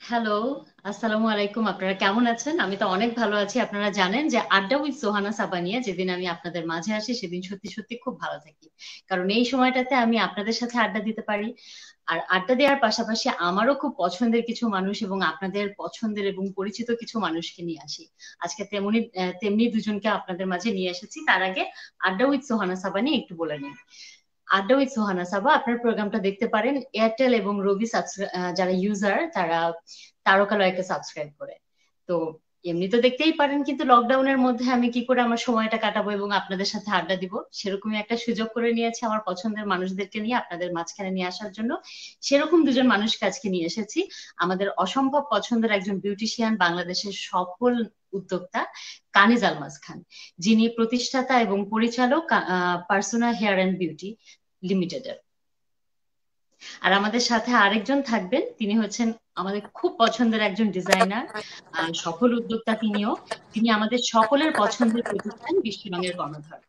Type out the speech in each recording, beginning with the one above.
Hello, আসসালামু আলাইকুম। আপনারা কেমন আছেন? আমি তো অনেক ভালো আছি। আপনারা জানেন যে আড্ডা উইথ সোহানা সাবা নিয়ে যেদিন আমি আপনাদের মাঝে আসি সেদিন সত্যি সত্যি খুব ভালো থাকি। কারণ এই সময়টাতে আমি আপনাদের সাথে আড্ডা দিতে পারি। আর আড্ডা দেওয়ার পাশাপাশি আমারও খুব পছন্দের কিছু মানুষ এবং আপনাদের পছন্দের এবং পরিচিত কিছু মানুষকে নিয়ে আসি। আজকে তেমনি দুজনকে আপনাদের মাঝে নিয়ে এসেছি। তার আগে আড্ডা উইথ সোহানা সাবা নিয়ে একটু বলে নিই। আড্ডা উইথ সোহানা সাবা আপনার প্রোগ্রামটা দেখতে পারেন এয়ারটেল এবং রবি যারা ইউজার তারা তারকালয়কে সাবস্ক্রাইব করে। তো এমনি তো দেখতেই পারেন, কিন্তু লকডাউনের মধ্যে আমি কি করে আমার সময়টা কাটাবো এবং আপনাদের সাথে আড্ডা দিব সেরকমই একটা সুযোগ করে নিয়েছি আমার পছন্দের মানুষদেরকে নিয়ে আপনাদের মাঝখানে নিয়ে আসার জন্য। সেরকম দুজন মানুষকে আজকে নিয়ে এসেছি। আমাদের অসম্ভব পছন্দের একজন বিউটিশিয়ান, বাংলাদেশের সফল উদ্যোক্তা কানিজ আলমাজ খান, যিনি প্রতিষ্ঠাতা এবং পরিচালক পার্সোনা হেয়ার অ্যান্ড বিউটি লিমিটেডের। আর আমাদের সাথে আরেকজন থাকবেন, তিনি হচ্ছেন আমাদের খুব পছন্দের একজন ডিজাইনার, সফল উদ্যোক্তা তিনিও। তিনি আমাদের সকলের পছন্দের প্রতিষ্ঠান বিশ্বরঙের কর্ণধার।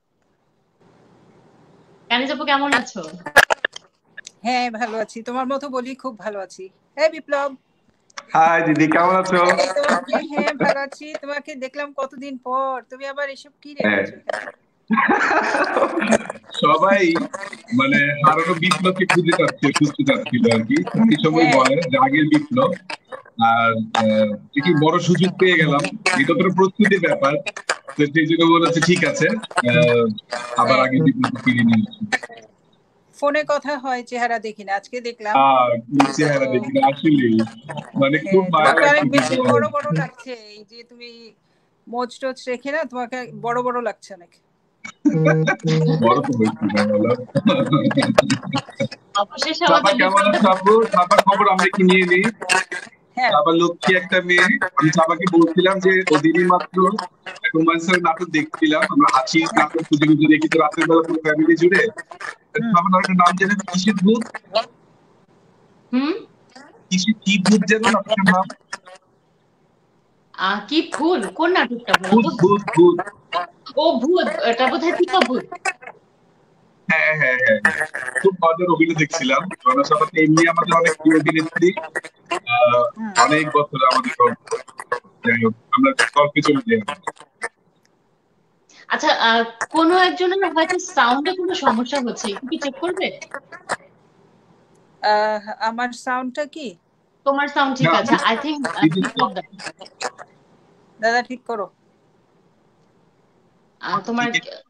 কানিজ আপু, কেমন আছো? হ্যাঁ, ভালো আছি। তোমার মতো বলি, খুব ভালো আছি। হ্যাঁ বিপ্লব। হাই দিদি, কেমন আছো? হ্যাঁ, ভালো আছি। তোমাকে দেখলাম কতদিন পর। তুমি আবার এসব কি হ্যাঁ। রেখেছো এখানে? সবাই মানে হারানো বিপ্লবকে খুঁজতে চাচ্ছিল আর কি। এই সময় হ্যাঁ। বলে জাগের বিপ্লব। আর কি বড় সুযোগ পেয়ে গেলাম। এটা তো প্রস্তুতির ব্যাপার। তো সেই জন্য মনে হচ্ছে ঠিক আছে, আবার হ্যাঁ, আগে বিপ্লব ফিরিয়ে নিয়ে আসি। ফোনে কথা হয়, চেহারা দেখি না। আজকে দেখলাম। চেহারা তো দেখি না আসলে, মানে খুব হ্যাঁ, মায়া তোমাকে অনেক বেশি লাগতেছে। বড় বড় লাগছে। এই যে তুমি মোজ টোজ রেখে না, তোমাকে বড় বড় লাগছে অনেক। বড় তো হয়েছি না, বলো। অবশেষে চাপা আমাদের কেমন আছে আপু? চাপার খবর আমরা একটু নিয়ে নিই। হ্যাঁ। চাপা লক্ষ্মী একটা মেয়ে। আমি চাপাকে বলছিলাম যে ওদিনই মাত্র রোমান্সের নাটক দেখছিলাম, আমরা হাসির নাটক খুঁজে খুঁজে দেখি তো রাতের বেলা পুরো ফ্যামিলি জুড়ে। চাপার একটা নাম জানেন, কিসের ভূত? হুম। কি ভূত যেন নাটকের নাম? কি ফুল, কোন নাটকটা বলো ভূত তো? ভূত ভূত। ও ভূত, এটা বোধহয় টিকা ভূত। হ্যাঁ হ্যাঁ হ্যাঁ হ্যাঁ, খুব মজার অভিনয় দেখছিলাম। রনা সাপাতে এমনি আমাদের অনেক প্রিয় অভিনেত্রী। অনেক বছর আমাদের সব। যাই হোক, আমরা গল্পে চলে যাই। আচ্ছা, কোনো একজনের হয়তো সাউন্ডে কোনো সমস্যা হচ্ছে, একটু কি চেক করবে? আমার সাউন্ডটা কি? তোমার সাউন্ড ঠিক না, আছে, আই থিঙ্ক। দিদি, দাদা ঠিক করো। তোমার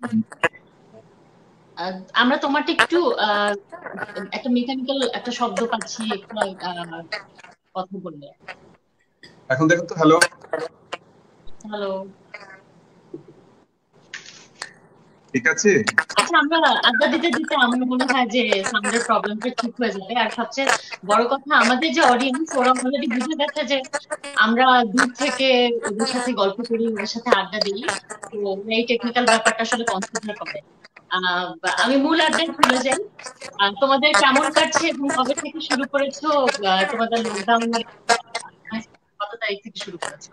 আমরা তোমারটা একটু একটা মেকানিক্যাল একটা শব্দ পাচ্ছি একটু কথা বললে। এখন দেখো তো। হ্যালো। হ্যালো। ঠিক আছে। আচ্ছা, আমরা আড্ডা দিতে দিতে আমার মনে হয় যে সাউন্ডের প্রবলেমটা ঠিক হয়ে যাবে। আর সবচেয়ে বড় কথা, আমাদের যে অডিয়েন্স, ওরা অলরেডি বুঝে গেছে যে আমরা দূর থেকে ওদের সাথে গল্প করি, ওদের সাথে আড্ডা দিই। তো এই টেকনিক্যাল ব্যাপারটা আসলে কনসিডার করে। আহ আমি মূল আড্ডায় চলে যাই। তোমাদের কেমন কাটছে এবং কবে থেকে শুরু করেছো? তোমাদের লকডাউন কত তারিখ থেকে শুরু করেছো?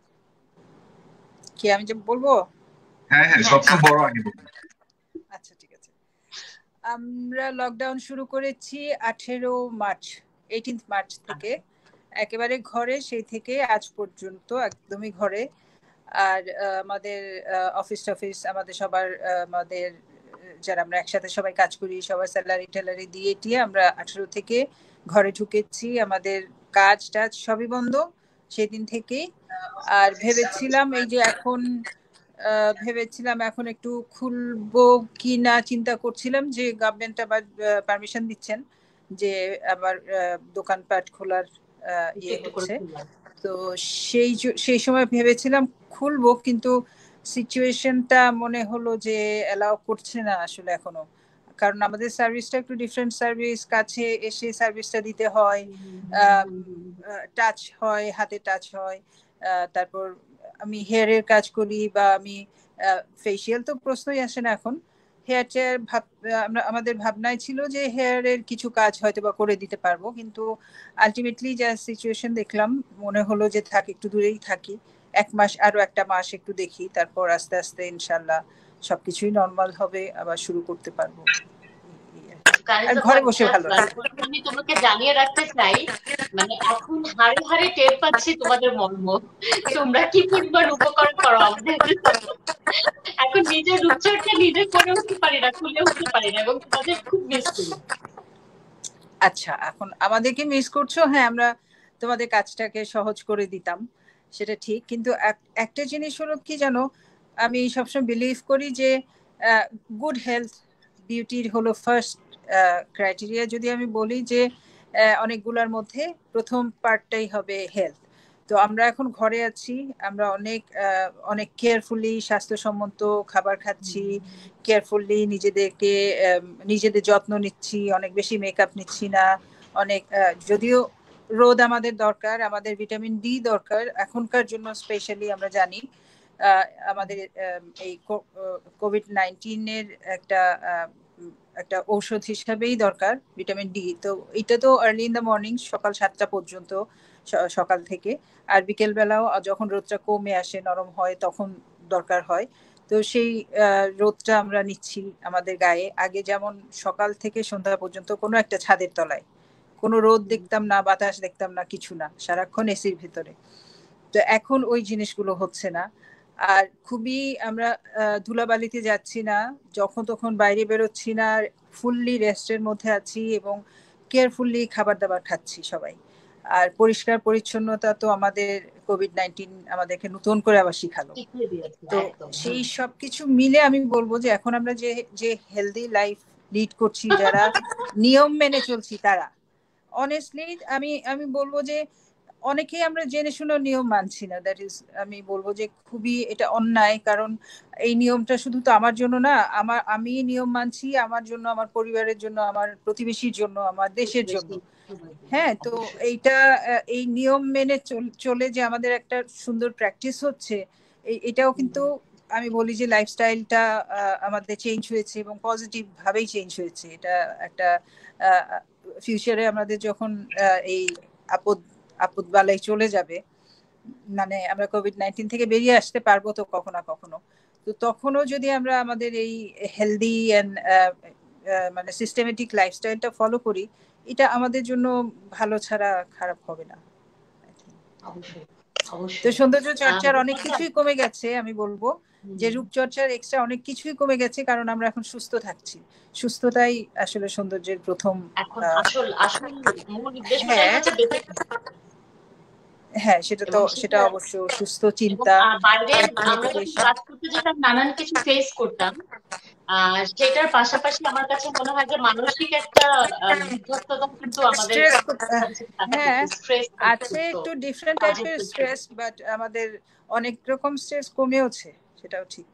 কি আমি যে বলবো? হ্যাঁ হ্যাঁ, সবসময় বড় আগে বলুন। আচ্ছা, ঠিক আছে। আমরা লকডাউন শুরু করেছি 18 মার্চ, 18 মার্চ থেকে। একেবারে ঘরে, সেই থেকে আজ পর্যন্ত একদমই ঘরে। আর আমাদের অফিস টফিস, আমাদের সবার, আমাদের যারা আমরা একসাথে সবাই কাজ করি, সবার স্যালারি ট্যালারি দিয়ে টিয়ে আমরা 18 থেকে ঘরে ঢুকেছি। আমাদের কাজ টাজ সবই বন্ধ সেদিন থেকেই। আর ভেবেছিলাম এই যে এখন ভেবেছিলাম এখন একটু খুলবো কি না চিন্তা করছিলাম, যে গভর্নমেন্ট আবার পারমিশন দিচ্ছেন যে আবার দোকানপাট খোলার ইয়ে হচ্ছে। তো সেই সময় ভেবেছিলাম খুলবো, কিন্তু সিচুয়েশনটা মনে হলো যে অ্যালাউ করছে না আসলে এখনো। কারণ আমাদের সার্ভিসটা একটু ডিফারেন্ট সার্ভিস, কাছে এসে সার্ভিসটা দিতে হয়, টাচ হয়, হাতে টাচ হয়। তারপর আমি হেয়ারের কাজ করি, বা আমি ফেসিয়াল তো প্রশ্নই আসে না এখন। হেয়ার চেয়ার আমাদের ভাবনায় ছিল যে হেয়ারের কিছু কাজ হয়তো বা করে দিতে পারবো, কিন্তু আলটিমেটলি যা সিচুয়েশন দেখলাম, মনে হলো যে থাক, একটু দূরেই থাকি। 1 মাস, আরো একটা মাস একটু দেখি, তারপর আস্তে আস্তে ইনশাল্লাহ সবকিছুই নর্মাল হবে, আবার শুরু করতে পারবো। কানিজ ঘরে বসে ভালো আমি তোমাকে জানিয়ে রাখতে চাই, মানে এখন হাড়ে হাড়ে টের পাচ্ছি তোমাদের মর্ম, তোমরা কি পরিমাণ উপকার করো আমাদের। এখন নিজের রূপচর্চা নিজে করে উঠতে পারি না, খুলে উঠতে পারি না, এবং তোমাদের খুব মিস করি। আচ্ছা, এখন আমাদেরকে মিস করছো? হ্যাঁ, আমরা তোমাদের কাজটাকে সহজ করে দিতাম, সেটা ঠিক, কিন্তু একটা জিনিস হলো কি জানো, আমি সবসময় বিলিভ করি যে গুড হেলথ বিউটির হলো ফার্স্ট ক্রাইটেরিয়া। যদি আমি বলি যে অনেকগুলোর মধ্যে প্রথম পার্টটাই হবে হেলথ। তো আমরা এখন ঘরে আছি, আমরা অনেক কেয়ারফুলি স্বাস্থ্যসম্মত খাবার খাচ্ছি, কেয়ারফুলি নিজেদের যত্ন নিচ্ছি, অনেক বেশি মেকআপ নিচ্ছি না, অনেক যদিও রোদ আমাদের দরকার, আমাদের ভিটামিন ডি দরকার এখনকার জন্য স্পেশালি। আমরা জানি আমাদের এই কোভিড-19 একটা ঔষধ হিসাবেই দরকার ভিটামিন ডি। তো এটা তো আর্লি ইন দ্য মর্নিং, সকাল 7টা পর্যন্ত, সকাল থেকে, আর বিকেল বেলাও যখন রোদটা কমে আসে নরম হয় তখন দরকার হয়। তো সেই রোদটা আমরা নিচ্ছি আমাদের গায়ে। আগে যেমন সকাল থেকে সন্ধ্যা পর্যন্ত কোনো একটা ছাদের তলায় কোনো রোদ দেখতাম না, বাতাস দেখতাম না, কিছু না, সারাক্ষণ এসির ভিতরে। তো এখন ওই জিনিসগুলো হচ্ছে না। আর খুবই আমরা ধুলাবালিতে যাচ্ছি না, যখন তখন বাইরে বেরোচ্ছি না, ফুললি রেস্টের মধ্যে আছি এবং কেয়ারফুলি খাবার দাবার খাচ্ছি সবাই। আর পরিষ্কার পরিচ্ছন্নতা তো আমাদের কোভিড-19 আমাদেরকে নতুন করে আবার শিখালো। তো সেই সবকিছু মিলে আমি বলবো যে এখন আমরা যে হেলদি লাইফ লিড করছি, যারা নিয়ম মেনে চলছি, তারা অনেস্টলি আমি বলবো যে অনেকেই আমরা জেনে শুনে নিয়ম মানছি না। দ্যাট ইজ, আমি বলবো যে খুবই এটা অন্যায়। কারণ এই নিয়মটা শুধু তো আমার জন্য না, আমি নিয়ম মানছি আমার জন্য, আমার পরিবারের জন্য, আমার প্রতিবেশীর জন্য, আমার দেশের জন্য। হ্যাঁ, তো এই নিয়ম মেনে চলে যে আমাদের একটা সুন্দর প্র্যাকটিস হচ্ছে, এটাও কিন্তু আমি বলি যে লাইফস্টাইলটা আমাদের চেঞ্জ হয়েছে এবং পজিটিভ ভাবেই চেঞ্জ হয়েছে। এটা একটা ফিউচারে আমাদের যখন এই আপদ বালাই চলে যাবে, মানে আমরা কোভিড-19 থেকে বেরিয়ে আসতে পারবো তো কখনো না কখনো, তো তখনও যদি আমরা আমাদের এই হেলদি এন্ড মানে সিস্টেমেটিক লাইফস্টাইলটা ফলো করি, এটা আমাদের জন্য ভালো ছাড়া খারাপ হবে না। তো সৌন্দর্য চর্চার অনেক কিছুই কমে গেছে, আমি বলবো যে রূপচর্চার এক্সট্রা অনেক কিছুই কমে গেছে, কারণ আমরা এখন সুস্থ থাকছি। সুস্থতাই আসলে সৌন্দর্যের প্রথম হ্যাঁ, সেটা অবশ্য সুস্থ চিন্তা। নানান কিছু ফেস করতাম, সেটার পাশাপাশি আমার কাছে মনে হয় যে মানসিক একটা বিধ্বস্ততা কিন্তু আমাদের আছে, একটু ডিফারেন্ট টাইপের স্ট্রেস, বাট আমাদের অনেক রকম স্ট্রেস কমেওছে, সেটাও ঠিক।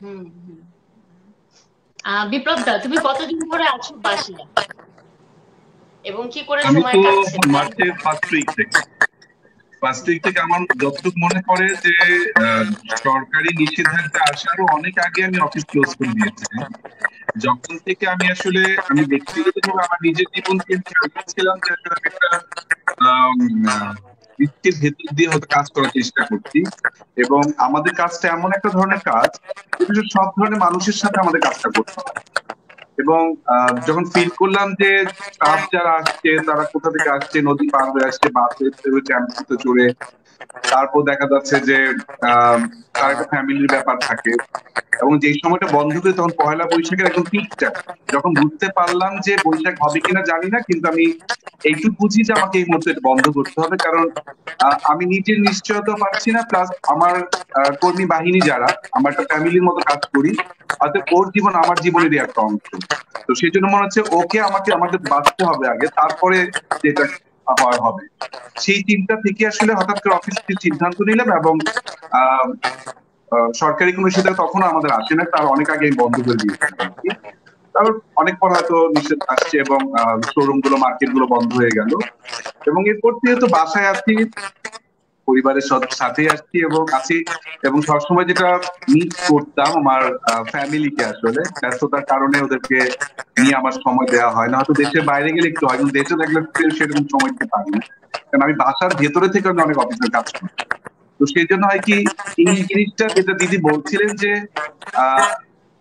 বিপ্লব দা, তুমি কতদিন ধরে আছো বাসায় এবং কি করে আমি সময় তো কাটছে? মার্চের ফার্স্ট উইক থেকে আমার যতটুকু মনে পড়ে যে সরকারি নিষেধাজ্ঞা আসারও অনেক আগে আমি অফিস ক্লোজ করে দিয়েছিলাম। যখন থেকে আমি ব্যক্তিগতভাবে আমার নিজের জীবনকে ছিলাম যে একটা বৃত্তির ভেতর দিয়ে হয়তো কাজ করার চেষ্টা করছি, এবং আমাদের কাজটা এমন একটা ধরনের কাজ যেটা সব ধরনের মানুষের সাথে আমাদের কাজটা করতে হয়। এবং যখন ফিল করলাম যে স্টাফ যারা আসছে তারা কোথা থেকে আসছে, নদী পার হয়ে আসছে, বাসে টেম্পোতে চড়ে, তারপর দেখা যাচ্ছে যে তার একটা ফ্যামিলির ব্যাপার থাকে, এবং যে সময়টা বন্ধ করে তখন পয়লা বৈশাখের একদম পিকটা, যখন বুঝতে পারলাম যে বৈশাখ হবে কিনা জানি না, কিন্তু আমি এইটুকু বুঝি যে আমাকে এই মুহূর্তে বন্ধ করতে হবে, কারণ আমি নিজের নিশ্চয়তা পাচ্ছি না, প্লাস আমার কর্মী বাহিনী যারা, আমার একটা ফ্যামিলির মতো কাজ করি, অর্থাৎ ওর জীবন আমার জীবনেরই একটা অংশ। তো সেই জন্য মনে হচ্ছে আমাদের বাঁচতে হবে আগে, তারপরে যেটা হবে। সেই চিন্তা থেকে হঠাৎ করে অফিস থেকে সিদ্ধান্ত নিলাম, এবং সরকারি কোনো নিষেধাজ্ঞা তখন আমাদের আসে না, তার অনেক আগে বন্ধ করে দিয়েছিলাম। তারপর অনেক পর হয়তো নিষেধ আসছে এবং শোরুম গুলো, মার্কেট গুলো বন্ধ হয়ে গেল, এবং এরপর থেকে তো বাসায় আছি, পরিবারের সাথে আসছি এবং সবসময় যেটা মিস করতাম আমার ফ্যামিলিকে, ব্যস্ততার কারণে ওদেরকে নিয়ে আমার সময় দেওয়া হয় না। হয়তো দেশের বাইরে গেলে একটু হয়, কিন্তু দেশে থাকলে সেরকম সময় দিতে পারি না, কারণ আমি বাসার ভেতরে থেকে অনেক অফিসের কাজ করি। তো সেই জন্য হয় কি, এই জিনিসটা যেটা দিদি বলছিলেন যে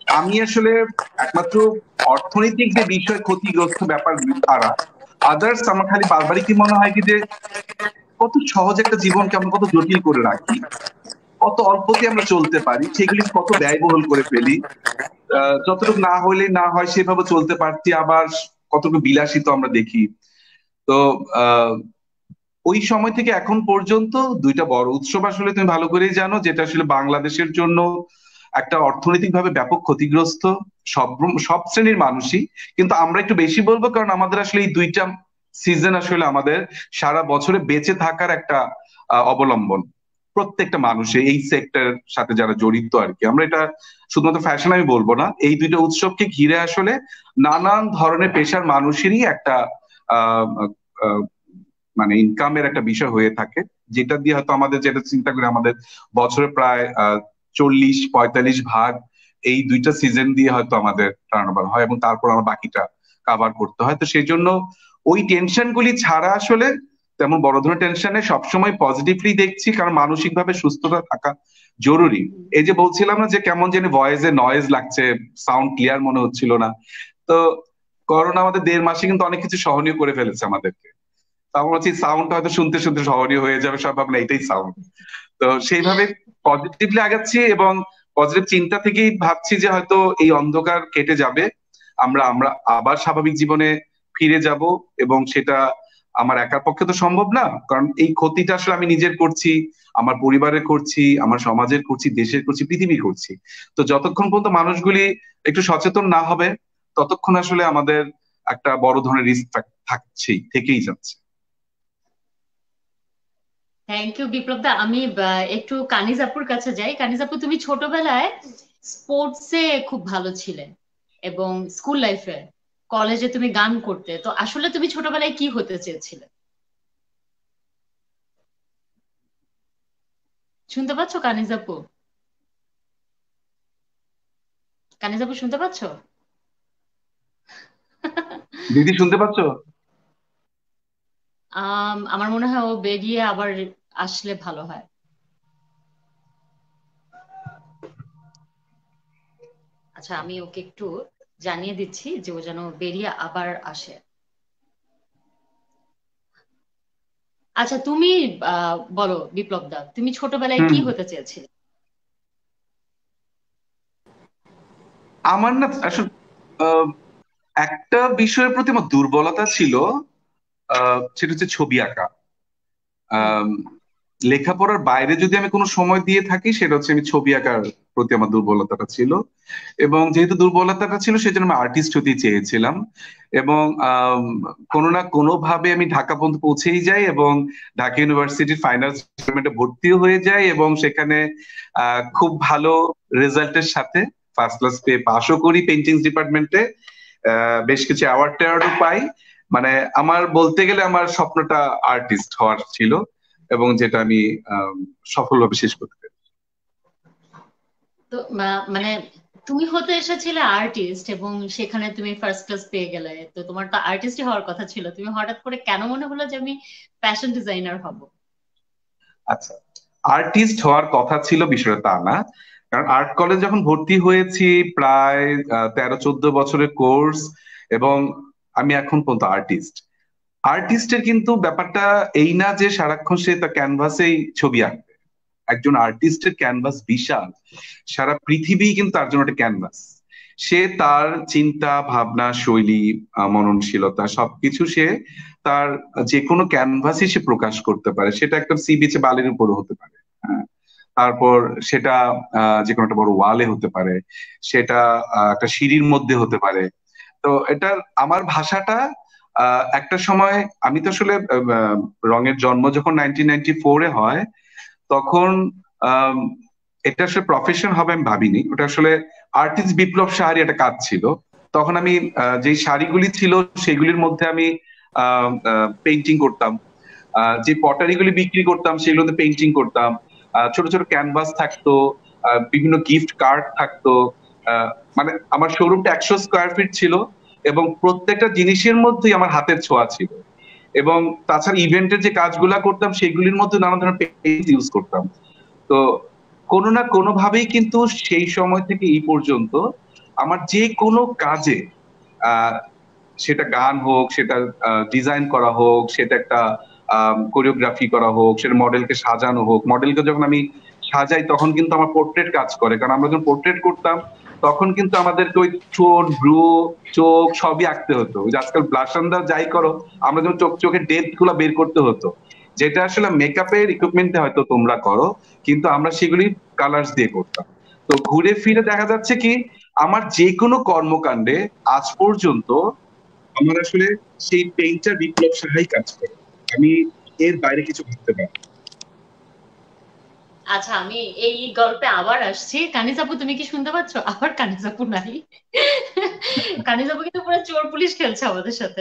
আমি আসলে একমাত্র অর্থনৈতিক যে বিষয় ক্ষতিগ্রস্ত ব্যাপার ছাড়া আদার্স আমার খালি বারবারই কি মনে হয় কি যে কত সহজ একটা জীবনকে আমরা কত জটিল করে রাখি, কত অল্পতে আমরা চলতে পারি, সেগুলি কত ব্যয়বহুল করে ফেলি। যতটুকু না হইলে না হয় সেভাবে চলতে পারছি, আবার কতটুকু বিলাসিত আমরা দেখি। তো ওই সময় থেকে এখন পর্যন্ত দুইটা বড় উৎসব আসলে তুমি ভালো করেই জানো, যেটা আসলে বাংলাদেশের জন্য একটা অর্থনৈতিকভাবে ব্যাপক ক্ষতিগ্রস্ত সব সব শ্রেণীর মানুষই, কিন্তু আমরা একটু বেশি বলবো কারণ আমাদের আসলে এই দুইটা সিজন আসলে আমাদের সারা বছরে বেঁচে থাকার একটা অবলম্বন। প্রত্যেকটা মানুষের এই সেক্টর সাথে যারা জড়িত আর কি, আমরা এটা শুধুমাত্র ফ্যাশন আমি বলবো না, এই দুইটা উৎসবকে ঘিরে আসলে নানান ধরনের পেশার মানুষেরই একটা আহ আহ, মানে ইনকামের একটা বিষয় হয়ে থাকে, যেটা দিয়ে হয়তো আমাদের যেটা চিন্তা করি আমাদের বছরে প্রায় 40-45 ভাগ এই দুইটা সিজন দিয়ে হয়তো আমাদের টার্নওভার হয়, এবং তারপর আমার বাকিটা কাভার করতে হয়। তো সেই জন্য ওই টেনশন গুলি ছাড়া আসলে তেমন বড় ধরনের টেনশনে সবসময় পজিটিভলি দেখছি, কারণ মানসিক ভাবে সুস্থতা থাকা জরুরি। এই যে বলছিলাম না যে কেমন জানি ভয়েসে নয়েজ লাগছে, সাউন্ড ক্লিয়ার মনে হচ্ছিল না, তো করোনা আমাদের 1.5 মাসে কিন্তু অনেক কিছু সহনীয় করে ফেলেছে আমাদেরকে। আমার হচ্ছে সাউন্ড হয়তো শুনতে শুনতে সহনীয় হয়ে যাবে, সব ভাবনা এটাই সাউন্ড। তো সেইভাবে পজিটিভলি আগাচ্ছি এবং পজিটিভ চিন্তা থেকেই ভাবছি যে হয়তো এই অন্ধকার কেটে যাবে, আমরা আমরা আবার স্বাভাবিক জীবনে ফিরে যাব। এবং সেটা আমার একার পক্ষে তো সম্ভব না, কারণ এই ক্ষতিটা আসলে আমি নিজের করছি, আমার পরিবারের করছি, আমার সমাজের করছি, দেশের করছি, পৃথিবীর করছি। তো যতক্ষণ পর্যন্ত মানুষগুলি একটু সচেতন না হবে ততক্ষণ আসলে আমাদের একটা বড় ধরনের রিস্ক থাকছেই, থেকেই যাচ্ছে। থ্যাংক ইউ বিপ্লব দা। আমি একটু কানিজ আপুর কাছে যাই। কানিজ আপু, তুমি ছোটবেলায় স্পোর্টসে খুব ভালো ছিলে এবং স্কুল লাইফে, কলেজে তুমি গান করতে, তো আসলে তুমি ছোটবেলায় কি হতে চেয়েছিলে? শুনতে পাচ্ছ কানিজ আপু? কানিজ আপু শুনতে পাচ্ছ? দিদি শুনতে পাচ্ছ? আমার মনে হয় ও বেরিয়ে আবার আসলে ভালো হয়। আচ্ছা, আমি ওকে একটু জানিয়ে দিচ্ছি যে ও যেন বেরিয়ে আবার আসে। আচ্ছা, তুমি বলো বিপ্লব দা, তুমি ছোটবেলায় হুম। কি হতে চেয়েছিলে? আমার না আসলে আহ, একটা বিষয়ের প্রতি আমার দুর্বলতা ছিল, সেটা হচ্ছে ছবি আঁকা। হুম। আম, লেখাপড়ার বাইরে যদি আমি কোনো সময় দিয়ে থাকি সেটা হচ্ছে আমি ছবি আঁকার প্রতি আমার দুর্বলতাটা ছিল। এবং যেহেতু দুর্বলতাটা ছিল সেজন্য আমি আর্টিস্ট হতে চেয়েছিলাম। এবং কোনো না কোনো ভাবে আমি ঢাকা পর্যন্ত পৌঁছেই যাই এবং ঢাকা ইউনিভার্সিটির ফাইন আর্টস ডিপার্টমেন্টে ভর্তিও হয়ে যাই, এবং সেখানে খুব ভালো রেজাল্টের সাথে ফার্স্ট ক্লাস পেয়ে পাশও করি পেন্টিং ডিপার্টমেন্টে। বেশ কিছু অ্যাওয়ার্ড ট্যাওয়ার্ডও পাই। মানে আমার বলতে গেলে আমার স্বপ্নটা আর্টিস্ট হওয়ার ছিল, এবং যেটা আমি সফলভাবে শেষ করতে পারি। তো মানে তুমি হতে এসেছিলে আর্টিস্ট এবং সেখানে তুমি ফার্স্ট ক্লাস পেয়ে গেলে, তো তোমার তো আর্টিস্টই হওয়ার কথা ছিল, তুমি হঠাৎ করে কেন মনে হলো যে আমি ফ্যাশন ডিজাইনার হব? আচ্ছা, আর্টিস্ট হওয়ার কথা ছিল বিষয়টা তা না, কারণ আর্ট কলেজ যখন ভর্তি হয়েছি প্রায় 13-14 বছরের কোর্স, এবং আমি এখন পর্যন্ত আর্টিস্ট। আর্টিস্টের কিন্তু ব্যাপারটা এই না যে সারাক্ষণ সে তার ক্যানভাসেই ছবি আঁকবে। একজন আর্টিস্টের ক্যানভাস বিশাল, সারা পৃথিবী কিন্তু তার জন্য একটা ক্যানভাস। সে তার চিন্তা ভাবনা শৈলী মননশীলতা সবকিছু সে তার যে কোনো ক্যানভাসে সে প্রকাশ করতে পারে, সেটা একটা সি বিচে বালির উপরও হতে পারে। হ্যাঁ, তারপর সেটা যে কোনো একটা বড় ওয়ালে হতে পারে, সেটা একটা সিঁড়ির মধ্যে হতে পারে। তো এটার আমার ভাষাটা একটা সময়, আমি তো আসলে রঙের জন্ম যখন 1994-এ হয়, তখন আম, এটা আসলে প্রফেশন হবে আমি ভাবিনি, ওটা আসলে আর্টিস্ট বিপ্লব শাহরি একটা কাজ ছিল। তখন আমি যে শাড়িগুলি ছিল সেগুলির মধ্যে আমি পেন্টিং করতাম, যে পটারিগুলি বিক্রি করতাম সেগুলোতে পেন্টিং করতাম। ছোট ছোট ক্যানভাস থাকতো, বিভিন্ন গিফট কার্ড থাকতো। আহ, মানে আমার শোরুমটা 100 স্কোয়ার ফিট ছিল, এবং প্রত্যেকটা জিনিসের মধ্যেই আমার হাতের ছোঁয়া ছিল। এবং তাছাড়া ইভেন্টের যে কাজগুলা করতাম সেগুলির মধ্যে নানা ধরনের পেইন্ট ইউজ করতাম। তো কোনো না কোনো ভাবেই কিন্তু সেই সময় থেকে এই পর্যন্ত আমার যে কোনো কাজে সেটা গান হোক, সেটা ডিজাইন করা হোক, সেটা একটা কোরিওগ্রাফি করা হোক, সেটা মডেলকে সাজানো হোক, মডেলকে যখন আমি সাজাই তখন কিন্তু আমার পোর্ট্রেট কাজ করে, কারণ আমরা যখন পোর্ট্রেট করতাম তখন কিন্তু আমাদেরকে ওই ঠোঁট, ভ্রু, চোখ সবই আঁকতে হতো। ওই যে আজকাল ব্লাশ অন দা যাই করো, আমরা যখন চোখের ডেপথ গুলো বের করতে হতো, যেটা আসলে মেকআপের ইকুইপমেন্টে হয়তো তোমরা করো, কিন্তু আমরা সেগুলি কালার্স দিয়ে করতাম। তো ঘুরে ফিরে দেখা যাচ্ছে কি আমার যে কোনো কর্মকাণ্ডে আজ পর্যন্ত আমার আসলে সেই পেইন্টার বিপ্লব সাহাই কাজ করে, আমি এর বাইরে কিছু ভাবতে পারি। আচ্ছা, আমি এই গল্পে আবার আসছি। কানিজ আপু, তুমি কি শুনতে পাচ্ছ? আবার কানিজ আপু নাই। কানিজ আপু কিন্তু পুরো চোর পুলিশ খেলছে আমাদের সাথে।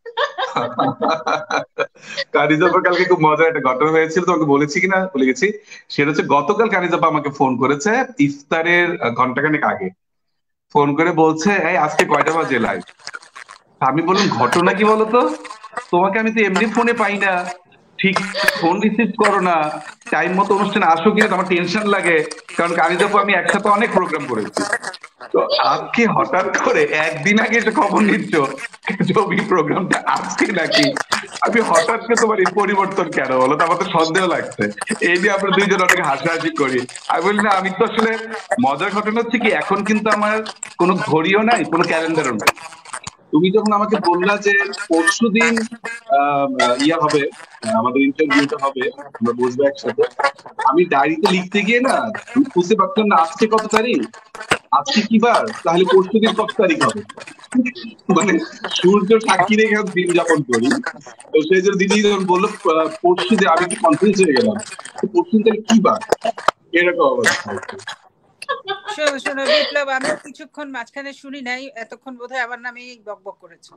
কানিজাপা কালকে খুব মজার একটা ঘটনা হয়েছিল, তোমাকে বলেছি কিনা ভুলে গেছি। সেটা হচ্ছে গতকাল কানিজাপা আমাকে ফোন করেছে ইফতারের ঘন্টাখানেক আগে। ফোন করে বলছে, এই আজকে কয়টা বাজে লাইভ? আমি বললাম ঘটনা কি বলতো, তোমাকে আমি তো এমনি ফোনে পাই না, ঠিক ফোন রিসিভ করো না, টাইম মতো অনুষ্ঠানে আসো কিনা আমার টেনশন লাগে, কারণ কানিজাপু আমি একসাথে অনেক প্রোগ্রাম করেছি। তো আজকে হঠাৎ করে একদিন আগে এসে খবর নিচ্ছ ছবি প্রোগ্রামটা আজকে নাকি? আমি হঠাৎ করে তোমার এই পরিবর্তন কেন বলো তো, আমার তো সন্দেহ লাগছে। এই নিয়ে আমরা দুইজন অনেক হাসাহাসি করি। আমি বলি না, আমি তো আসলে মজার ঘটনা হচ্ছে কি এখন কিন্তু আমার কোনো ঘড়িও নাই, কোনো ক্যালেন্ডারও নাই। তুমি যখন আমাকে বললা যে পরশুদিন ইয়া হবে, আমাদের ইন্টারভিউটা হবে, আমরা বসবো একসাথে, আমি ডায়েরিতে লিখতে গিয়ে না আমি বুঝতে পারতাম না আজকে কত তারিখ, আজকে কি বার, তাহলে পরশুদিন কত তারিখ হবে। মানে সূর্য সাক্ষী রেখে আমি দিন যাপন করি। তো সেই জন্য দিদি যখন বললো পরশু, যে আমি একটু কনফিউজ হয়ে গেলাম, পরশু তাহলে কি বার, এরকম অবস্থা। শোনো শোনো বিপ্লব, আমি কিছুক্ষণ মাঝখানে শুনি নাই, এতক্ষণ বোধহয় আমার নামেই বকবক করেছে।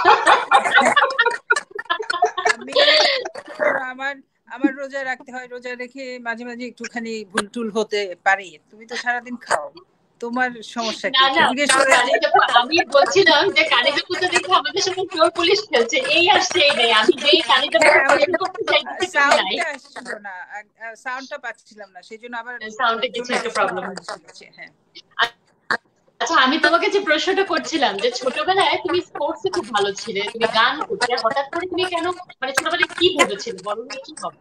আমি আমার আমার রোজা রাখতে হয়, রোজা রেখে মাঝে মাঝে একটুখানি ভুল টুল হতে পারি। তুমি তো সারাদিন খাও, তোমার সমস্যা কি? জিজ্ঞেস করে আমি বলছিলাম যে কানিজাপু তো দেখে আমাদের সাথে চোর পুলিশ খেলছে, এই আসছে এই নেই। আমি যেই কানিজাপুকে প্রশ্ন করতে চাইতেছি তুমি নাই। সাউন্ডটা আসছিল না, সাউন্ডটা পাচ্ছিলাম না, সেই জন্য আবার সাউন্ডে কিছু একটা প্রবলেম হচ্ছে। হ্যাঁ, আচ্ছা, আমি তোমাকে যে প্রশ্নটা করছিলাম যে ছোটবেলায় তুমি স্পোর্টসে খুব ভালো ছিলে, তুমি গান করতে, হঠাৎ করে তুমি কেন, মানে ছোটবেলায় কি ভেবেছিলে বড় হয়ে কি হবে?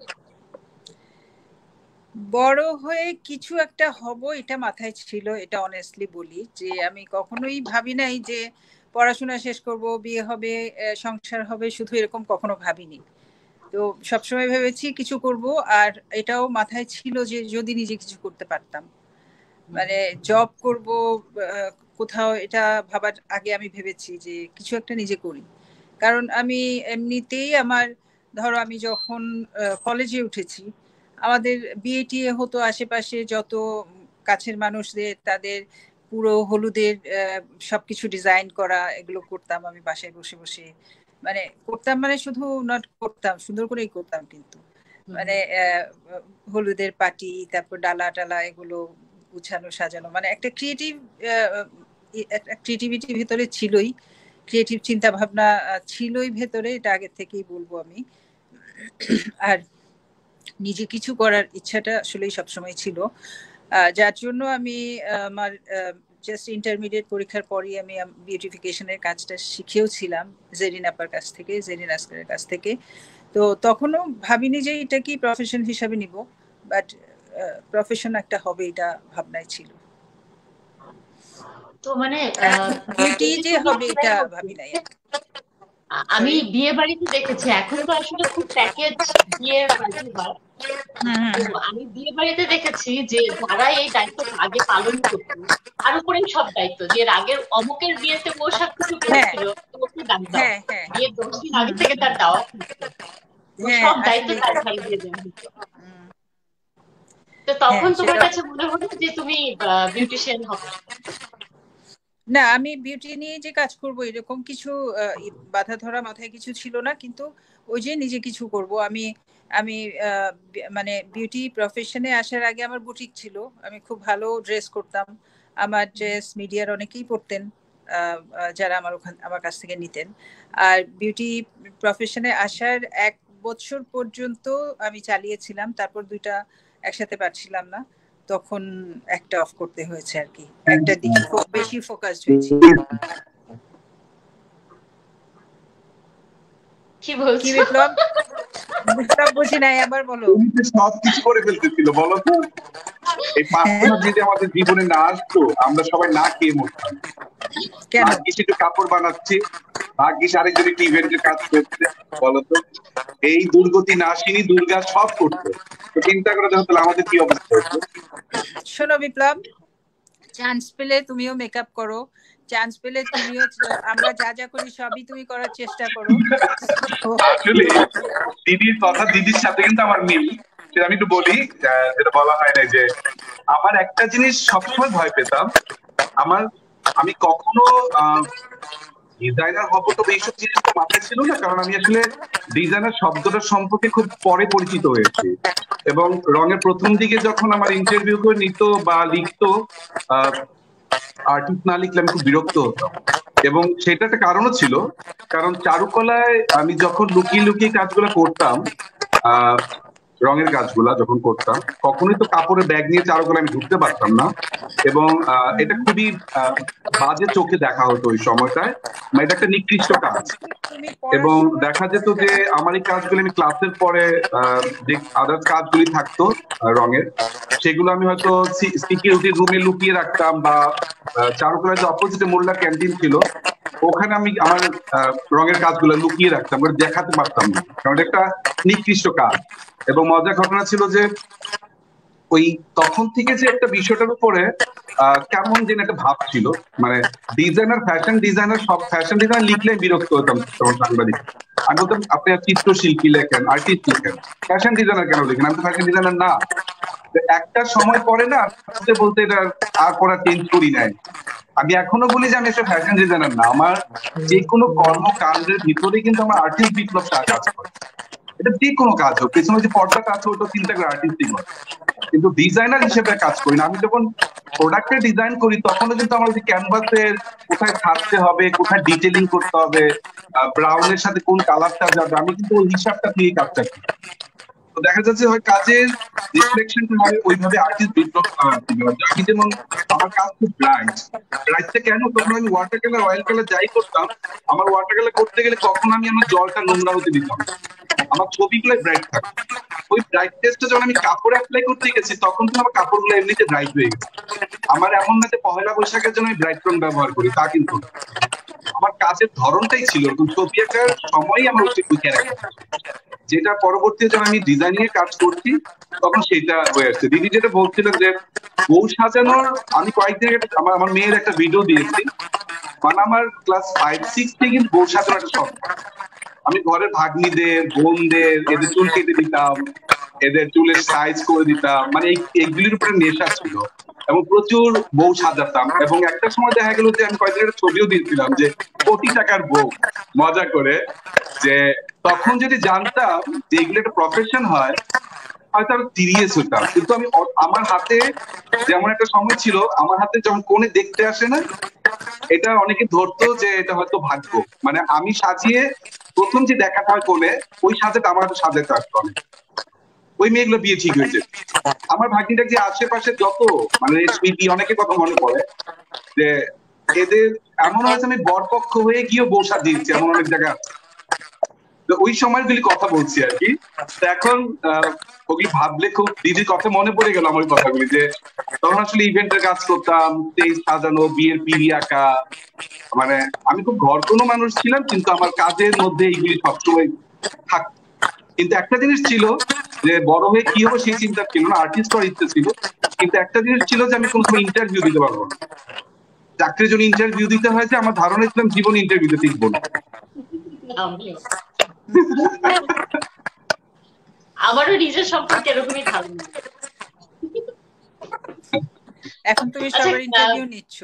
বড় হয়ে কিছু একটা হব এটা মাথায় ছিল, এটা অনেস্টলি বলি, যে আমি কখনোই ভাবি নাই যে পড়াশোনা শেষ করব, বিয়ে হবে, সংসার হবে, শুধু এরকম কখনো ভাবিনি। তো সবসময় ভেবেছি কিছু করব, আর এটাও মাথায় ছিল যে যদি নিজে কিছু করতে পারতাম, মানে জব করব কোথাও, এটা ভাবার আগে আমি ভেবেছি যে কিছু একটা নিজে করি। কারণ আমি এমনিতেই ধরো আমি যখন কলেজে উঠেছি, আমাদের বিয়ে হতো আশেপাশে, যত কাছের মানুষদের তাদের পুরো হলুদের সবকিছু ডিজাইন করা, এগুলো করতাম আমি বাসায় বসে বসে। মানে করতাম, মানে শুধু নট করতাম, সুন্দর করেই করতাম, কিন্তু মানে হলুদের পাটি, তারপর ডালা টালা এগুলো গুছানো সাজানো, মানে একটা ক্রিয়েটিভিটি ভেতরে ছিলই, ক্রিয়েটিভ চিন্তা ভাবনা ছিলই ভেতরে, এটা আগের থেকেই বলবো আমি। আর নিজে কিছু করার ইচ্ছাটা আসলেই সবসময় ছিল, যার জন্য আমি আমার জাস্ট ইন্টারমিডিয়েট পরীক্ষার পরই আমি বিউটিফিকেশনের কাজটা শিখেও ছিলাম জেরিন আপার কাছ থেকে, জেরিন আসকারের কাছ থেকে। তো তখনও ভাবিনি যে এটা কি প্রফেশন হিসাবে নিব, বাট প্রফেশন একটা হবে এটা ভাবনায় ছিল। তো মানে বিউটি যে হবে এটা ভাবি নাই। আমি বিয়ে বাড়িতে দেখেছি, এখন তো আসলে খুব প্যাকেজ বিয়ে বাড়ি হয়। তো আমি বিয়ে বাড়িতে দেখেছি যে যারা এই দায়িত্ব আগে পালন করতো, আর উপরে সব দায়িত্ব, যে আগের অমুকের বিয়েতে পোশাক কিছু পেয়েছিল, ওকে দান দাও, বিয়ের 10 দিন আগে থেকে তার দাওয়াত সব দায়িত্ব তার ঘাড়ে দিয়ে দেওয়া হতো। তো তখন তোমার কাছে মনে হলো যে তুমি বিউটিশিয়ান হবে? না, আমি বিউটি নিয়ে যে কাজ করব এরকম কিছু বাধা ধরা মাথায় কিছু ছিল না, কিন্তু ওই যে নিজে কিছু করব। আমি মানে বিউটি প্রফেশনে আসার আগে আমার বুটিক ছিল, আমি খুব ভালো ড্রেস করতাম, আমার ড্রেস মিডিয়ার অনেকেই পরতেন যারা আমার কাছ থেকে নিতেন। আর বিউটি প্রফেশনে আসার 1 বছর পর্যন্ত আমি চালিয়েছিলাম, তারপর 2টা একসাথে পারছিলাম না। তখন একটা অফ করতে হয়েছে আর কি, একটা দিকে বেশি ফোকাসড হয়েছি। কি বলছো? কি বিপ্লব? বিপ্লব বুঝি নাই, আবার বলো। সব কিছু করে ফেলতেছিল বলো তো। এই পাঁচটা যদি আমাদের জীবনে না আসতো আমরা সবাই না খেয়ে মরতাম। কেন? ভাগ্যিস একটু কাপড় বানাচ্ছি, ভাগ্যিস আরেকজন একটু ইভেন্টের কাজ করছে, বলতো। এই দুর্গতি নাশিনী দুর্গা সব করতো, তো চিন্তা করে দেখো তাহলে আমাদের কি অবস্থা হতো। শোনো বিপ্লব, চান্স পেলে তুমিও মেকআপ করো, চান্স পেলে তুমিও, আমরা যা যা করি সবই তুমি করার চেষ্টা করো। আসলে দিদির কথা, দিদির সাথে কিন্তু আমার মিল, সেটা আমি একটু বলি, যেটা বলা হয় না যে আমার একটা জিনিস সবসময় ভয় পেতাম, আমি কখনো ডিজাইনার হবো, তবে এইসব জিনিস তো মাথায় ছিল না, কারণ আমি আসলে ডিজাইনার শব্দটার সম্পর্কে খুব পরে পরিচিত হয়েছি। এবং রঙের প্রথম দিকে যখন আমার ইন্টারভিউ করে নিত বা লিখতো, আর্টিস্ট না লিখলে আমি খুব বিরক্ত হতাম। এবং সেটা একটা কারণও ছিল, কারণ চারুকলায় আমি যখন লুকিয়ে লুকিয়ে কাজগুলো করতাম, রঙের কাজগুলা যখন করতাম, কখনোই তো কাপড়ের ব্যাগ নিয়ে চারুকলায় আমি ঢুকতে পারতাম না। এবং এটা খুবই বাজে চোখে দেখা হতো ওই সময়টায়, এটা একটা নিকৃষ্ট কাজ। এবং দেখা যেত যে আমার এই কাজগুলো আমি ক্লাসের পরে যে আদার্স কাজগুলি থাকতো রঙের, সেগুলো আমি হয়তো সিকিউরিটি রুমে লুকিয়ে রাখতাম, বা চারুকলায় যে অপোজিটে মোল্লা ক্যান্টিন ছিল ওখানে আমি আমার রঙের কাজগুলো লুকিয়ে রাখতাম, দেখাতে পারতাম না, কারণ একটা নিকৃষ্ট কাজ। এবং মজার ঘটনা ছিল যে ওই তখন থেকে যে একটা বিষয়টার উপরে কেমন যেন একটা ভাব ছিল, মানে ডিজাইনার, ফ্যাশন ডিজাইনার, সব ফ্যাশন ডিজাইনার লিখলে বিরক্ত হতাম তখন সাংবাদিক। আমি বলতাম আপনি চিত্রশিল্পী লেখেন, আর্টিস্ট লেখেন, ফ্যাশন ডিজাইনার কেন লেখেন? আমি তো ফ্যাশন ডিজাইনার না। একটা সময় পরে না বলতে এটা আর পড়া চেঞ্জ করি নাই। আমি এখনো বলি যে আমি একটা ফ্যাশন ডিজাইনার না, আমার যে কোনো কর্মকাণ্ডের ভিতরে কিন্তু আমার আর্টিস্ট বিপ্লব কাজ করে। এটা যে কোনো কাজ হোক, পেছনে যে পর্দাটা আছে ওটা চিন্তা করে আর্টিস্টই করে, কিন্তু ডিজাইনার হিসেবে কাজ করি না। আমি যখন প্রোডাক্টের ডিজাইন করি তখনও কিন্তু আমার যে ক্যানভাসের কোথায় থাকতে হবে, কোথায় ডিটেলিং করতে হবে, ব্রাউনের সাথে কোন কালারটা যাবে, আমি কিন্তু ওই হিসাবটা দিয়ে কাজটা করি। তো দেখা যাচ্ছে হয় কাজের রিফ্লেকশনটা হয় ওইভাবে আর্টিস্ট বিপ্লব। আমি যেমন আমার কাজ খুব ব্রাইটটা কেন, তখন আমি ওয়াটার কালার, অয়েল কালার যাই করতাম, আমার ওয়াটার কালার করতে গেলে কখন আমি আমার জলটা নোংরা হতে দিতাম, আমার ছবিগুলো ব্রাইট থাকে। ওই ব্রাইটনেসটা যখন আমি কাপড়ে অ্যাপ্লাই করতে গেছি তখন তো আমার কাপড়গুলো এমনিতে ব্রাইট হয়ে গেছে। আমার এমন না যে পহেলা বৈশাখের জন্য আমি ব্রাইট রং ব্যবহার করি, তা কিন্তু আমার কাজের ধরনটাই ছিল এরকম। ছবি আঁকার সময়ই আমার উচিত ওই ক্যারেক্টার, যেটা পরবর্তীতে যখন আমি ডিজাইনিং এর কাজ করছি তখন সেটা হয়ে আসছে। দিদি যেটা বলছিলেন যে বউ সাজানোর, আমি কয়েকদিন আমার মেয়ের একটা ভিডিও দিয়েছি, মানে আমার ক্লাস 5-6 থেকে বউ সাজানোর একটা শখ। আমি ঘরের ভাগ্নিদের, বোনদের, এদের চুল কেটে দিতাম, এদের চুলের সাইজ করে দিতাম, মানে এইগুলির উপরে নেশা ছিল এবং প্রচুর বউ সাজাতাম। এবং একটা সময় দেখা গেল যে আমি কয়েকদিন একটা ছবিও দিয়েছিলাম যে কোটি টাকার বউ, মজা করে, যে তখন যদি জানতাম যে এগুলো একটা প্রফেশন হয় হয়তো আমি সিরিয়াস হতাম। কিন্তু আমি আমার হাতে যেমন একটা সময় ছিল, আমার হাতে যখন কোণে দেখতে আসে না, এটা অনেকে ধরতো যে এটা হয়তো ভাগ্য, মানে আমি সাজিয়ে প্রথম যে দেখাটা হয় কোণে, ওই সাজাটা আমার হাতে সাজাতে আসতো অনেক, ওই মেয়েগুলো বিয়ে ঠিক হয়েছে। আমার ভাগ্নিটা যে আশেপাশে যত মানে স্মৃতি, অনেকের কথা মনে পড়ে যে এদের এমন হয়েছে আমি বরপক্ষ হয়ে গিয়েও বউ সাজিয়েছি, এমন অনেক জায়গা আছে। ওই সময়গুলি কথা বলছি আর কি। এখন ওগুলি ভাবলে খুব দিদির কথা মনে পড়ে গেল আমার কথাগুলি, যে তখন আসলে ইভেন্টের কাজ করতাম, স্টেজ সাজানো, বিয়ের পিড়ি আঁকা, মানে আমি খুব ঘর কোনো মানুষ ছিলাম, কিন্তু আমার কাজের মধ্যে এইগুলি সবসময় থাক। কিন্তু একটা জিনিস ছিল যে বড় হয়ে কি হবো সেই চিন্তা ছিল না, আর্টিস্ট হওয়ার ইচ্ছে ছিল। কিন্তু একটা জিনিস ছিল যে আমি কোনো সময় ইন্টারভিউ দিতে পারবো না। চাকরির জন্য ইন্টারভিউ দিতে হয়েছে, আমার ধারণা ছিল জীবন ইন্টারভিউতে টিকবো না। আমারও নিজের সম্পর্কে এরকমই ধারণা। এখন তুমি সবার ইন্টারভিউ নিচ্ছ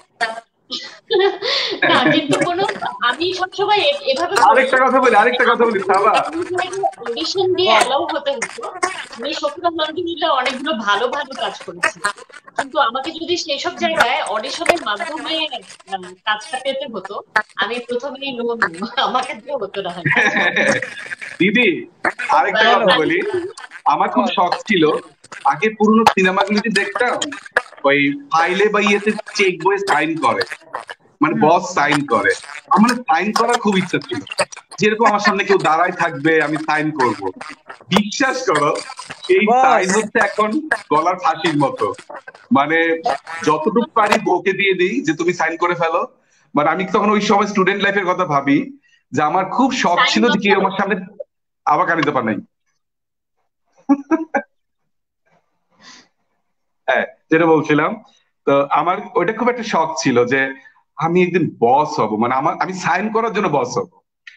না, কিন্তু কোনো, আমি সবসময় এভাবে আরেকটা কথা বলি সাবা, অডিশন দিয়ে অ্যালাউ হতে হতো। আমি সত্যি আলহামদুলিল্লাহ অনেকগুলো ভালো ভালো কাজ করেছি, কিন্তু আমাকে যদি সেসব জায়গায় অডিশনের মাধ্যমে কাজটা পেতে হতো, আমি প্রথমেই আমাকে দিয়ে হতো না। দিদি আরেকটা কথা বলি, আমার খুব শখ ছিল আগে পুরনো সিনেমাগুলিতে দেখতাম ওই ফাইলে বা ইয়েতে চেক বইয়ে সাইন করে, মানে বস সাইন করে। আমার সাইন করার খুব ইচ্ছা ছিল, যেরকম আমার সামনে কেউ দাঁড়ায় থাকবে আমি সাইন করব। বিশ্বাস করো এই সাইন বস হচ্ছে এখন গলার ফাঁসির মতো। মানে যতটুকু পারি বউকে দিয়ে দিই যে তুমি সাইন করে ফেলো। মানে আমি তখন ওই সময় স্টুডেন্ট লাইফের কথা ভাবি যে আমার খুব শখ সাইন ছিল যে কেউ দরকার। আমার সামনে আবার কানিতে পার নাই। হ্যাঁ, যেটা বলছিলাম, তো আমার ওইটা খুব একটা শখ ছিল যে আমি একদিন বস হব, মানে আমি সাইন করার জন্য বস হব।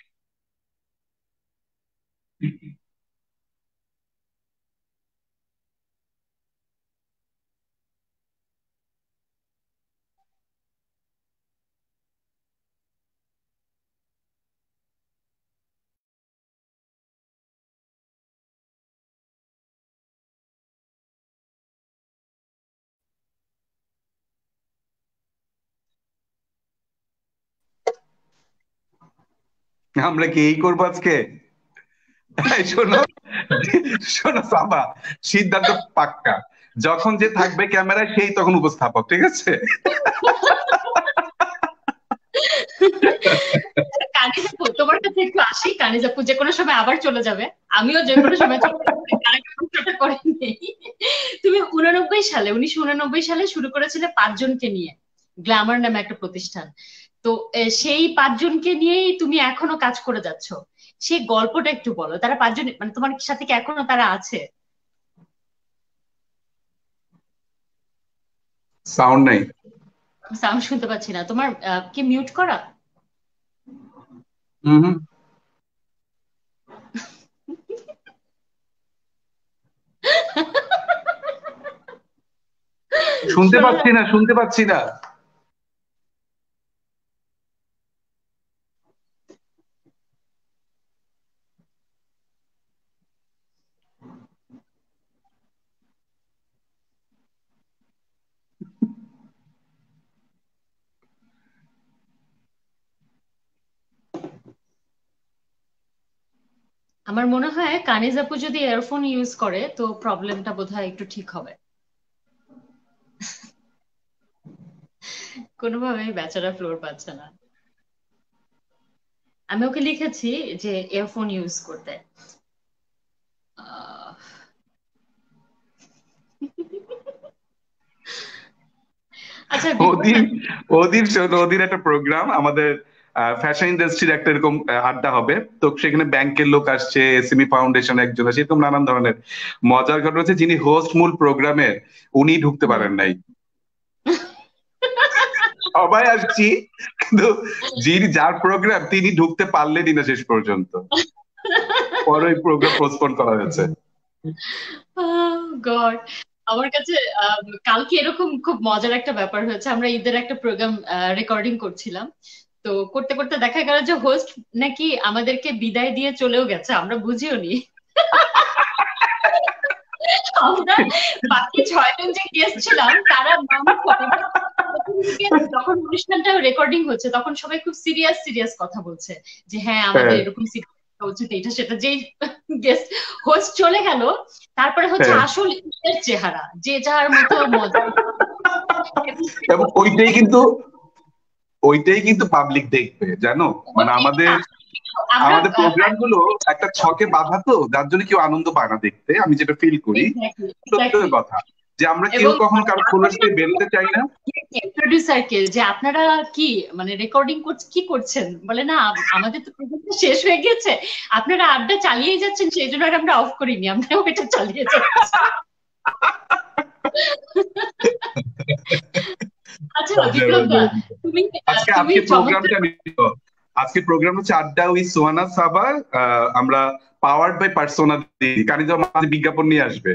আমরা কি এই করবো আজকে? এই শোনো, শোনো সাবা, সিদ্ধান্ত পাক্কা। যখন যে থাকবে ক্যামেরায় সেই তখন উপস্থাপক, ঠিক আছে? কানিজ আপু, তোমার কাছে একটু আসি। কানিজ আপু যে কোনো সময় আবার চলে যাবে, আমিও যে কোনো সময় চলে যাবো, আরেকটা প্রশ্নটা করে নেই। তুমি 1999 সালে শুরু করেছিলে 5 জনকে নিয়ে গ্ল্যামার নামে একটা প্রতিষ্ঠান। তো সেই 5 জনকে নিয়েই তুমি এখনো কাজ করে যাচ্ছ। সেই গল্পটা একটু বলো। তারা 5 জন, মানে তোমার সাথে কি এখনো তারা আছে? সাউন্ড নাই। সাউন্ড শুনতে পাচ্ছি না তোমার। কি মিউট করা? হম হম। শুনতে শোনা পাচ্ছি যাচ্ছে? না, শুনতে পাচ্ছি না। আমার মনে হয় কানিজ আপু যদি ইয়ারফোন ইউজ করে তো প্রবলেমটা বোধহয় একটু ঠিক হবে। কোনোভাবেই বেচারা ফ্লোর পাচ্ছে না। আমি ওকে লিখেছি যে ইয়ারফোন ইউজ করতে। আহ, আচ্ছা বিপ্লব ওদিন দা, ওদিন শোনো, ওদিন একটা প্রোগ্রাম আমাদের ফ্যাশন ইন্ডাস্ট্রির একটা এরকম আড্ডা হবে। তো সেখানে ব্যাংকের লোক আসছে, এসএমই ফাউন্ডেশন একজন আসে, এরকম নানান ধরনের মজার ঘটনা হচ্ছে। যিনি হোস্ট মূল প্রোগ্রামের উনি ঢুকতে হুম। পারেন নাই। সবাই আসছি, কিন্তু যিনি যার প্রোগ্রাম তিনি ঢুকতে পারলেনই না শেষ পর্যন্ত। পরে ওই প্রোগ্রাম পোস্টপোন করা হয়েছে। গড, আমার কাছে কালকে এরকম খুব মজার একটা ব্যাপার হয়েছে। আমরা ঈদের একটা প্রোগ্রাম রেকর্ডিং করছিলাম। তো করতে করতে দেখা গেল যে হোস্ট নাকি আমাদেরকে বিদায় দিয়ে চলেও গেছে, আমরা বুঝিও নি। আমরা বাকি 6 জন যে গেস্ট ছিলাম তারা প্রথম দিকে যখন অনুষ্ঠানটা রেকর্ডিং হচ্ছে তখন সবাই খুব সিরিয়াস সিরিয়াস কথা বলছে যে হ্যাঁ আমাদের হ্যাঁ এরকম সিরিয়াস উচিত, এটা সেটা। যেই গেস্ট হোস্ট চলে গেল, তারপরে হচ্ছে হ্যাঁ। আসল ঈদের চেহারা, যে যার মতো মজা। এবং ওইটাই কিন্তু পাবলিক দেখবে, জানো? মানে আমাদের আমরা আমাদের প্রোগ্রাম গুলো একটা ছকে বাঁধা, তো যার জন্য কেউ আনন্দ পায় না দেখতে, আমি যেটা ফিল করি। এক্স্যাক্টলি সত্য এক্স্যাক্টলি। কথা যে আমরা কেউ এবং কখনো কারো খোলস দিয়ে বেরোতে চাই না। প্রডিউসারকে যে আপনারা কি মানে রেকর্ডিং কি করছেন, বলে না আমাদের তো প্রোগ্রামটা শেষ হয়ে গেছে, আপনারা আড্ডা চালিয়ে যাচ্ছেন, সেই জন্য আর আমরা অফ করিনি, আমরা ওইটা চালিয়ে যাচ্ছি। আচ্ছা মজার বিপ্লব দা, মজার। তুমি আজকে তুমি আজকে চমৎকার। প্রোগ্রামটা আমি, আজকে প্রোগ্রাম হচ্ছে আড্ডা উইথ সোহানা সাবা। আমরা পাওয়ার্ড বাই পার্সোনা দিই, কারণ আমাদের বিজ্ঞাপন নিয়ে আসবে।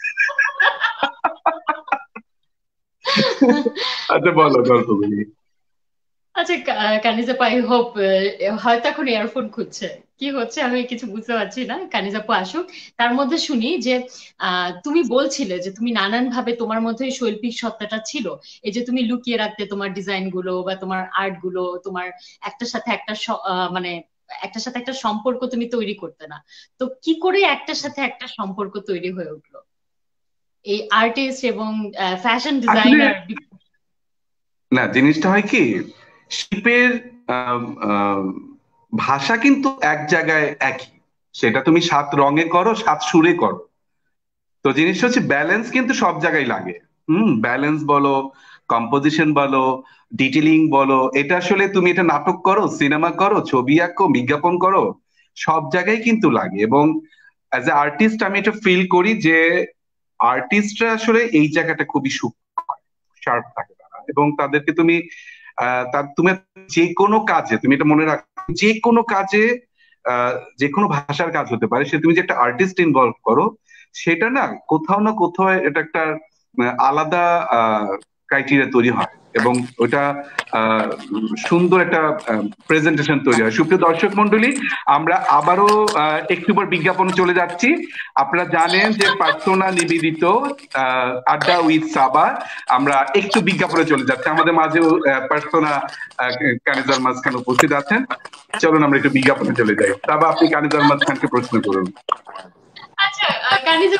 আচ্ছা বলো গল্পগুলি। আচ্ছা কানিজাপু, আই হোপ হয়তো এখন ইয়ারফোন খুঁজছে। কি হচ্ছে আমি কিছু বুঝতে পারছি না। কানিজাপু আসুক, তার মধ্যে শুনি যে তুমি বলছিলে যে তুমি নানান ভাবে তোমার মধ্যে এই শৈল্পিক সত্তাটা ছিল। এই যে তুমি লুকিয়ে রাখতে তোমার ডিজাইন গুলো বা তোমার আর্ট গুলো, তোমার একটার সাথে একটা মানে একটার সাথে একটা সম্পর্ক তুমি তৈরি করতে না। তো কি করে একটার সাথে একটা সম্পর্ক তৈরি হয়ে উঠলো? এই আর্টিস্ট এবং ফ্যাশন আসলে ডিজাইনার? না, জিনিসটা হয় কি, শিল্পের আম, আম, ভাষা কিন্তু এক জায়গায় একই। সেটা তুমি 7 রঙে করো, 7 সুরে করো। তো জিনিসটা হচ্ছে ব্যালেন্স কিন্তু সব জায়গায় লাগে। ব্যালেন্স বলো, কম্পোজিশন বলো, ডিটেলিং বলো, এটা আসলে তুমি এটা নাটক করো, সিনেমা করো, ছবি আঁকো, বিজ্ঞাপন করো, সব জায়গায় কিন্তু লাগে। এবং অ্যাজ এ আর্টিস্ট আমি এটা ফিল করি যে আর্টিস্টরা আসলে এই জায়গাটা খুবই শার্প থাকে তারা। এবং তাদেরকে তুমি তুমি যে কোনো কাজে, তুমি এটা মনে রাখো, যে কোনো কাজে যে কোনো ভাষার কাজ হতে পারে, সে তুমি যে একটা আর্টিস্ট ইনভলভ করো, সেটা না কোথাও না কোথাও এটা একটা আলাদা ক্রাইটেরিয়া তৈরি হয়। এবং ওটা সুন্দর একটা প্রেজেন্টেশন তৈরি হয়। সুপ্রিয় দর্শক মন্ডলী, আমরা আবারও একটু পর বিজ্ঞাপন চলে যাচ্ছি। আপনারা জানেন যে পার্সোনা নিবেদিত আড্ডা উইথ সাবা, আমরা একটু বিজ্ঞাপনে চলে যাচ্ছি। আমাদের মাঝে পার্সোনা কানিজার মাঝখান উপস্থিত আছেন। চলুন আমরা একটু বিজ্ঞাপনে চলে যাই। সাবা, আপনি কানিজার মাঝখানকে প্রশ্ন করুন। আচ্ছা, কানিজা,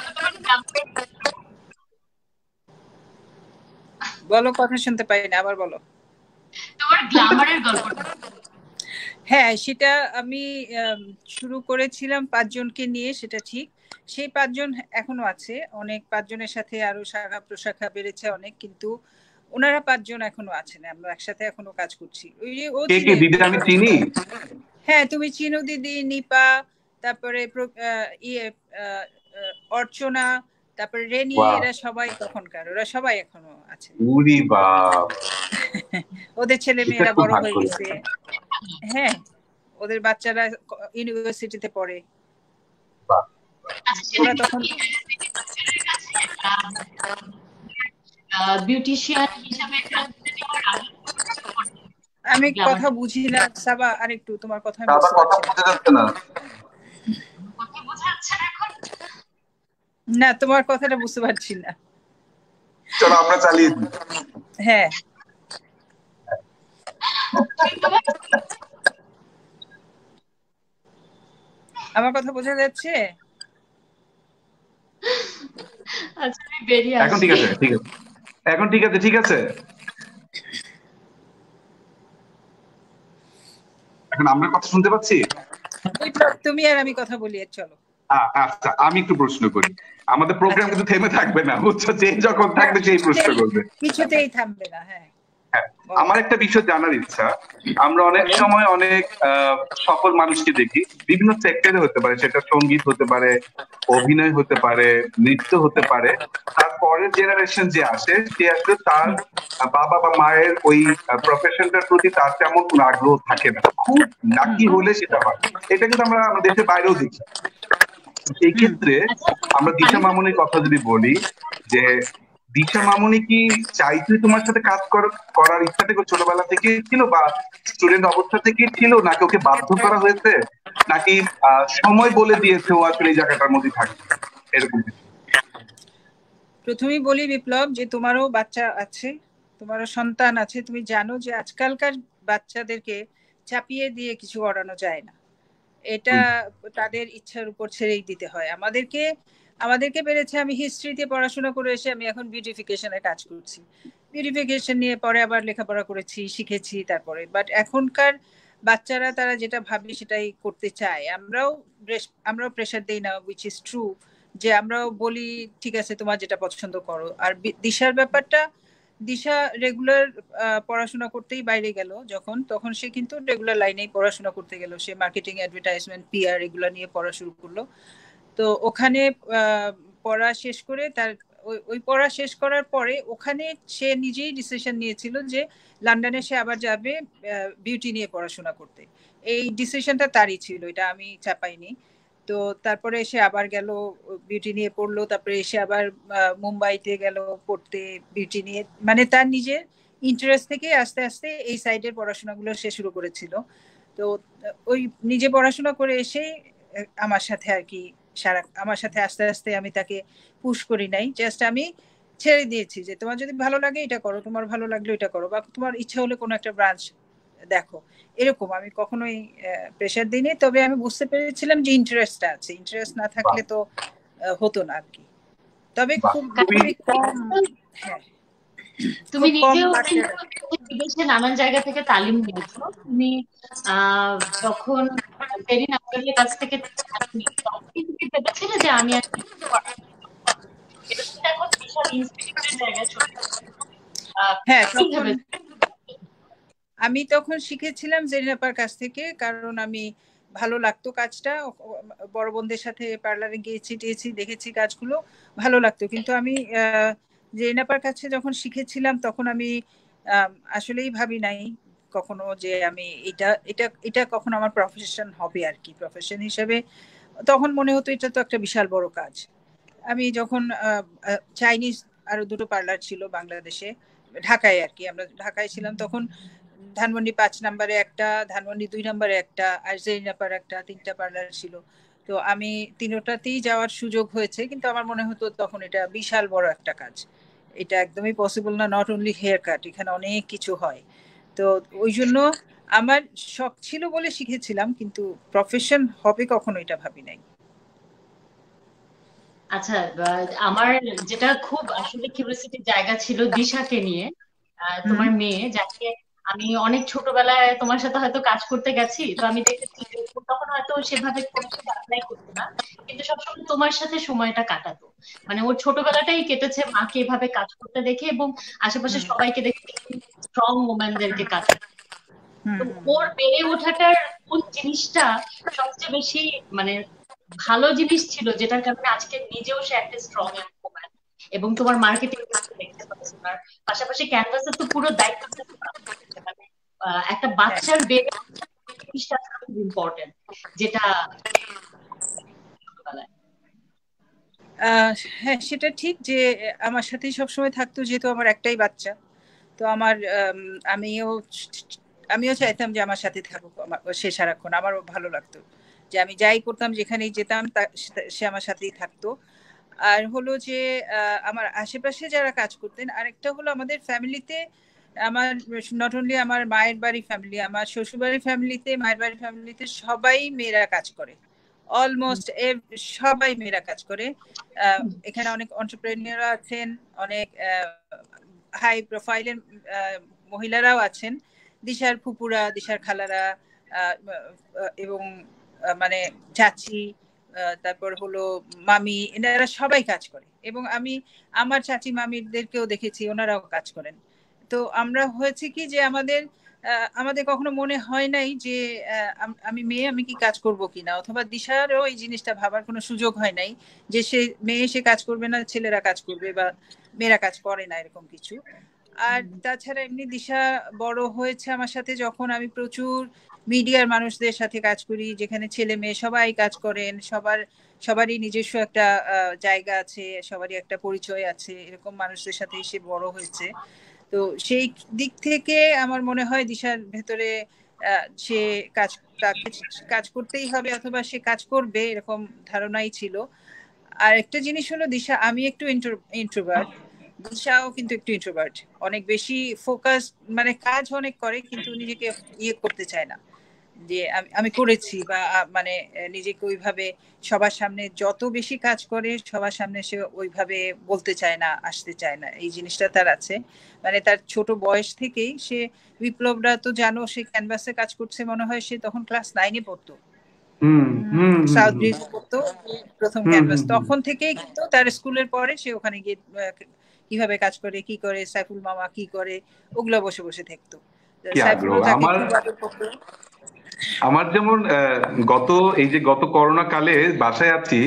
বলো, কথা শুনতে পাই না, আবার বলো। তোমার গ্ল্যামারের গল্পটা। হ্যাঁ, সেটা আমি শুরু করেছিলাম 5 জনকে নিয়ে, সেটা ঠিক। সেই 5 জন এখনো আছে, অনেক 5 জনের সাথে আরো শাখা প্রশাখা বেড়েছে অনেক, কিন্তু ওনারা 5 জন এখনো আছেন, আমরা একসাথে এখনো কাজ করছি। ওই যে ও কে কে দিদি আমি চিনি? হ্যাঁ, তুমি চিনো দিদি, নিপা, তারপরে অর্চনা, তারপরে রেনি, এরা সবাই তখনকার, ওরা সবাই এখনো আছে। উরি বাপ, ওদের ছেলে মেয়েরা বড় হয়ে গেছে। হ্যাঁ, ওদের বাচ্চারা ইউনিভার্সিটিতে পড়ে। ওরা তখন বিউটিশিয়ান হিসেবে আমি কথা বুঝি না সাবা, আরেকটু তোমার কথা বোঝা যাচ্ছে না। কথা বোঝা যাচ্ছে না এখন? না, তোমার কথাটা বুঝতে পারছি না। চলো আমরা চালিয়ে দিই। হ্যাঁ, আমার কথা বোঝা যাচ্ছে? আচ্ছা, আমি বেরিয়ে আসি। এখন ঠিক আছে, ঠিক আছে, এখন ঠিক আছে, ঠিক আছে। এখন আমরা কথা শুনতে পাচ্ছি। তুমি আর আমি কথা বলি, চলো। আচ্ছা, আমি একটু প্রশ্ন করি। আমাদের প্রোগ্রাম কিন্তু থেমে থাকবে না, বুঝছো? যে যখন থাকবে সেই প্রশ্ন করবে, কিছুতেই থামবে না। হ্যাঁ, আমার একটা বিষয় জানার ইচ্ছা। আমরা অনেক সময় অনেক সফল মানুষকে দেখি, বিভিন্ন সেক্টরে হতে পারে, সেটা সঙ্গীত হতে পারে, অভিনয় হতে পারে, নৃত্য হতে পারে। তারপরের জেনারেশন যে আসে, সে আসলে তার বাবা বা মায়ের ওই প্রফেশনটার প্রতি তার তেমন কোনো আগ্রহ থাকে না। খুব লাকি হলে সেটা হয়। এটা কিন্তু আমরা দেশের বাইরেও দেখি। এই ক্ষেত্রে আমরা দিশা মামুনির কথা যদি বলি, যে দিশা মামুনি কি চাইতে তোমার সাথে কাজ করার ইচ্ছা থেকে ছোটবেলা থেকে ছিল, বা স্টুডেন্ট অবস্থা থেকে ছিল, নাকি ওকে বাধ্য করা হয়েছে, নাকি সময় বলে দিয়েছে ও আসলে এই জায়গাটার মধ্যে থাকবে, এরকম? প্রথমেই বলি বিপ্লব, যে তোমারও বাচ্চা আছে, তোমারও সন্তান আছে। তুমি জানো যে আজকালকার বাচ্চাদেরকে চাপিয়ে দিয়ে কিছু করানো যায় না, এটা তাদের ইচ্ছার উপর ছেড়েই দিতে হয়। আমাদেরকে পেরেছে। আমি হিস্ট্রিতে পড়াশোনা করে এসে আমি এখন বিউটিফিকেশনে কাজ করছি। বিউটিফিকেশন নিয়ে পরে আবার লেখাপড়া করেছি, শিখেছি তারপরে। বাট এখনকার বাচ্চারা তারা যেটা ভাবে সেটাই করতে চায়। আমরাও প্রেশার দেই না, উইচ ইজ ট্রু, যে আমরাও বলি ঠিক আছে তোমার যেটা পছন্দ করো। আর দিশার ব্যাপারটা, দিশা রেগুলার পড়াশোনা করতেই বাইরে গেল যখন, তখন সে কিন্তু রেগুলার লাইনেই পড়াশোনা করতে গেল। সে মার্কেটিং, অ্যাডভার্টাইজমেন্ট, পিআর এগুলো নিয়ে পড়া শুরু করলো। তো ওখানে পড়া শেষ করে তার ওই পড়া শেষ করার পরে ওখানে সে নিজেই ডিসিশন নিয়েছিল যে লন্ডনে সে আবার যাবে বিউটি নিয়ে পড়াশোনা করতে। এই ডিসিশনটা তারই ছিল, এটা আমি চাপাইনি। তো তারপরে এসে আবার গেল, বিউটি নিয়ে পড়লো। তারপরে এসে আবার মুম্বাইতে গেল পড়তে বিউটি নিয়ে। মানে তার নিজের ইন্টারেস্ট থেকে আস্তে আস্তে এই সাইডের পড়াশোনাগুলো সে শুরু করেছিল। তো ওই নিজে পড়াশোনা করে এসে আমার সাথে আর কি আমার সাথে আস্তে আস্তে আমি তাকে পুশ করি নাই, জাস্ট আমি ছেড়ে দিয়েছি যে তোমার যদি ভালো লাগে এটা করো, তোমার ভালো লাগলে এটা করো, বা তোমার ইচ্ছা হলে কোনো একটা ব্রাঞ্চ দেখো, এরকম। আমি কখনোই প্রেশার দিইনি। তবে আমি বুঝতে পেরেছিলাম যে ইন্টারেস্টটা আছে, ইন্টারেস্ট না থাকলে তো হতো না আর কি। তবে বাহ, খুবই খুবই কম। হ্যাঁ, তুমি খুব কম নিজেও মাঠে। কিন্তু বিদেশে নানান জায়গা থেকে তালিম নিয়েছো। তুমি যখন জেরিন আক্তারের কাছ থেকে তখন কি তুমি ভেবেছিলে যে আমি আর কিছু পারবো? এটা কিন্তু এখন বিশাল ইনস্টিটিউটের জায়গায় চলে গেছে। হ্যাঁ, কি তখন ভেবেছো? আমি তখন শিখেছিলাম জেরিনাপার কাছ থেকে, কারণ আমি ভালো লাগতো কাজটা। বড় বোনদের সাথে পার্লারে গিয়েছি টিয়েছি, দেখেছি কাজগুলো ভালো লাগতো। কিন্তু আমি জেরিনাপার কাছে যখন শিখেছিলাম তখন আমি আসলেই ভাবি নাই কখনো যে আমি এটা এটা এটা কখনো আমার প্রফেশন হবে আর কি, প্রফেশন হিসেবে। তখন মনে হতো এটা তো একটা বিশাল বড় কাজ। আমি যখন চাইনিজ আরো দুটো পার্লার ছিল বাংলাদেশে, ঢাকায় আর কি, আমরা ঢাকায় ছিলাম তখন। ধানমন্ডি 5 নম্বরে একটা, ধানমন্ডি 2 নম্বরে একটা, আর জেরিনাপার একটা, 3টা পার্লার ছিল। তো আমি তিনোটাতেই যাওয়ার সুযোগ হয়েছে, কিন্তু আমার মনে হতো তখন এটা বিশাল বড় একটা কাজ। এটা একদমই পসিবল না, নট অনলি হেয়ার কাট, এখানে অনেক কিছু হয়। তো ওই জন্য আমার শখ ছিল বলে শিখেছিলাম, কিন্তু প্রফেশন হবে কখনো এটা ভাবি নাই। আচ্ছা, আমার যেটা খুব আসলে কিউরিওসিটির জায়গা ছিল দিশাকে নিয়ে, হুম তোমার মেয়ে যাকে আমি অনেক ছোটবেলায় তোমার সাথে হয়তো কাজ করতে গেছি, তো আমি দেখেছি যে ও তখন হয়তো সেভাবে কোনো কিছু অ্যাপ্লাই করতো না, কিন্তু সবসময় তোমার সাথে সময়টা কাটাতো। মানে ওর ছোটবেলাটাই কেটেছে মাকে এভাবে কাজ করতে দেখে এবং আশেপাশে হুম সবাইকে দেখে স্ট্রং ওম্যানদেরকে কাজ করতে। হুম তো হুম ওর বেড়ে ওঠাটার কোন জিনিসটা সবচেয়ে বেশি মানে ভালো জিনিস ছিল, যেটার কারণে আজকে নিজেও সে একটা স্ট্রং ওম্যান এবং তোমার মার্কেটিং দেখতে পাচ্ছি। আর পাশাপাশি ক্যানভাসের তো পুরো দায়িত্বটা তোমার উপরে। মানে একটা হ্যাঁ বাচ্চার বেড়ে ওঠার জিনিসটা খুব ইম্পর্টেন্ট, যেটা ছোটবেলায়। আহ, হ্যাঁ, সেটা ঠিক যে আমার সাথেই সবসময় থাকতো, যেহেতু আমার একটাই বাচ্চা। তো আমার আমিও আমিও চাইতাম যে আমার সাথে থাকুক, সে সারাক্ষণ। আমারও ভালো লাগতো যে আমি যাই করতাম, যেখানেই যেতাম সে আমার সাথেই থাকতো। আর হলো যে আমার আশেপাশে যারা কাজ করতেন, আরেকটা হলো আমাদের ফ্যামিলিতে, আমার নট অনলি আমার মায়ের বাড়ি ফ্যামিলি, আমার শ্বশুর বাড়ির ফ্যামিলিতে, মায়ের বাড়ির ফ্যামিলিতে সবাই মেয়েরা কাজ করে। অলমোস্ট সবাই মেয়েরা কাজ করে। এখানে অনেক এন্টারপ্রেনিয়ররা আছেন, অনেক হাই প্রোফাইলের মহিলারাও আছেন, দিশার ফুপুরা, দিশার খালারা, এবং মানে চাচি, তারপর হলো মামি, এনারা সবাই কাজ করে। এবং আমি আমার চাচি মামিদেরকেও দেখেছি, ওনারাও কাজ করেন। তো আমরা হয়েছে কি যে আমাদের কখনো মনে হয় নাই যে আমি মেয়ে, আমি কি কাজ করব কিনা, অথবা দিশারও এই জিনিসটা ভাবার কোনো সুযোগ হয় নাই যে সে মেয়ে, সে কাজ করবে না, ছেলেরা কাজ করবে বা মেয়েরা কাজ করে না, এরকম কিছু। আর তাছাড়া এমনি দিশা বড় হয়েছে আমার সাথে, যখন আমি প্রচুর মিডিয়ার মানুষদের সাথে কাজ করি, যেখানে ছেলে মেয়ে সবাই কাজ করেন, সবারই নিজস্ব একটা জায়গা আছে, সবারই একটা পরিচয় আছে, এরকম মানুষদের সাথেই সে বড় হয়েছে। তো সেই দিক থেকে আমার মনে হয় দিশার ভেতরে সে তাকে কাজ করতেই হবে, অথবা সে কাজ করবে, এরকম ধারণাই ছিল। আর একটা জিনিস হলো, দিশা, আমি একটু ইন্ট্রোভার্ট, দিশাও কিন্তু একটু ইন্ট্রোভার্ট, অনেক বেশি ফোকাস, মানে কাজ অনেক করে কিন্তু নিজেকে ইয়ে করতে চায় না যে আমি করেছি, বা মানে নিজেকে ওইভাবে সবার সামনে, যত বেশি কাজ করে সবার সামনে সে ওইভাবে বলতে চায় না, আসতে চায় না, এই জিনিসটা তার আছে। মানে তার ছোট বয়স থেকেই সে, বিপ্লবরা তো জানো, সে ক্যানভাসে কাজ করছে, মনে হয় সে তখন ক্লাস 9-এ পড়তো, হুম হুম হুম সাউথ হুম ব্রিজে পড়তো, প্রথম হুম ক্যানভাস। হুম হুম। তখন থেকেই কিন্তু তার স্কুলের পরে সে ওখানে গিয়ে কিভাবে কাজ করে, কি করে, সাইফুল মামা কি করে, ওগুলো বসে বসে দেখতো। কি আগ্রহ সাইফুলও তাকে আমার! খুব আদর করতো। আমার যেমন গত গত করোনা কালে বাসায় আছি,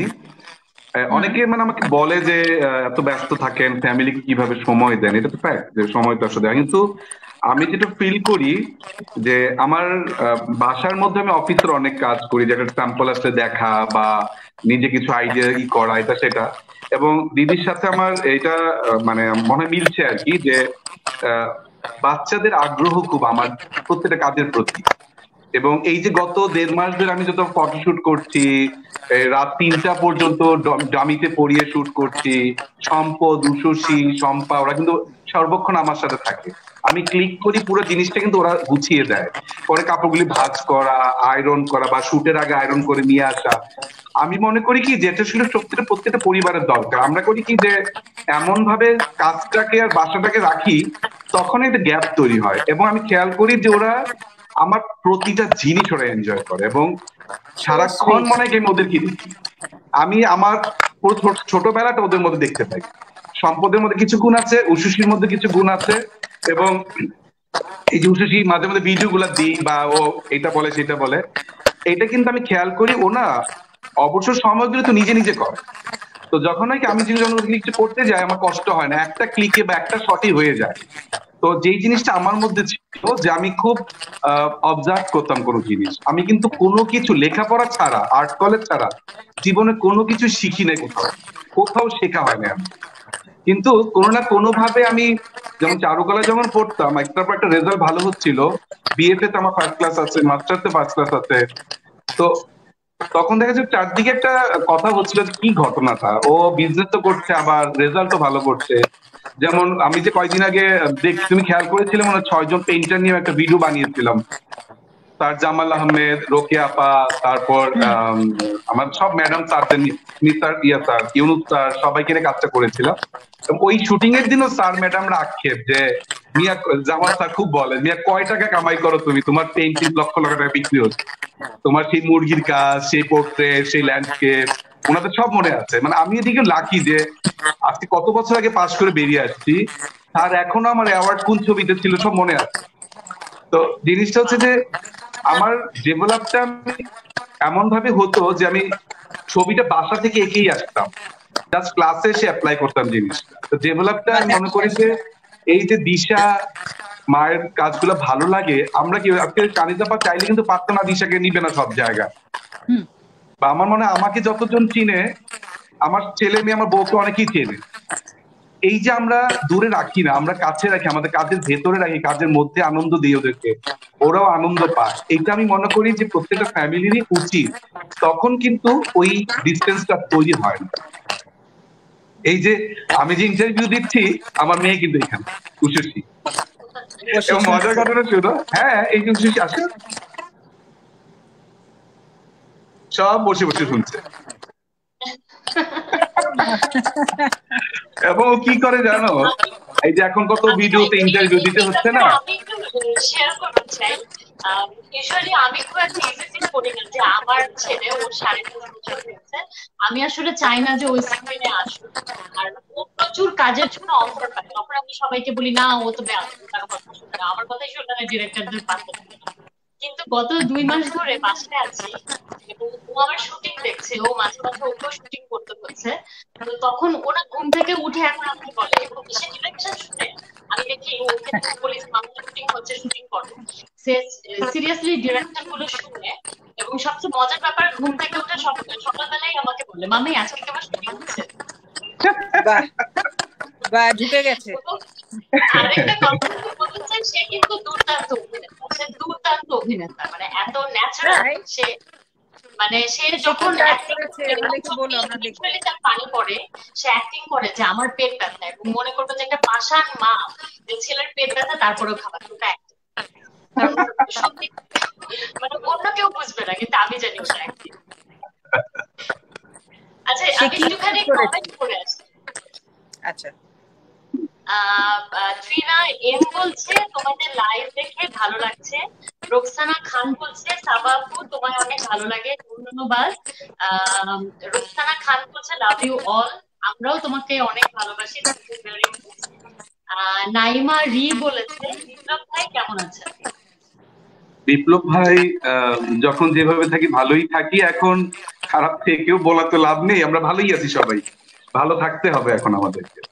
হুম অনেকে মানে আমাকে বলে যে এত ব্যস্ত থাকেন, ফ্যামিলিকে কিভাবে সময় দেন। এটা তো ফ্যাক্ট যে সময় তো আসলে দেয়, কিন্তু আমি যেটা ফিল করি যে আমার বাসার মধ্যে আমি অফিসের অনেক কাজ করি, যেটা স্যাম্পল আসলে দেখা বা নিজে কিছু আইডিয়া করা, এটা সেটা। এবং দিদির সাথে আমার এটা মানে মনে হয় মিলছে আর কি, যে আহ, বাচ্চাদের আগ্রহ খুব আমার প্রত্যেকটা কাজের প্রতি। এবং এই যে গত 1.5 মাস ধরে আমি যত ফটোশুট করছি, রাত 3টা পর্যন্ত ডামিতে পরিয়ে শুট করছি, সম্পদ, উষসী, শম্পা, ওরা কিন্তু সর্বক্ষণ আমার সাথে থাকে। আমি ক্লিক করি পুরো জিনিসটা কিন্তু ওরা গুছিয়ে দেয়। পরে কাপড়গুলি ভাঁজ করা, আয়রন করা বা শুটের আগে আয়রন করে নিয়ে আসা। আমি মনে করি কি যেটা ছিল সত্যিটা প্রত্যেকটা পরিবারের দরকার। আমরা করি কি যে এমন ভাবে কাজটাকে আর বাসাটাকে রাখি, তখন একটা গ্যাপ তৈরি হয়। এবং আমি খেয়াল করি যে ওরা আমার প্রতিটা জিনিস ওরা এনজয় করে এবং সো সারাক্ষণ সুইট। মনে হয় কি আমি ওদেরকে দেখি। আমি আমার পুরো ছোটবেলাটা ওদের মধ্যে দেখতে পাই। সম্পদের মধ্যে কিছু গুণ আছে, উশুশির মধ্যে কিছু গুণ আছে। এবং এই যে উশুশি মাঝে মাঝে ভিডিও গুলা দিই বা ও এটা বলে সেটা বলে, এটা কিন্তু আমি খেয়াল করি ও না অবসর সময়গুলো তো নিজে নিজে করে। তো যখন নাকি আমি যখন কিছু করতে যাই আমার কষ্ট হয় না, একটা ক্লিকে বা একটা শটই হয়ে যায়। তো যেই জিনিসটা আমার মধ্যে ছিল যে আমি খুব অবজার্ভ করতাম কোনো জিনিস, আমি কিন্তু কোনো কিছু লেখাপড়া ছাড়া, আর্ট কলেজ ছাড়া জীবনে কোনো কিছু শিখি নাই, কোথাও কোথাও শেখা হয় না আমি। কিন্তু কোনো না কোনো ভাবে আমি যেমন চারুকলা যখন পড়তাম, একটার পর একটা রেজাল্ট ভালো হচ্ছিল, বিএতে তো আমার ফার্স্ট ক্লাস আছে, মাস্টার্সে ফার্স্ট ক্লাস আছে। তো তখন দেখা যাচ্ছে চারদিকে একটা কথা হচ্ছিল যে কি ঘটনাটা, ও বিজনেস তো করছে আবার রেজাল্টও ভালো করছে। যেমন আমি যে কয়দিন আগে দেখ তুমি খেয়াল করেছিলে মনে হয় 6 জন পেইন্টার নিয়ে একটা ভিডিও বানিয়েছিলাম, তার জামাল আহমেদ, রোকেয়া আপা, তারপর আমার সব ম্যাডাম স্যারদের নিসার স্যার, ইউনুস স্যার, সবাইকে নিয়ে কাজটা করেছিলাম। এবং ওই শুটিং এর দিনও স্যার ম্যাডামরা আক্ষেপ যে মিয়া, জামাল স্যার খুব বলে, মিয়া কয় টাকা কামাই করো তুমি, তোমার পেইন্টিং লক্ষ লক্ষ টাকা বিক্রি হচ্ছে, তোমার সেই মুরগির কাজ, সেই পোর্ট্রেট, সেই ল্যান্ডস্কেপ, ওনাদের সব মনে আছে। মানে আমি এদিকে লাকি যে আজকে কত বছর আগে পাশ করে বেরিয়ে আসছি, আর এখনো আমার অ্যাওয়ার্ড কোন ছবিতে ছিল সব মনে আছে। তো জিনিসটা হচ্ছে যে আমার ডেভেলপটা আমি এমন ভাবে হতো যে আমি ছবিটা বাসা থেকে এঁকেই আসতাম, জাস্ট ক্লাসে এসে অ্যাপ্লাই করতাম জিনিসটা। তো ডেভেলপটা আমি মনে করি যে এই যে দিশা মায়ের কাজগুলো ভালো লাগে, আমরা কি আজকে কানিজাপা চাইলে কিন্তু পারতো না, দিশাকে নিবে না সব জায়গায়। বা আমার মনে হয় আমাকে যতজন চিনে, আমার ছেলে মেয়ে আমার বউকে অনেকেই চেনে। এই যে আমরা দূরে রাখি না, আমরা কাছে রাখি, আমাদের কাজের ভেতরে রাখি, কাজের মধ্যে আনন্দ দিই ওদেরকে, ওরাও আনন্দ পায়। এটা আমি মনে করি যে প্রত্যেকটা ফ্যামিলিরই উচিত। তখন কিন্তু ওই ডিস্টেন্সটা তৈরি হয় না। এই যে আমি যে ইন্টারভিউ দিচ্ছি, আমার মেয়ে কিন্তু এখানে উষসী। বসে এবং মজার শুনছে। ঘটনা শুনো, হ্যাঁ এই যে উষসী আসে, সব বসে বসে শুনছে। এবং ও কি করে জানো, এই যে এখন কত ভিডিওতে ইন্টারভিউ দিতে এই হচ্ছে ব্যাপারে না, আমি একটু শেয়ার করতে চাই। ইউজুয়ালি আমি খুব একটা হেজিটেট করি না যে আমার ছেলে, ওর 5.5 বছর হয়েছে, আমি আসলে চাই না যে ওই স্ক্রিনে আসুক। আর ও প্রচুর কাজের জন্য অফার পায়, তখন আমি সবাইকে বলি না ও তো ব্যস্ত, তার কথা শুনবে না, আমার কথাই শুনবে না, ডিরেক্টরদের পাত্তা দিবে না। কিন্তু গত 2 মাস ধরে বাসায় আছি এবং ও আমার শুটিং দেখছে, ও মাঝে মাঝে ওকেও শুটিং করতে হচ্ছে। তো তখন ওরা ঘুম থেকে উঠে এখন আমাকে বলে, এবং সে ডিরেকশন শুনে, আমি দেখি ওকে যখন বলি যে মামা শুটিং হচ্ছে, শুটিং করো, সে সিরিয়াসলি ডিরেকশন গুলো শুনে। এবং সবচেয়ে মজার ব্যাপার, ঘুম থেকে উঠে সকালবেলায় আমাকে বলে, মামি আজকে কি আমার শুটিং হচ্ছে। বাহ বাহ, ঢুকে গেছে। এবং আরেকটা কথা আমি বলতে চাই, সে কিন্তু দুর্দান্ত অভিনেতা, সে দুর্দান্ত অভিনেতা, মানে এত ন্যাচারাল তাই সে। মানে সে সে কি যখন কাজ অ্যাক্টিং করেছে করে এবং আমাদেরকে বলো, চোখে আমরা দেখবো। লিটারালি তার পানি পড়ে, সে অ্যাক্টিং করে যে আমার পেট ব্যথা, এবং মনে করবে যে একটা পাষাণ মা, যে ছেলের পেট ব্যথা তারপরেও খাবার, ওটা acting। কারণ ওর সত্যি মানে অন্য কেউ বুঝবে না, কিন্তু আমি জানি ওটা acting। আচ্ছা, সে আমি কি কাজ একটুখানি করেছে? কমেন্ট করে আসি। আচ্ছা। ট্রিনা এম বলছে তোমাদের লাইভ দেখে ভালো লাগছে। রোকসানা খান বলছে সাবা আপু তোমায় অনেক ভালো লাগে, ধন্যবাদ। আহ, রোকসানা খান বলছে লাভ ইউ অল, আমরাও তোমাকে অনেক ভালোবাসি, thank you very much. Naima রি বলেছে বিপ্লব ভাই কেমন আছেন। বিপ্লব ভাই যখন যেভাবে থাকি ভালোই থাকি, এখন খারাপ থেকেও বলা তো লাভ নেই, আমরা ভালোই আছি সবাই, ভালো থাকতে হবে এখন আমাদেরকে।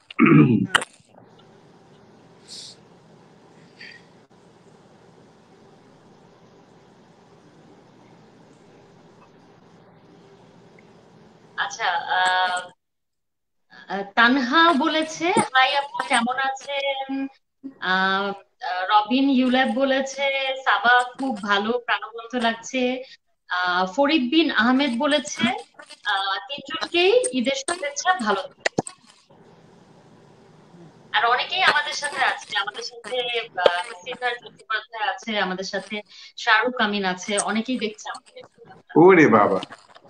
আচ্ছা, তানহা বলেছে হাই আপু কেমন আছেন। আহ রবিন ইউল্যাব বলেছে সাবা খুব ভালো, প্রাণবন্ত লাগছে। ফরিদ বিন আহমেদ বলেছে তিনজনকেই ঈদের শুভেচ্ছা, ভালো থাকবেন। আর অনেকেই আমাদের সাথে আছে, আমাদের সাথে সিদ্ধার্থ চট্টোপাধ্যায় আছে, আমাদের সাথে শাহরুখ আমিন আছে, অনেকেই দেখছে আমাদের প্রোগ্রামটা। ওরে বাবা।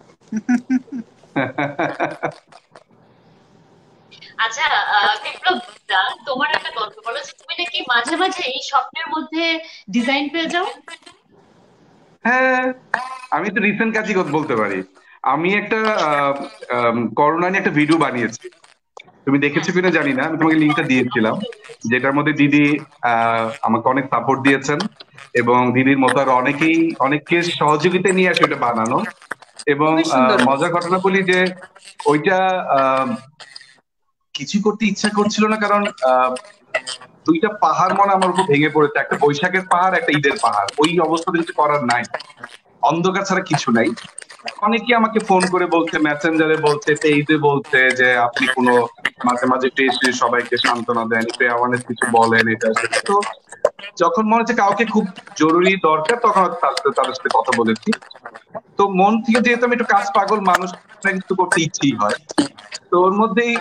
আচ্ছা, বিপ্লব দা, তোমার একটা গল্প বলো যে তুমি নাকি মাঝে মাঝে এই স্বপ্নের মধ্যে ডিজাইন পেয়ে যাও। হ্যাঁ, আমি তো রিসেন্ট কাজই বলতে পারি। আমি একটা করোনা নিয়ে একটা ভিডিও বানিয়েছি, তুমি হ্যাঁ, দেখেছো কিনা জানি না, আমি তোমাকে লিঙ্কটা দিয়েছিলাম, অবশ্যই দেখেছি। যেটার মধ্যে দিদি আমাকে অনেক সাপোর্ট দিয়েছেন, এবং দিদির মতো আর অনেককে সহযোগিতা নিয়ে আসে ওটা বানানো। এবং খুবই সুন্দর মজার হয়েছে। ঘটনা বলি যে ওইটা কিছু করতে ইচ্ছা করছিল না, কারণ দুইটা পাহাড় মনে হয় আমার উপর ভেঙে পড়েছে, একটা বৈশাখের পাহাড়, একটা ঈদের পাহাড়। ওই অবস্থাতে কিছু করার নাই, অন্ধকার ছাড়া কিছু নাই। অনেকে আমাকে ফোন করে বলছে, মেসেঞ্জারে বলছে, পেইজে বলছে যে আপনি কোনো মাঝে মাঝে একটু এসে সবাইকে সান্ত্বনা দেন, একটু অ্যাওয়ারনেস কিছু বলেন, এটা সেটা। তো যখন মনে হচ্ছে কাউকে খুব জরুরি দরকার, তখন হয়তো তাদের সাথে কথা বলেছি। তো মন থেকে যেহেতু আমি একটু কাজ পাগল মানুষ, কিছু করতে ইচ্ছেই হয়। তো ওর মধ্যেই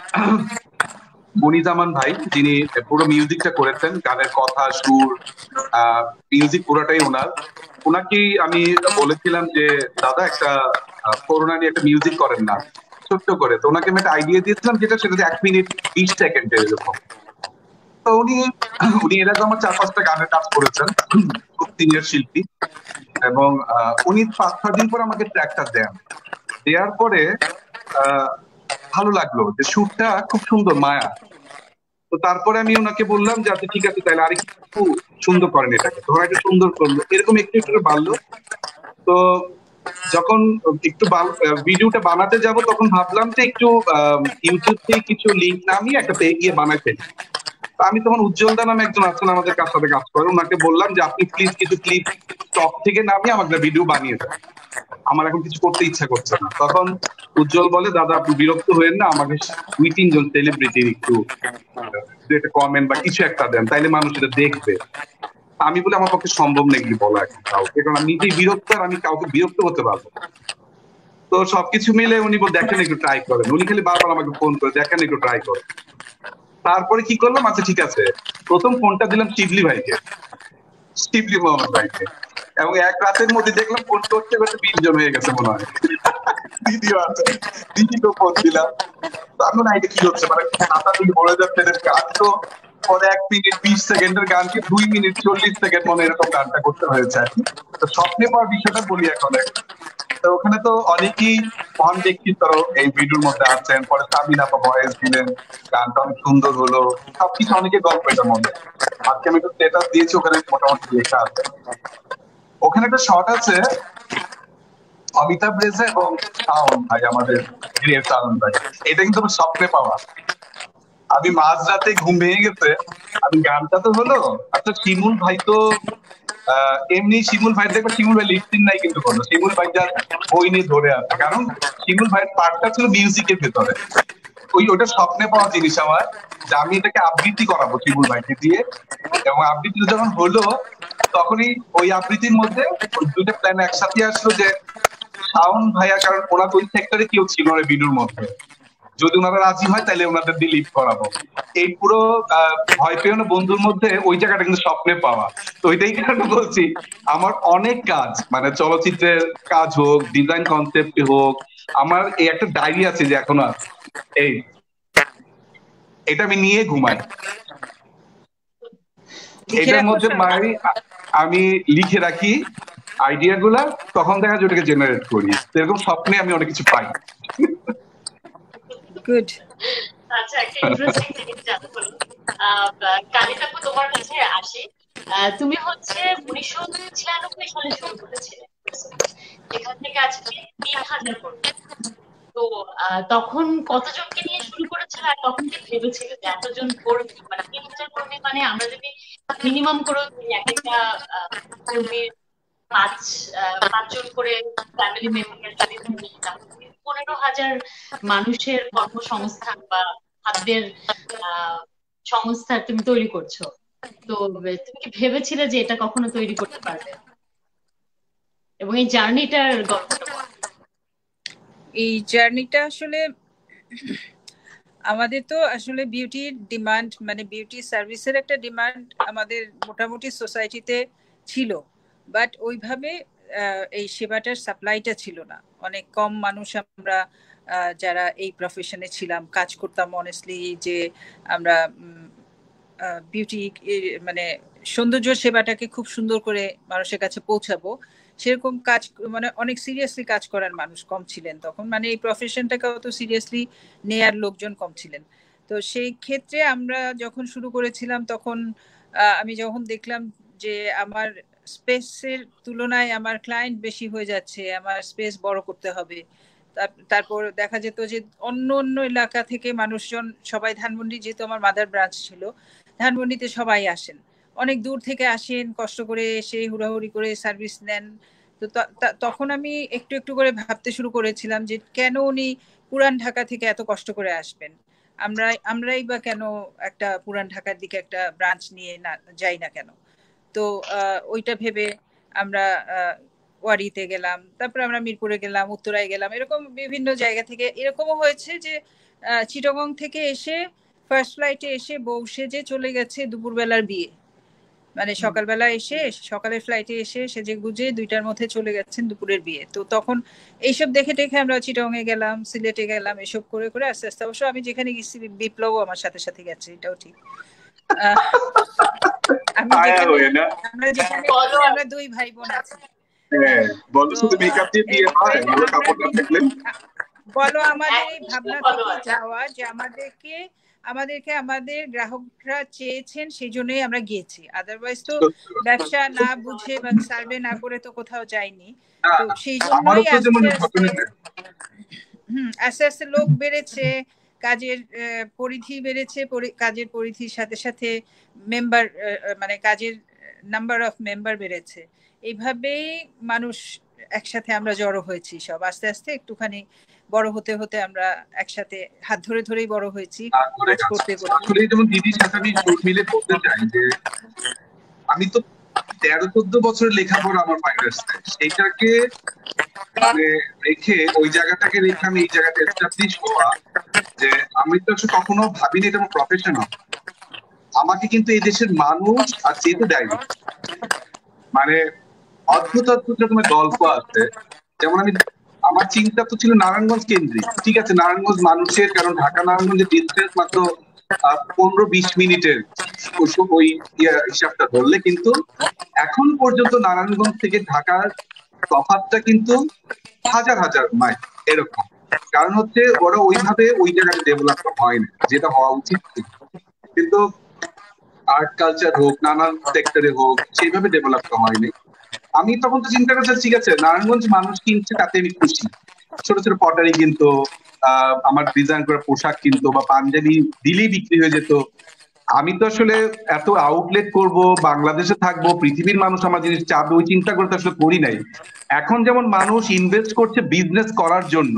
মনিজামান ভাই, যিনি পুরো মিউজিকটা করেছেন, গানের কথা, সুর, মিউজিক পুরাটাই ওনার। ওনাকেই আমি বলেছিলাম যে দাদা একটা করোনা নিয়ে একটা মিউজিক করেন না, ছোট্ট করে। তো ওনাকে আমি একটা আইডিয়া দিয়েছিলাম, যেটা সেটা 1 মিনিট 20 সেকেন্ডের এরকম। তো উনি উনি এর আগে আমার 4-5টা গানের কাজ করেছেন, খুব সিনিয়র শিল্পী। এবং উনি 5-6 দিন পর আমাকে ট্র্যাকটা দেন। দেওয়ার পরে আহ ভালো লাগলো যে সুরটা খুব সুন্দর, মায়া। তো তারপরে আমি ওনাকে বললাম যে আচ্ছা ঠিক আছে, তাহলে আরেকটু সুন্দর করেন এটাকে। তখন একটু সুন্দর করলো, এরকম একটু একটু করে বাড়লো। তো যখন একটু ভিডিওটা বানাতে যাব, তখন ভাবলাম যে একটু ইউটিউব থেকে কিছু লিঙ্ক নামিয়ে একটা ইয়ে বানাই ফেলি। তো আমি তখন উজ্জ্বল দা নামে একজন আছেন আমাদের সাথে কাজ করে, ওনাকে বললাম যে আপনি প্লিজ কিছু ক্লিপ স্টক থেকে নামিয়ে আমাকে ভিডিও বানিয়ে দেন, আমার এখন কিছু করতে ইচ্ছা করছে না। তখন উজ্জ্বল বলে, দাদা আপনি বিরক্ত হয়েন না, আমাকে 2-3 জন সেলিব্রিটির একটু একটা কমেন্ট বা কিছু একটা দেন, তাইলে মানুষ এটা দেখবে। আমি বলে আমার পক্ষে সম্ভব না এগুলি বলা এখন কাউকে, কারণ আমি নিজেই বিরক্ত, আর আমি কাউকে বিরক্ত করতে পারবো না। তো সবকিছু মিলে উনি দেখেন একটু ট্রাই করেন, উনি খালি বারবার আমাকে ফোন করে দেখেন একটু ট্রাই করেন। তারপরে কি করলাম, আচ্ছা ঠিক আছে, প্রথম ফোনটা দিলাম শিবলি ভাইকে, শিবলি মোহাম্মদ ভাইকে। এবং এক রাতের মধ্যে দেখলাম ফোন করতে করতে 20 জন হয়ে গেছে মনে হয়। দিদিও আছে, দিদিকেও ফোন দিলাম। আমি না, এটা কি হচ্ছে, মানে খাতা থেকে পড়ে যাচ্ছে এদের গান। তো পরে 1 মিনিট 20 সেকেন্ডের গানকে 2 মিনিট 40 সেকেন্ড মনে এরকম গানটা করতে হয়েছে আর কি। তো স্বপ্নে পাওয়ার বিষয়টা বলি এখন। তো ওখানে তো অনেকেই মহান ব্যক্তিত্ব এই ভিডিওর মধ্যে আছেন। পরে সাবিনা আপা ভয়েস দিলেন, গানটা অনেক সুন্দর হলো, সবকিছু অনেকের গল্প এটার মধ্যে। আজকে আমি একটা স্ট্যাটাস দিয়েছি, ওখানে মোটামুটি লেখা আছে। ওখানে একটা শট আছে অমিতাভ রেজা এবং শাওন ভাই, আমাদের গ্রেট শাওন ভাই। এটা কিন্তু আমার স্বপ্নে পাওয়া। আমি মাঝরাতে ঘুম ভেঙে গেছে, আমি গানটা তো হলো। আচ্ছা শিমুল ভাই তো এমনি শিমুল ভাই দেখবে, শিমুল ভাই লিপসিং নাই কিন্তু কোনো, শিমুল ভাই যা বই নিয়ে ধরে আছে, কারণ শিমুল ভাইয়ের পার্টটা ছিল মিউজিকের ভেতরে। ওইটা স্বপ্নে পাওয়া জিনিস আমার, যে আমি এটাকে আবৃত্তি করাবো শিমুল ভাইকে দিয়ে। এবং আবৃত্তি যখন হলো, তখনই ওই আবৃত্তির মধ্যে ওই দুইটা প্ল্যান একসাথে আসলো, যে শাওন ভাইয়া, কারণ ওনার ওই সেক্টরে কেউ ছিল না ভিডিওর মধ্যে, যদি ওনারা রাজি হয় তাহলে ওনাদের দিয়ে লিড করাবো। এই পুরো ভয় পেও না বন্ধুর মধ্যে ওই জায়গাটা কিন্তু স্বপ্নে পাওয়া। তো ওইটাই কারণে বলছি, আমার অনেক কাজ, মানে চলচ্চিত্রের কাজ হোক, ডিজাইন কনসেপ্ট হোক, আমার এই একটা ডায়েরি আছে যে এখনো আছে, এই এটা আমি নিয়ে ঘুমাই। লিখে এটার রাখো মধ্যে সব। আমি লিখে রাখি আইডিয়া গুলা, তখন দেখা যায় ওটাকে জেনারেট করি। এরকম স্বপ্নে আমি অনেক কিছু পাই। গুড। আচ্ছা, একটা ইন্টারেস্টিং জিনিস জানতে হলো। কালিত আপু, তোমার কাছে আসি। তুমি হচ্ছে 1996 সালে শুরু করেছিলে, যেখান থেকে আজকে 3000 কর্মী। তো তখন কতজনকে নিয়ে শুরু করেছিল, আর তখন কি ভেবেছিল যে এতজন কর্মী, মানে 3000 কর্মী, মানে আমরা যদি মিনিমাম করে ধরি, এক একটা কর্মীর পাঁচ 5 জন করে ফ্যামিলি মেম্বার যদি ধরি, তাহলে 15,000 মানুষের কর্মসংস্থান বা খাদ্যের আহ সংস্থা তুমি তৈরি করছো। তো তুমি কি ভেবেছিলে যে এটা কখনো তৈরি করতে পারবে? এবং এই জার্নিটার গল্পটা বলো। এই জার্নিটা আসলে আমাদের তো আসলে বিউটির ডিমান্ড, মানে বিউটি সার্ভিসের একটা ডিমান্ড আমাদের মোটামুটি সোসাইটিতে ছিল, বাট ওইভাবে এই সেবাটার সাপ্লাইটা ছিল না। অনেক কম মানুষ আমরা যারা এই প্রফেশনে ছিলাম, কাজ করতাম অনেস্টলি, যে আমরা বিউটি মানে সৌন্দর্য সেবাটাকে খুব সুন্দর করে মানুষের কাছে পৌঁছাবো, সেরকম কাজ মানে অনেক সিরিয়াসলি কাজ করার মানুষ কম ছিলেন তখন, মানে এই প্রফেশনটাকে অত সিরিয়াসলি নেয়ার লোকজন কম ছিলেন। তো সেই ক্ষেত্রে আমরা যখন শুরু করেছিলাম তখন আমি যখন দেখলাম যে আমার স্পেসের তুলনায় আমার ক্লায়েন্ট বেশি হয়ে যাচ্ছে, আমার স্পেস বড় করতে হবে, তারপর দেখা যেত যে অন্য অন্য এলাকা থেকে মানুষজন, সবাই ধানমন্ডি, যেহেতু আমার মাদার ব্রাঞ্চ ছিল ধানমন্ডিতে, সবাই আসেন, অনেক দূর থেকে আসেন, কষ্ট করে এসে হুড়াহুড়ি করে সার্ভিস নেন। তো তখন আমি একটু একটু করে ভাবতে শুরু করেছিলাম যে কেন উনি পুরান ঢাকা থেকে এত কষ্ট করে আসবেন, আমরাই বা কেন একটা পুরান ঢাকার দিকে একটা ব্রাঞ্চ নিয়ে না যাই না কেন। তো ওইটা ভেবে আমরা ওয়ারিতে গেলাম, তারপরে আমরা মিরপুরে গেলাম, উত্তরায় গেলাম, এরকম বিভিন্ন জায়গা থেকে। এরকমও হয়েছে যে চিটাগং থেকে এসে ফার্স্ট ফ্লাইটে এসে বউ সেজে চলে গেছে দুপুরবেলার বিয়ে, মানে সকালবেলা এসে সকালের ফ্লাইটে এসে সেজে গুজে 2টার মধ্যে চলে গেছেন দুপুরের বিয়ে। তো তখন এইসব দেখে দেখে আমরা চিটাগং এ গেলাম, সিলেটে গেলাম, এসব করে করে আস্তে আস্তে, অবশ্য আমি যেখানে গেছি বিপ্লব আমার সাথে সাথে গেছে, এটাও ঠিক। আমি আমরা 2 ভাই বোন আছি। বলো আমাদের এই ভাবনা থেকে যাওয়া যে আমাদেরকে আমাদের গ্রাহকরা চেয়েছেন, সেই জন্যই আমরা গিয়েছি, আদারওয়াইজ তো ব্যবসা না বুঝে বা সার্ভে না করে তো কোথাও যাইনি। তো সেই জন্যই আস্তে আস্তে লোক বেড়েছে, কাজের পরিধি বেড়েছে, কাজের পরিধির সাথে সাথে মেম্বার, মানে কাজের নাম্বার অফ মেম্বার বেড়েছে। এইভাবেই মানুষ একসাথে আমরা জড়ো হয়েছি, সব আস্তে আস্তে একটুখানি বড় হতে হতে আমরা একসাথে হাত ধরে ধরেই বড় হয়েছি। আসলে যেমন দিদির সাথে আমি মিলে বলতে চাই যে আমি তো 13-14 বছরের লেখাপড়া আমার ফাইনার্সে, সেইটাকে মানে রেখে ওই জায়গাটাকে রেখে আমি এই জায়গাটা এস্টাবলিশ হওয়া, যে আমি তো কখনো ভাবিনি এটা আমার প্রফেশন হবে। আমাকে কিন্তু এই দেশের মানুষ আর যেতে দেয়নি, মানে অদ্ভুত অদ্ভুত রকমের গল্প আছে। যেমন আমার চিন্তা তো ছিল নারায়ণগঞ্জ কেন্দ্রিক, ঠিক আছে, নারায়ণগঞ্জ মানুষের, কারণ ঢাকা নারায়ণগঞ্জের ডিস্টেন্স মাত্র 15-20 মিনিটের ওই হিসাবটা ধরলে, কিন্তু এখন পর্যন্ত নারায়ণগঞ্জ থেকে ঢাকার তফাৎটা কিন্তু হাজার হাজার মাইল এরকম। কারণ হচ্ছে ওরা ওইভাবে ওই জায়গাটা ডেভেলপ হয় না যেটা হওয়া উচিত, কিন্তু আর্ট কালচার হোক, নানান সেক্টরে হোক, সেইভাবে ডেভেলপ হয়নি। আমি তখন তো চিন্তা করছি ঠিক আছে নারায়ণগঞ্জ মানুষ কিনছে তাতে আমি খুশি, ছোট ছোট পটারি কিনতো, আমার ডিজাইন করা পোশাক কিনতো, বা পাঞ্জাবি দিলেই বিক্রি হয়ে যেত। আমি তো আসলে এত আউটলেট করব, বাংলাদেশে থাকবো, পৃথিবীর মানুষ আমার জিনিস চাবে, ওই চিন্তা করতে আসলে করি নাই। এখন যেমন মানুষ ইনভেস্ট করছে বিজনেস করার জন্য,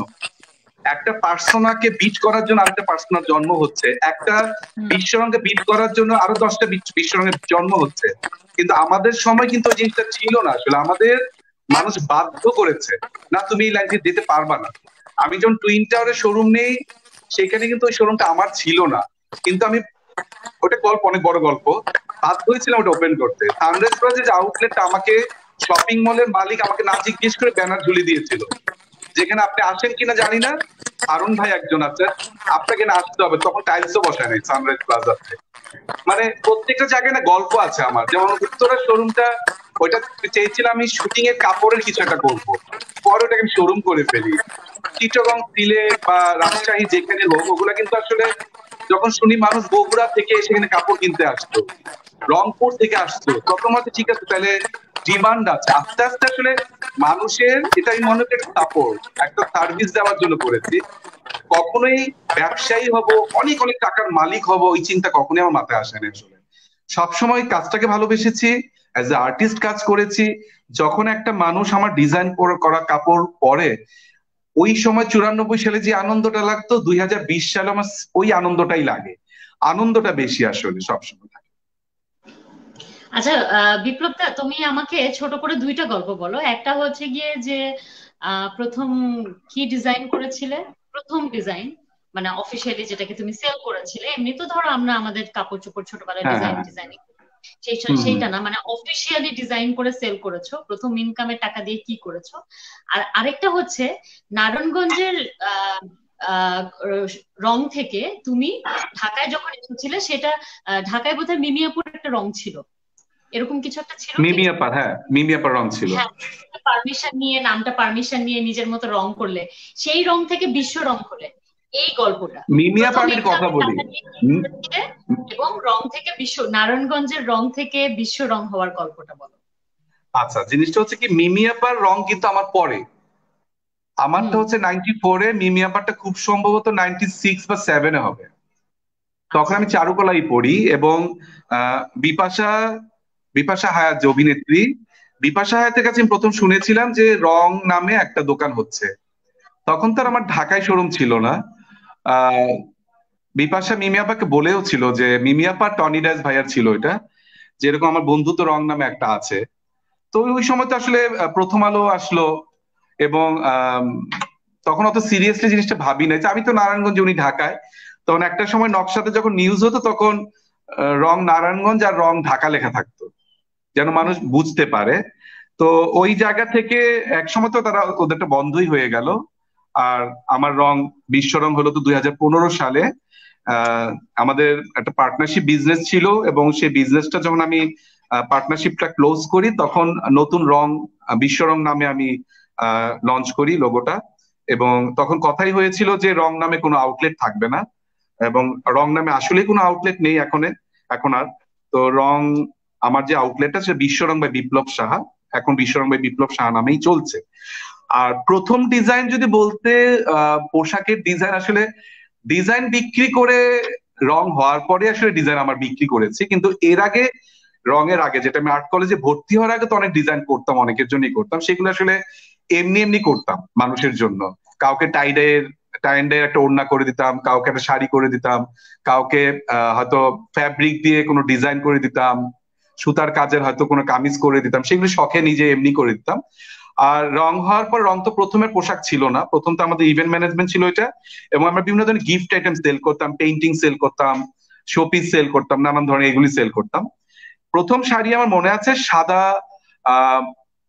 একটা পার্সোনাকে বিট করার জন্য আরেকটা পার্সোনার জন্ম হচ্ছে, একটা বিশ্বরঙকে বিট করার জন্য আরো 10টা বিশ্বরঙের জন্ম হচ্ছে। কিন্তু আমাদের সময় কিন্তু ওই জিনিসটা ছিল না, আসলে আমাদের মানুষ বাধ্য করেছে, না তুমি এই লাইনে যেতে পারবা না। আমি যখন টুইন টাওয়ারের শোরুম নেই, সেখানে কিন্তু ওই শোরুমটা আমার ছিল না, কিন্তু আমি ওটা গল্প, অনেক বড় গল্প, বাধ্য হয়েছিলাম ওটা ওপেন করতে। সানরাইজ প্লাজা যে আউটলেটটা, আমাকে শপিং মলের মালিক আমাকে না জিজ্ঞেস করে ব্যানার ঝুলিয়ে দিয়েছিল, যেখানে আপনি আসেন কিনা জানি না, হারুন ভাই একজন আছে, আপনাকে না আসতে হবে, তখন টাইলসও বসায় নাই সানরাইজ প্লাজাতে। মানে প্রত্যেকটা জায়গায় না গল্প আছে আমার। যেমন উত্তরের শোরুমটা, ওইটা চেয়েছিলাম আমি শুটিং এর কাপড়ের কিছু একটা করবো, পরে ওটাকে আমি শোরুম করে ফেলি। চিটাগং, সিলেট বা রাজশাহী যেখানে হোক, ওগুলা কিন্তু আসলে যখন শুনি মানুষ বগুড়া থেকে সেখানে কাপড় কিনতে আসতো, রংপুর থেকে আসতো, তখন হয়তো ঠিক আছে তাহলে ডিমান্ড আছে। আস্তে আস্তে আসলে মানুষের, এটা আমি মনে করি সাপোর্ট, একটা সার্ভিস দেওয়ার জন্য করেছি। কখনোই ব্যবসায়ী হব, অনেক অনেক টাকার মালিক হব, ওই চিন্তা কখনোই আমার মাথায় আসেনি। আসলে সবসময় কাজটাকে ভালোবেসেছি, অ্যাজ এ আর্টিস্ট কাজ করেছি। যখন একটা মানুষ আমার ডিজাইন করা কাপড় পরে, ওই সময় 94 সালে যে আনন্দটা লাগতো, 2020 সালে আমার ওই আনন্দটাই লাগে, আনন্দটা বেশি আসলে সবসময় থাকে। আচ্ছা বিপ্লব দা, তুমি আমাকে ছোট করে 2টা গল্প বলো। একটা হচ্ছে গিয়ে যে প্রথম কি ডিজাইন করেছিলে, প্রথম ডিজাইন, মানে অফিসিয়ালি যেটাকে তুমি সেল করেছিলে, এমনি তো ধরো আমরা আমাদের কাপড় চোপড় ছোটবেলায় হ্যাঁ ডিজাইন হ্যাঁ ডিজাইনিং হুম হুম। সেইটা না, মানে অফিসিয়ালি ডিজাইন করে সেল করেছো, প্রথম ইনকামের টাকা দিয়ে কি করেছো? আর আরেকটা হচ্ছে নারায়ণগঞ্জের আহ আহ রং থেকে তুমি ঢাকায় যখন এসেছিলে, সেটা ঢাকায় বোধহয় মিমিয়াপুর একটা রং ছিল, এরকম কিছু একটা ছিল কি? মিমিয়াপার, হ্যাঁ মিমিয়াপার রং ছিল। হ্যাঁ, পারমিশন নিয়ে, নামটা পারমিশন নিয়ে নিজের মতো রং করলে, সেই রং থেকে বিশ্ব রং হলে, এই গল্পটা প্রথম মিমিয়াপার আমি একটা কথা ইনকামের বলি। টাকা দিয়ে কি হুম, করেছিলে, এবং রং থেকে বিশ্ব, নারায়ণগঞ্জের রং থেকে বিশ্ব রং হওয়ার গল্পটা বলো। আচ্ছা, জিনিসটা হচ্ছে কি, মিমিয়াপার রং কিন্তু আমার পরে, আমারটা হুম। হচ্ছে 94-এ, মিমিয়াপারটা খুব সম্ভবত 96 বা 97-এ হবে। তখন আচ্ছা। আমি চারুকলাই পড়ি, এবং বিপাশা বিপাশা হায়াত যে অভিনেত্রী, বিপাশা হায়াতের কাছে আমি প্রথম শুনেছিলাম যে রং নামে একটা দোকান হচ্ছে। তখন তো আর হুম। আমার ঢাকায় শোরুম ছিল না। আহ বিপাশা মিমিয়াপাকে বলেও ছিল যে, মিমিয়াপা টনি ডাস ভাইয়ার ছিল এটা, যেরকম আমার বন্ধুত্ব রং নামে একটা আছে। তো ওই সময় তো আসলে প্রথম আলো আসলো, এবং তখন অত সিরিয়াসলি জিনিসটা ভাবি নাই যে আমি তো নারায়ণগঞ্জ, উনি ঢাকায়। তখন একটা সময় নকশাতে যখন নিউজ হতো, তখন রং নারায়ণগঞ্জ আর রং ঢাকা লেখা থাকতো, যেন মানুষ হুম। বুঝতে পারে। তো ওই জায়গা থেকে এক সময় তো তারা ওদেরটা বন্ধই হয়ে গেল। আর আমার রং বিশ্ব রং হলো তো 2015 সালে। আহ, আমাদের একটা পার্টনারশিপ বিজনেস ছিল, এবং সেই বিজনেসটা যখন আমি পার্টনারশিপটা ক্লোজ করি, তখন নতুন রং বিশ্ব রং নামে আমি লঞ্চ করি লোগোটা। এবং তখন কথাই হয়েছিল যে রং নামে কোনো আউটলেট থাকবে না, এবং রং নামে আসলে কোনো আউটলেট নেই এখন আর। তো রং, আমার যে আউটলেটটা সেটা বিশ্বরং বাই বিপ্লব সাহা, এখন বিশ্বরং বাই বিপ্লব সাহা নামেই চলছে। আর প্রথম ডিজাইন যদি বলতে, পোশাকের ডিজাইন আসলে ডিজাইন বিক্রি করে, রং হওয়ার পরে আসলে ডিজাইন আমার বিক্রি করেছি। কিন্তু এর আগে, রঙের আগে, যেটা আমি আর্ট কলেজে ভর্তি হওয়ার আগে, তো অনেক ডিজাইন করতাম, অনেকের জন্যই করতাম। সেগুলো আসলে এমনি এমনি করতাম মানুষের জন্য। কাউকে টাইডের একটা ওড়না করে দিতাম, কাউকে একটা শাড়ি করে দিতাম, কাউকে হয়তো ফ্যাব্রিক দিয়ে কোনো ডিজাইন করে দিতাম, সুতার কাজের হয়তো কোনো কামিজ করে দিতাম, সেগুলো শখে নিজে এমনি করে দিতাম। আর রং হওয়ার পর, রং তো প্রথমে পোশাক ছিল না, প্রথম তো আমাদের ইভেন্ট ম্যানেজমেন্ট ছিল এটা। এবং আমরা বিভিন্ন ধরনের গিফট আইটেম সেল করতাম, পেইন্টিং সেল করতাম, শোপিস সেল করতাম, নানান ধরনের এগুলি সেল করতাম। প্রথম শাড়ি আমার মনে আছে, সাদা আহ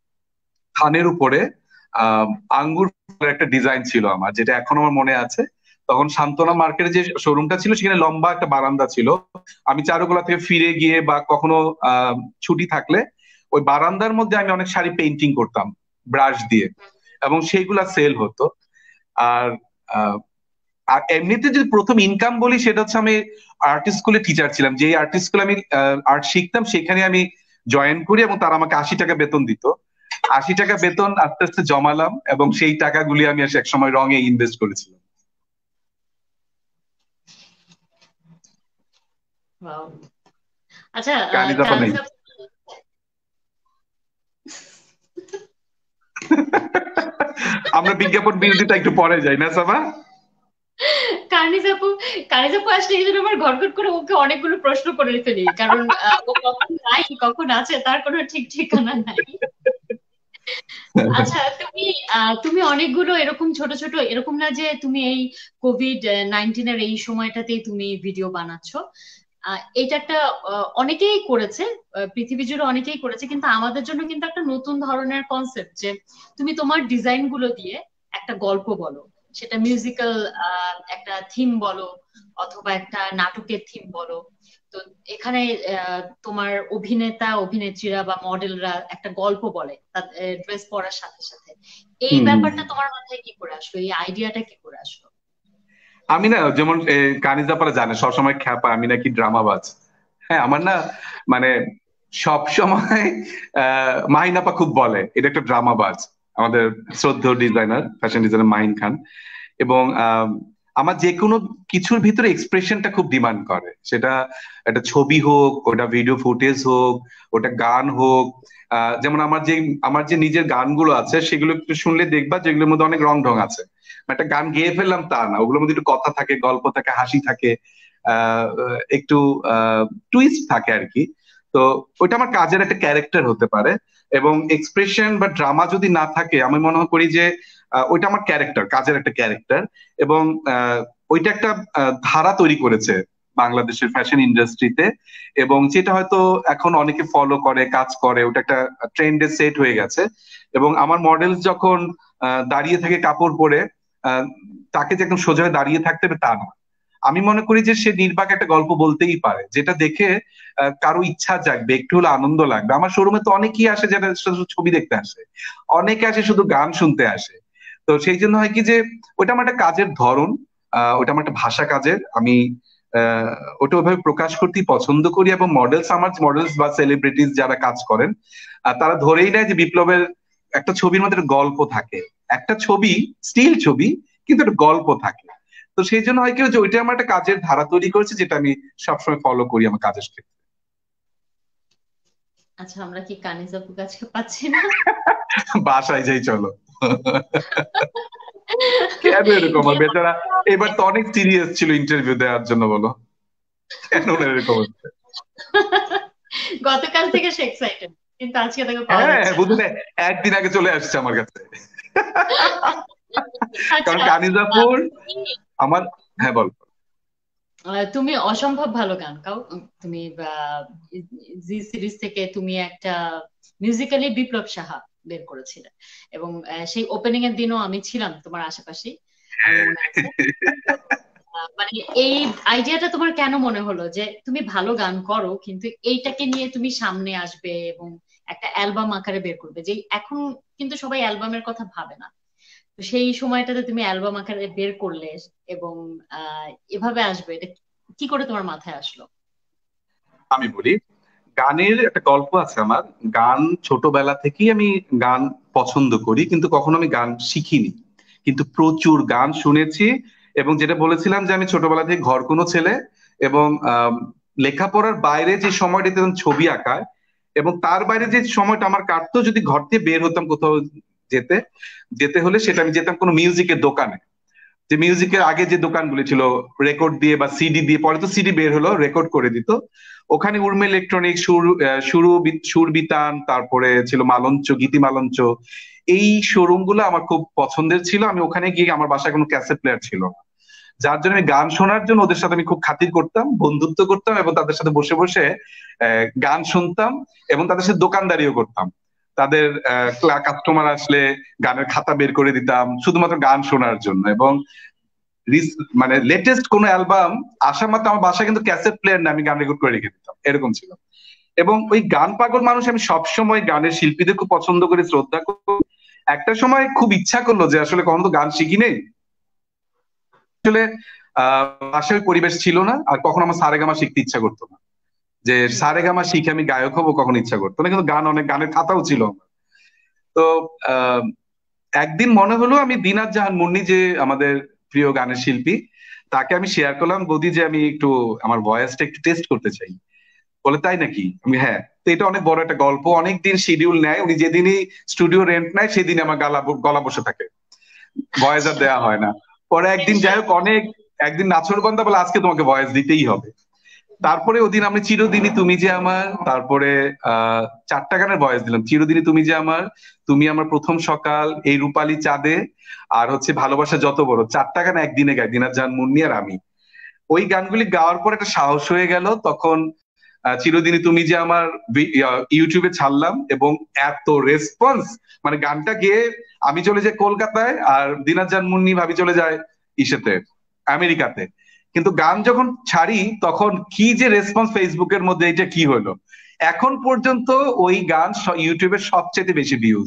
থানের উপরে আহ আঙ্গুর ফুলের একটা ডিজাইন ছিল আমার, যেটা এখন আমার মনে আছে। তখন সান্তনা মার্কেটে যে শোরুমটা ছিল, সেখানে লম্বা একটা বারান্দা ছিল। আমি চারুকলা থেকে ফিরে গিয়ে বা কখনো ছুটি থাকলে, ওই বারান্দার মধ্যে আমি অনেক শাড়ি পেইন্টিং করতাম ব্রাশ দিয়ে, এবং সেইগুলা সেল হতো। আর আহ, আর এমনিতে যদি প্রথম ইনকাম বলি, সেটা হচ্ছে আমি আর্ট স্কুলে টিচার ছিলাম। যে আর্ট স্কুলে আমি আর্ট শিখতাম, সেখানে আমি জয়েন করি, এবং তারা আমাকে 80 টাকা বেতন দিত। 80 টাকা বেতন আস্তে আস্তে জমালাম, এবং সেই টাকাগুলি আমি এক সময় রঙে ইনভেস্ট করেছিলাম। Wow. আচ্ছা, কানি জাপা নেই। কানিজ আপু, আমরা বিজ্ঞাপন বিরোধিতা একটু পরে যাই না সাবা? কানিজ আপু, কানিজ আপু আসলে এই জন্য আমার ঘটঘট করে ওকে অনেকগুলো প্রশ্ন করে ফেলি, কারণ ও কখন নাই কখন আছে তার কোনো ঠিক ঠিকানা নাই। আচ্ছা, তুমি অনেকগুলো এরকম ছোট ছোট, এরকম না যে তুমি এই কোভিড-19 এই সময়টাতেই তুমি ভিডিও বানাচ্ছো। এটা একটা অনেকেই করেছে, পৃথিবী জুড়ে অনেকেই করেছে, কিন্তু আমাদের জন্য কিন্তু একটা নতুন ধরনের কনসেপ্ট যে তুমি তোমার ডিজাইন গুলো দিয়ে একটা গল্প বলো, সেটা মিউজিক্যাল একটা থিম বলো, অথবা একটা নাটকের থিম বলো। তো এখানে তোমার অভিনেতা অভিনেত্রীরা বা মডেলরা একটা গল্প বলে ড্রেস পরার সাথে সাথে। এই হম হম। ব্যাপারটা তোমার মাথায় কি করে আসলো, এই আইডিয়াটা কি করে আসলো? আমি না, যেমন কানিজ জাপারা জানে সবসময় খ্যাপা আমি নাকি ড্রামাবাজ। হ্যাঁ, আমার না, মানে সব সময় মাহিনাপা খুব বলে এটা একটা ড্রামাবাজ, আমাদের শ্রদ্ধেয় designer, fashion designer Mahin Khan. এবং আমার যে কোনো কিছুর ভিতরে এক্সপ্রেশনটা খুব ডিমান্ড করে, সেটা একটা ছবি হোক, ওটা ভিডিও ফুটেজ হোক, ওটা গান হোক। যেমন আমার যে নিজের গানগুলো আছে, সেগুলো একটু শুনলে দেখবা যেগুলোর মধ্যে অনেক রং ঢং আছে। একটা গান গেয়ে ফেললাম তা না, ওগুলোর মধ্যে একটু কথা থাকে, গল্প থাকে, হাসি থাকে, আহ একটু টুইস্ট থাকে আর কি। তো ওইটা আমার কাজের একটা ক্যারেক্টার হতে পারে। এবং এক্সপ্রেশন বা ড্রামা যদি না থাকে, আমি মনে করি যে ওইটা আমার ক্যারেক্টার, কাজের একটা ক্যারেক্টার। এবং ওইটা একটা ধারা তৈরি করেছে বাংলাদেশের ফ্যাশন ইন্ডাস্ট্রিতে, এবং যেটা হয়তো এখন অনেকে ফলো করে, কাজ করে, ওটা একটা ট্রেন্ডে সেট হয়ে গেছে। এবং আমার মডেল যখন দাঁড়িয়ে থাকে কাপড় পরে, আহ, তাকে যে একদম সোজা হয়ে দাঁড়িয়ে থাকতে হবে তা না। আমি মনে করি যে সে নির্বাক একটা গল্প বলতেই পারে, যেটা দেখে কারো ইচ্ছা জাগবে, একটু হলে আনন্দ লাগবে। আমার শোরুমে তো অনেকেই আসে যারা শুধু ছবি দেখতে আসে, অনেকে আসে শুধু গান শুনতে আসে। তো সেই জন্য হয় কি যে ওটা আমার একটা কাজের ধরন, ওটা আমার একটা ভাষা কাজের, আমি আহ, ওটা ওইভাবে প্রকাশ করতেই পছন্দ করি। এবং মডেলস বা সেলিব্রিটিস যারা কাজ করেন, তারা ধরেই নেয় যে বিপ্লবের একটা ছবির মধ্যে একটা গল্প থাকে, একটা ছবি স্টিল ছবি কিন্তু একটা গল্প থাকে। তো সেই জন্য হয় কি যে ওইটা আমার একটা কাজের ধারা তৈরি করেছে, যেটা আমি সবসময় ফলো করি আমার কাজের ক্ষেত্রে। আচ্ছা, আমরা কি কানিজ আপুর কাছে পাচ্ছি না? বাসায় যাই চলো। কেন এরকম আর বেচারা, এবার তো অনেক সিরিয়াস ছিল ইন্টারভিউ দেওয়ার জন্য, বলো কেন ওনার এরকম হচ্ছে? গতকাল থেকে সে এক্সাইটেড, কিন্তু আজকে তাকে পাওয়া হ্যাঁ, যাচ্ছে না। বুঝলে একদিন আগে চলে আসছে আমার কাছে। কারণ আচ্ছা, কানিজাপুর তুমি আমার, হ্যাঁ বল। তুমি অসম্ভব ভালো গান গাও। তুমি জি সিরিজ থেকে তুমি একটা মিউজিক্যালি বিপ্লব সাহা বের করেছিলে, এবং সেই ওপেনিং এর দিনও আমি ছিলাম তোমার আশেপাশে, আমার মনে আছে। মানে এই আইডিয়াটা তোমার কেন মনে হলো যে তুমি ভালো গান করো কিন্তু এইটাকে নিয়ে তুমি সামনে আসবে এবং একটা অ্যালবাম আকারে বের করবে? যে এখন কিন্তু সবাই অ্যালবামের কথা ভাবে না, তো সেই সময়টাতে তুমি অ্যালবাম আকারে বের করলে এবং এভাবে আসবে, এটা কি করে তোমার মাথায় আসলো? আমি বলি, গানের একটা গল্প আছে আমার। গান ছোটবেলা থেকেই আমি গান পছন্দ করি, কিন্তু কখনো আমি গান শিখিনি, কিন্তু প্রচুর গান শুনেছি। এবং যেটা বলেছিলাম যে আমি ছোটবেলা থেকে ঘর কোনো ছেলে, এবং লেখাপড়ার বাইরে যে সময়টাতে যেমন ছবি আঁকায়, এবং তার বাইরে যে সময়টা আমার কাটতো, যদি ঘর থেকে বের হতাম কোথাও যেতে যেতে হলে, সেটা আমি যেতাম কোনো মিউজিকের দোকানে। যে মিউজিকের আগে যে দোকানগুলি ছিল রেকর্ড দিয়ে বা সিডি দিয়ে, পরে তো সিডি বের হলো, রেকর্ড করে দিত। ওখানে উর্মি ইলেকট্রনিক, সুর বিতান, তারপরে ছিল মালঞ্চ, গীতি মালঞ্চ, এই শোরুম গুলো আমার খুব পছন্দের ছিল। আমি ওখানে গিয়ে, আমার বাসায় কোনো ক্যাসেট প্লেয়ার ছিল না, যার জন্য আমি গান শোনার জন্য ওদের সাথে আমি খুব খাতির করতাম, বন্ধুত্ব করতাম, এবং তাদের সাথে বসে বসে গান শুনতাম, এবং তাদের সাথে দোকানদারিও করতাম। তাদের কাস্টমার আসলে গানের খাতা বের করে দিতাম শুধুমাত্র গান শোনার জন্য। এবং মানে লেটেস্ট কোন অ্যালবাম আসা মাত্র আমার বাসায় কিন্তু ক্যাসেট প্লেয়ার না, আমি গান রেকর্ড করে রেখে দিতাম, এরকম ছিল। এবং ওই গান পাগল মানুষ, আমি সবসময় গানের শিল্পীদের খুব পছন্দ করি, শ্রদ্ধা করি। একটা সময় খুব ইচ্ছা করলো যে আসলে কখনো তো গান শিখি নেই, আসলে বাসায় ওই পরিবেশ ছিল না, আর কখনো আমার সারেগামা শিখতে ইচ্ছা করতো না, যে হুম। সারেগামা শিখে আমি গায়ক হবো, কখনো ইচ্ছা করতো না। কিন্তু অনেক গানের খাতাও ছিল আমার। তো আহ একদিন মনে হলো, আমি দিনাত জাহান মুন্নি, যে আমাদের প্রিয় গানের শিল্পী, তাকে আমি শেয়ার করলাম, বৌদি যে আমি একটু আমার ভয়েসটা একটু টেস্ট করতে চাই। বলে তাই নাকি? আমি হ্যাঁ। তো এটা অনেক বড় একটা গল্প, অনেকদিন শিডিউল নেয় উনি, যেদিনই স্টুডিও রেন্ট নেয় সেদিনই আমার গলা বসে থাকে, ভয়েস আর দেওয়া হয় না। পরে একদিন যাই হোক, একদিন নাছোড়বান্দা বলে আজকে তোমাকে ভয়েস দিতেই হবে। তারপরে ওদিন আমি চিরদিনই তুমি যে আমার, তারপরে 4টা গানের ভয়েস দিলাম। চিরদিনই তুমি যে আমার, তুমি আমার প্রথম সকাল, এই রূপালী চাঁদে, আর হচ্ছে ভালোবাসা যত বড়, 4টা গান একদিনে গাই দিনাত জাহান মুন্নি আর আমি। ওই গানগুলি গাওয়ার পর একটা সাহস হয়ে গেল তখন। চিরদিনই তুমি যে আমার ইউটিউবে ছাড়লাম, এবং এত রেসপন্স, মানে গানটা গেয়ে আমি চলে যাই কলকাতায়, আর দিনাত জাহান মুন্নি ভাবি চলে যায় ইসেতে, আমেরিকাতে। কিন্তু গান যখন ছাড়ি তখন কি যে রেসপন্স ফেসবুকের মধ্যে, এটা কি হলো! এখন পর্যন্ত ওই গান ইউটিউবের সবচেয়ে বেশি ভিউজ,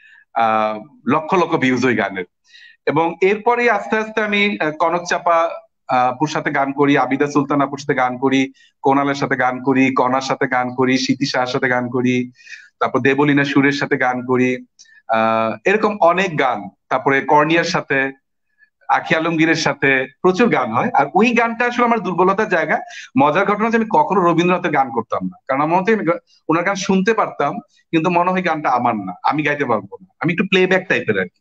আহ লক্ষ লক্ষ ভিউজ ওই গানের। এবং এরপরে আস্তে আস্তে আমি কনক চাপা আপুর সাথে গান করি, আবিদা সুলতান আপুর সাথে গান করি, কোনালের সাথে গান করি, কনার সাথে গান করি, স্মৃতি শাহর সাথে গান করি, তারপর দেবলীনা সুরের সাথে গান করি, এরকম অনেক গান। তারপরে কর্নিয়ার সাথে, আখি আলমগীরের সাথে প্রচুর গান হয়। আর ওই গানটা আসলে আমার দুর্বলতার জায়গা। মজার ঘটনা যে আমি কখনো রবীন্দ্রনাথের গান করতাম না, কারণ আমার মতে আমি ওনার গান শুনতে পারতাম, কিন্তু মনে হয় গানটা আমার না, আমি গাইতে পারবো না, আমি একটু প্লেব্যাক টাইপের আর কি।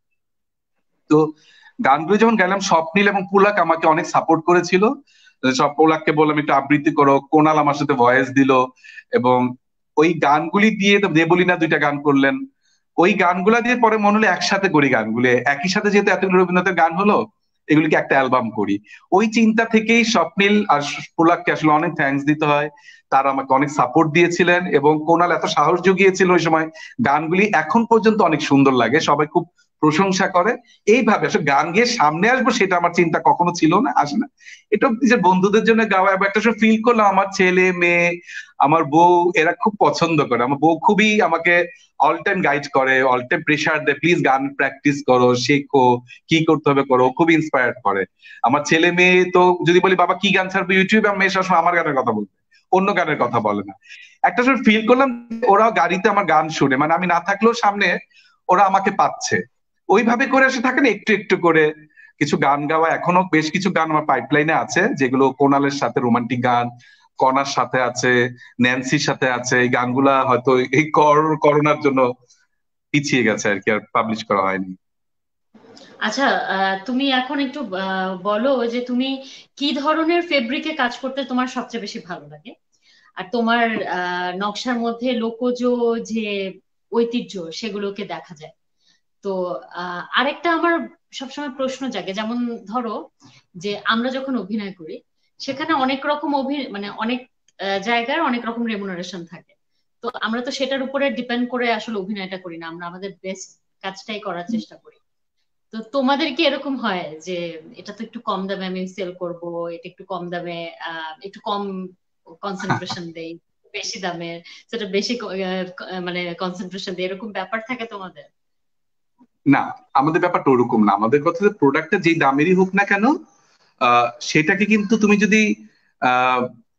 তো গানগুলো যখন গেলাম, স্বপ্নীল এবং পুলাক আমাকে অনেক সাপোর্ট করেছিল। সব পুলাককে বললাম একটু আবৃত্তি করো, কোনাল আমার সাথে ভয়েস দিল, এবং ওই গানগুলি দিয়ে তো দেবলীনা 2টা গান করলেন। ওই গানগুলা দিয়ে পরে মনে হলো একসাথে করি গানগুলো একই সাথে, যেহেতু এতগুলো রবীন্দ্রনাথের গান হলো, এগুলিকে একটা অ্যালবাম করি। ওই চিন্তা থেকেই স্বপ্নিল আর পুলাককে আসলে অনেক থ্যাঙ্কস দিতে হয়। তারা আমাকে অনেক সাপোর্ট দিয়েছিলেন এবং কোনাল এত সাহস জুগিয়েছিল ওই সময়। গানগুলি এখন পর্যন্ত অনেক সুন্দর লাগে, সবাই খুব প্রশংসা করে। এইভাবে আসলে গান গেয়ে সামনে আসবো সেটা আমার চিন্তা কখনো ছিল না, আসে না। এটা নিজের বন্ধুদের জন্য গাওয়া, এবং একটা সময় ফিল করলাম আমার ছেলে মেয়ে, আমার বউ এরা খুব পছন্দ করে। আমার বউ খুবই আমাকে অল টাইম গাইড করে, অল টাইম প্রেশার দেয়, প্লিজ গান প্র্যাকটিস করো, শেখো, কি করতে হবে করো, খুব ইন্সপায়ার করে। আমার ছেলে মেয়ে তো যদি বলি বাবা কি গান ছাড়বে ইউটিউবে, আমি মেয়ে সবসময় আমার গানের কথা বলবে, অন্য গানের কথা বলে না। একটা সময় ফিল করলাম ওরাও গাড়িতে আমার গান শুনে, মানে আমি না থাকলেও সামনে ওরা আমাকে পাচ্ছে। ওইভাবে করে এসে থাকে না, একটু একটু করে কিছু গান গাওয়া। এখনো বেশ কিছু গান আমার পাইপলাইনে আছে, যেগুলো কোনালের সাথে রোমান্টিক গান, কনার সাথে আছে, ন্যান্সির সাথে আছে। এই গানগুলা হয়তো এই করোনার জন্য পিছিয়ে গেছে আর কি, আর পাবলিশ করা হয়নি। আচ্ছা, তুমি এখন একটু বলো যে তুমি কি ধরনের ফেব্রিকে কাজ করতে তোমার সবচেয়ে বেশি ভালো লাগে, আর তোমার নকশার মধ্যে লোকজ যে ঐতিহ্য সেগুলোকে দেখা যায়। তো আরেকটা আমার সবসময় প্রশ্ন জাগে, যেমন ধরো যে আমরা যখন অভিনয় করি সেখানে অনেক রকম মানে অনেক জায়গার অনেক রকম রেমুনারেশন থাকে। তো আমরা তো সেটার উপরে ডিপেন্ড করে আসলে অভিনয়টা করি না, আমরা আমাদের বেস্ট কাজটাই করার চেষ্টা করি। তো তোমাদের কি এরকম হয় যে এটা তো একটু কম দামে আমি সেল করব, এটা একটু কম দামে একটু কম কনসেন্ট্রেশন দেই, বেশি দামের সেটা বেশি মানে কনসেন্ট্রেশন দেই, এরকম ব্যাপার থাকে তোমাদের? না, আমাদের ব্যাপারটা ওরকম না। আমাদের কথা যে প্রোডাক্টটা যেই দামেরই হোক না কেন, সেটাকে কিন্তু তুমি যদি আহ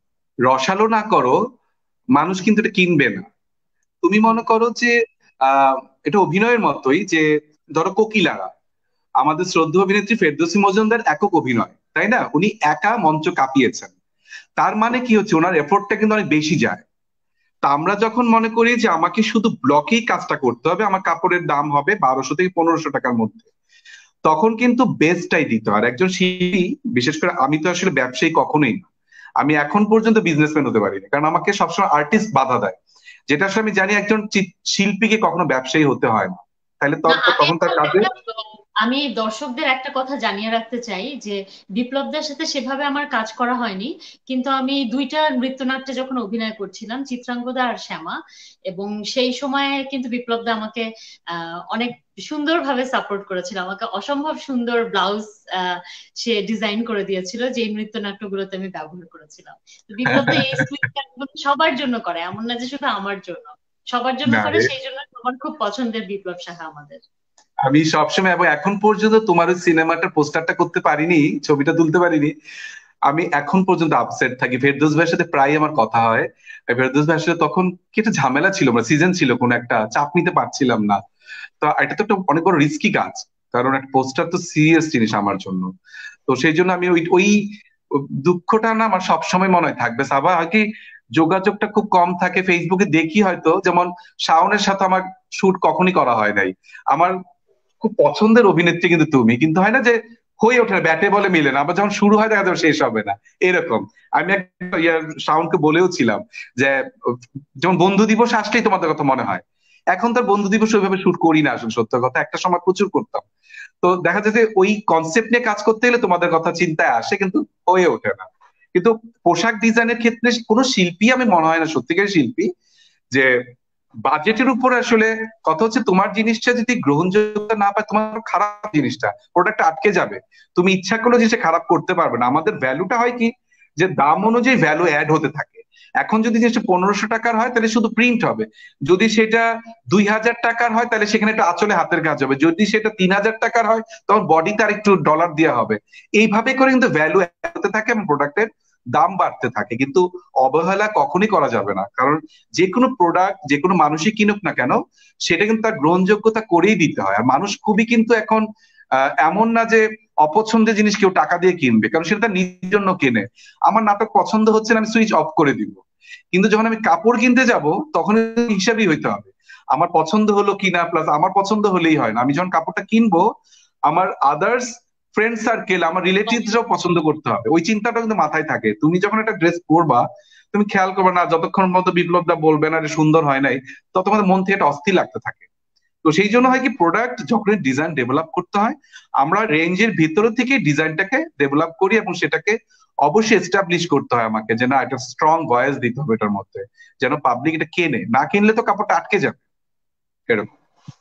রসালো না করো, মানুষ কিন্তু এটা কিনবে না। তুমি মনে করো যে আহ এটা অভিনয়ের মতোই, যে ধরো কোকিলারা, আমাদের শ্রদ্ধেয় অভিনেত্রী ফেরদৌসী মজুমদার একক অভিনয়, তাই না? উনি একা মঞ্চ কাঁপিয়েছেন। তার মানে কি হচ্ছে, ওনার এফোর্টটা কিন্তু অনেক বেশি যায়। তা আমরা যখন মনে করি যে আমাকে শুধু ব্লকেই কাজটা করতে হবে, আমার কাপড়ের দাম হবে 1200 থেকে 1500 টাকার মধ্যে, তখন কিন্তু বেস্টটাই দিতে হয়। আর একজন শিল্পী, বিশেষ করে আমি তো আসলে ব্যবসায়ী কখনোই না, আমি এখন পর্যন্ত বিজনেসম্যান হতে পারিনি, কারণ আমাকে সবসময় আর্টিস্ট বাধা দেয়। যেটা আসলে আমি জানি একজন শিল্পীকে কখনো ব্যবসায়ী হতে হয় না, তাহলে না, তখন তার কাজে। আমি দর্শকদের একটা কথা জানিয়ে রাখতে চাই যে বিপ্লবদার সাথে সেভাবে আমার কাজ করা হয়নি, কিন্তু আমি দুইটা নৃত্যনাট্যে যখন অভিনয় করছিলাম, চিত্রাঙ্গদা আর শ্যামা, এবং সেই সময় কিন্তু বিপ্লবদা আমাকে অনেক সুন্দরভাবে সাপোর্ট করেছিল। আমাকে অসম্ভব সুন্দর ব্লাউজ সে ডিজাইন করে দিয়েছিল, যে নৃত্যনাট্যগুলোতে আমি ব্যবহার করেছিলাম। তো বিপ্লবদা এই সুইট কাজগুলো সবার জন্য করে, এমন না যে শুধু আমার জন্য, সবার জন্য না করে। রে, সেই জন্য আমার খুব পছন্দের বিপ্লব সাহা আমাদের। আমি সবসময় এবং এখন পর্যন্ত তোমার ওই সিনেমাটার পোস্টারটা করতে পারিনি, ছবিটা তুলতে পারিনি। আমি এখন পর্যন্ত আপসেট থাকি। ফেরদৌস ভাইয়ের সাথে প্রায় আমার কথা হয়। আর ফেরদৌস ভাইয়ের সাথে তখন কি একটা ঝামেলা ছিল, মানে সিজন ছিল, কোন একটা চাপ নিতে পারছিলাম না। তো এটা তো একটা অনেক বড় রিস্কি কাজ, কারণ একটা পোস্টার তো সিরিয়াস জিনিস আমার জন্য। তো সেই জন্য আমি ওই ওই দুঃখটা না আমার সবসময় মনে হয় থাকবে। সাবা হয় কি, যোগাযোগটা খুব কম থাকে, ফেসবুকে দেখি হয়তো, যেমন শাওনের সাথে আমার শুট কখনই করা হয় নাই। আমার খুব পছন্দের অভিনেত্রী কিন্তু তুমি, কিন্তু হয় না যে হয়ে ওঠে না, ব্যাটে বলে মিলে না, আবার যখন শুরু হয় দেখা যাবে শেষ হবে না, এরকম। আমি একটা শাওনকে বলেও ছিলাম যে যেমন বন্ধু দিবস আসলেই তোমাদের কথা মনে হয়। এখন তার বন্ধু দিবস ওইভাবে শুট করি না, আসলে সত্য কথা, একটা সময় প্রচুর করতাম। তো দেখা যায় যে ওই কনসেপ্ট নিয়ে কাজ করতে গেলে তোমাদের কথা চিন্তায় আসে, কিন্তু হয়ে ওঠে না। কিন্তু পোশাক ডিজাইনের ক্ষেত্রে কোনো শিল্পী, আমি মনে হয় না সত্যিকারের শিল্পী যে বাজেটের উপরে আসলে, কথা হচ্ছে তোমার জিনিসটা যদি গ্রহণযোগ্যতা না পায়, তোমার খারাপ জিনিসটা প্রোডাক্ট আটকে যাবে, তুমি ইচ্ছা করলে জিনিসটা খারাপ করতে পারবে না। আমাদের ভ্যালুটা হয় কি, যে দাম অনুযায়ী ভ্যালু অ্যাড হতে থাকে। এখন যদি জিনিসটা 1500 টাকার হয় তাহলে শুধু প্রিন্ট হবে, যদি সেটা 2000 টাকার হয় তাহলে সেখানে একটা আঁচলে হাতের কাজ হবে, যদি সেটা 3000 টাকার হয় তখন বডিতে আর একটু ডলার দেওয়া হবে। এইভাবে করে কিন্তু ভ্যালু হতে থাকে এবং প্রোডাক্টের দাম বাড়তে থাকে। কিন্তু অবহেলা কখনই করা যাবে না, কারণ যে কোনো প্রোডাক্ট যে কোনো মানুষই কিনুক না কেন, সেটা কিন্তু তার গ্রহণযোগ্যতা করেই দিতে হয়। আর মানুষ খুবই কিন্তু এখন এমন না যে অপছন্দের জিনিস কেউ টাকা দিয়ে কিনবে, কারণ সেটা তার নিজের জন্য কেনে। আমার নাটক পছন্দ হচ্ছে না, আমি সুইচ অফ করে দিব। কিন্তু যখন আমি কাপড় কিনতে যাব তখন হিসাবই হইতে হবে, আমার পছন্দ হলো কিনা, প্লাস আমার পছন্দ হলেই হয় না। আমি যখন কাপড়টা কিনবো, আমার আদার্স ফ্রেন্ড সার্কেল, আমার রিলেটিভসরাও পছন্দ করতে হবে, ওই চিন্তাটা কিন্তু মাথায় থাকে। তুমি যখন একটা ড্রেস পরবা, তুমি খেয়াল করবে না, যতক্ষণ মতো বিপ্লবদা বলবে না যে সুন্দর হয় নাই, তত তোমাদের মন থেকে একটা অস্থির লাগতে থাকে। তো সেই জন্য হয় কি প্রোডাক্ট যখন ডিজাইন ডেভেলপ করতে হয় আমরা রেঞ্জের ভিতর থেকে ডিজাইনটাকে ডেভেলপ করি এবং সেটাকে অবশ্যই এস্টাবলিশ করতে হয় আমাকে, যে না একটা স্ট্রং ভয়েস দিতে হবে এটার মধ্যে, যেন পাবলিক এটা কেনে, না কিনলে তো কাপড়টা আটকে যাবে এরকম।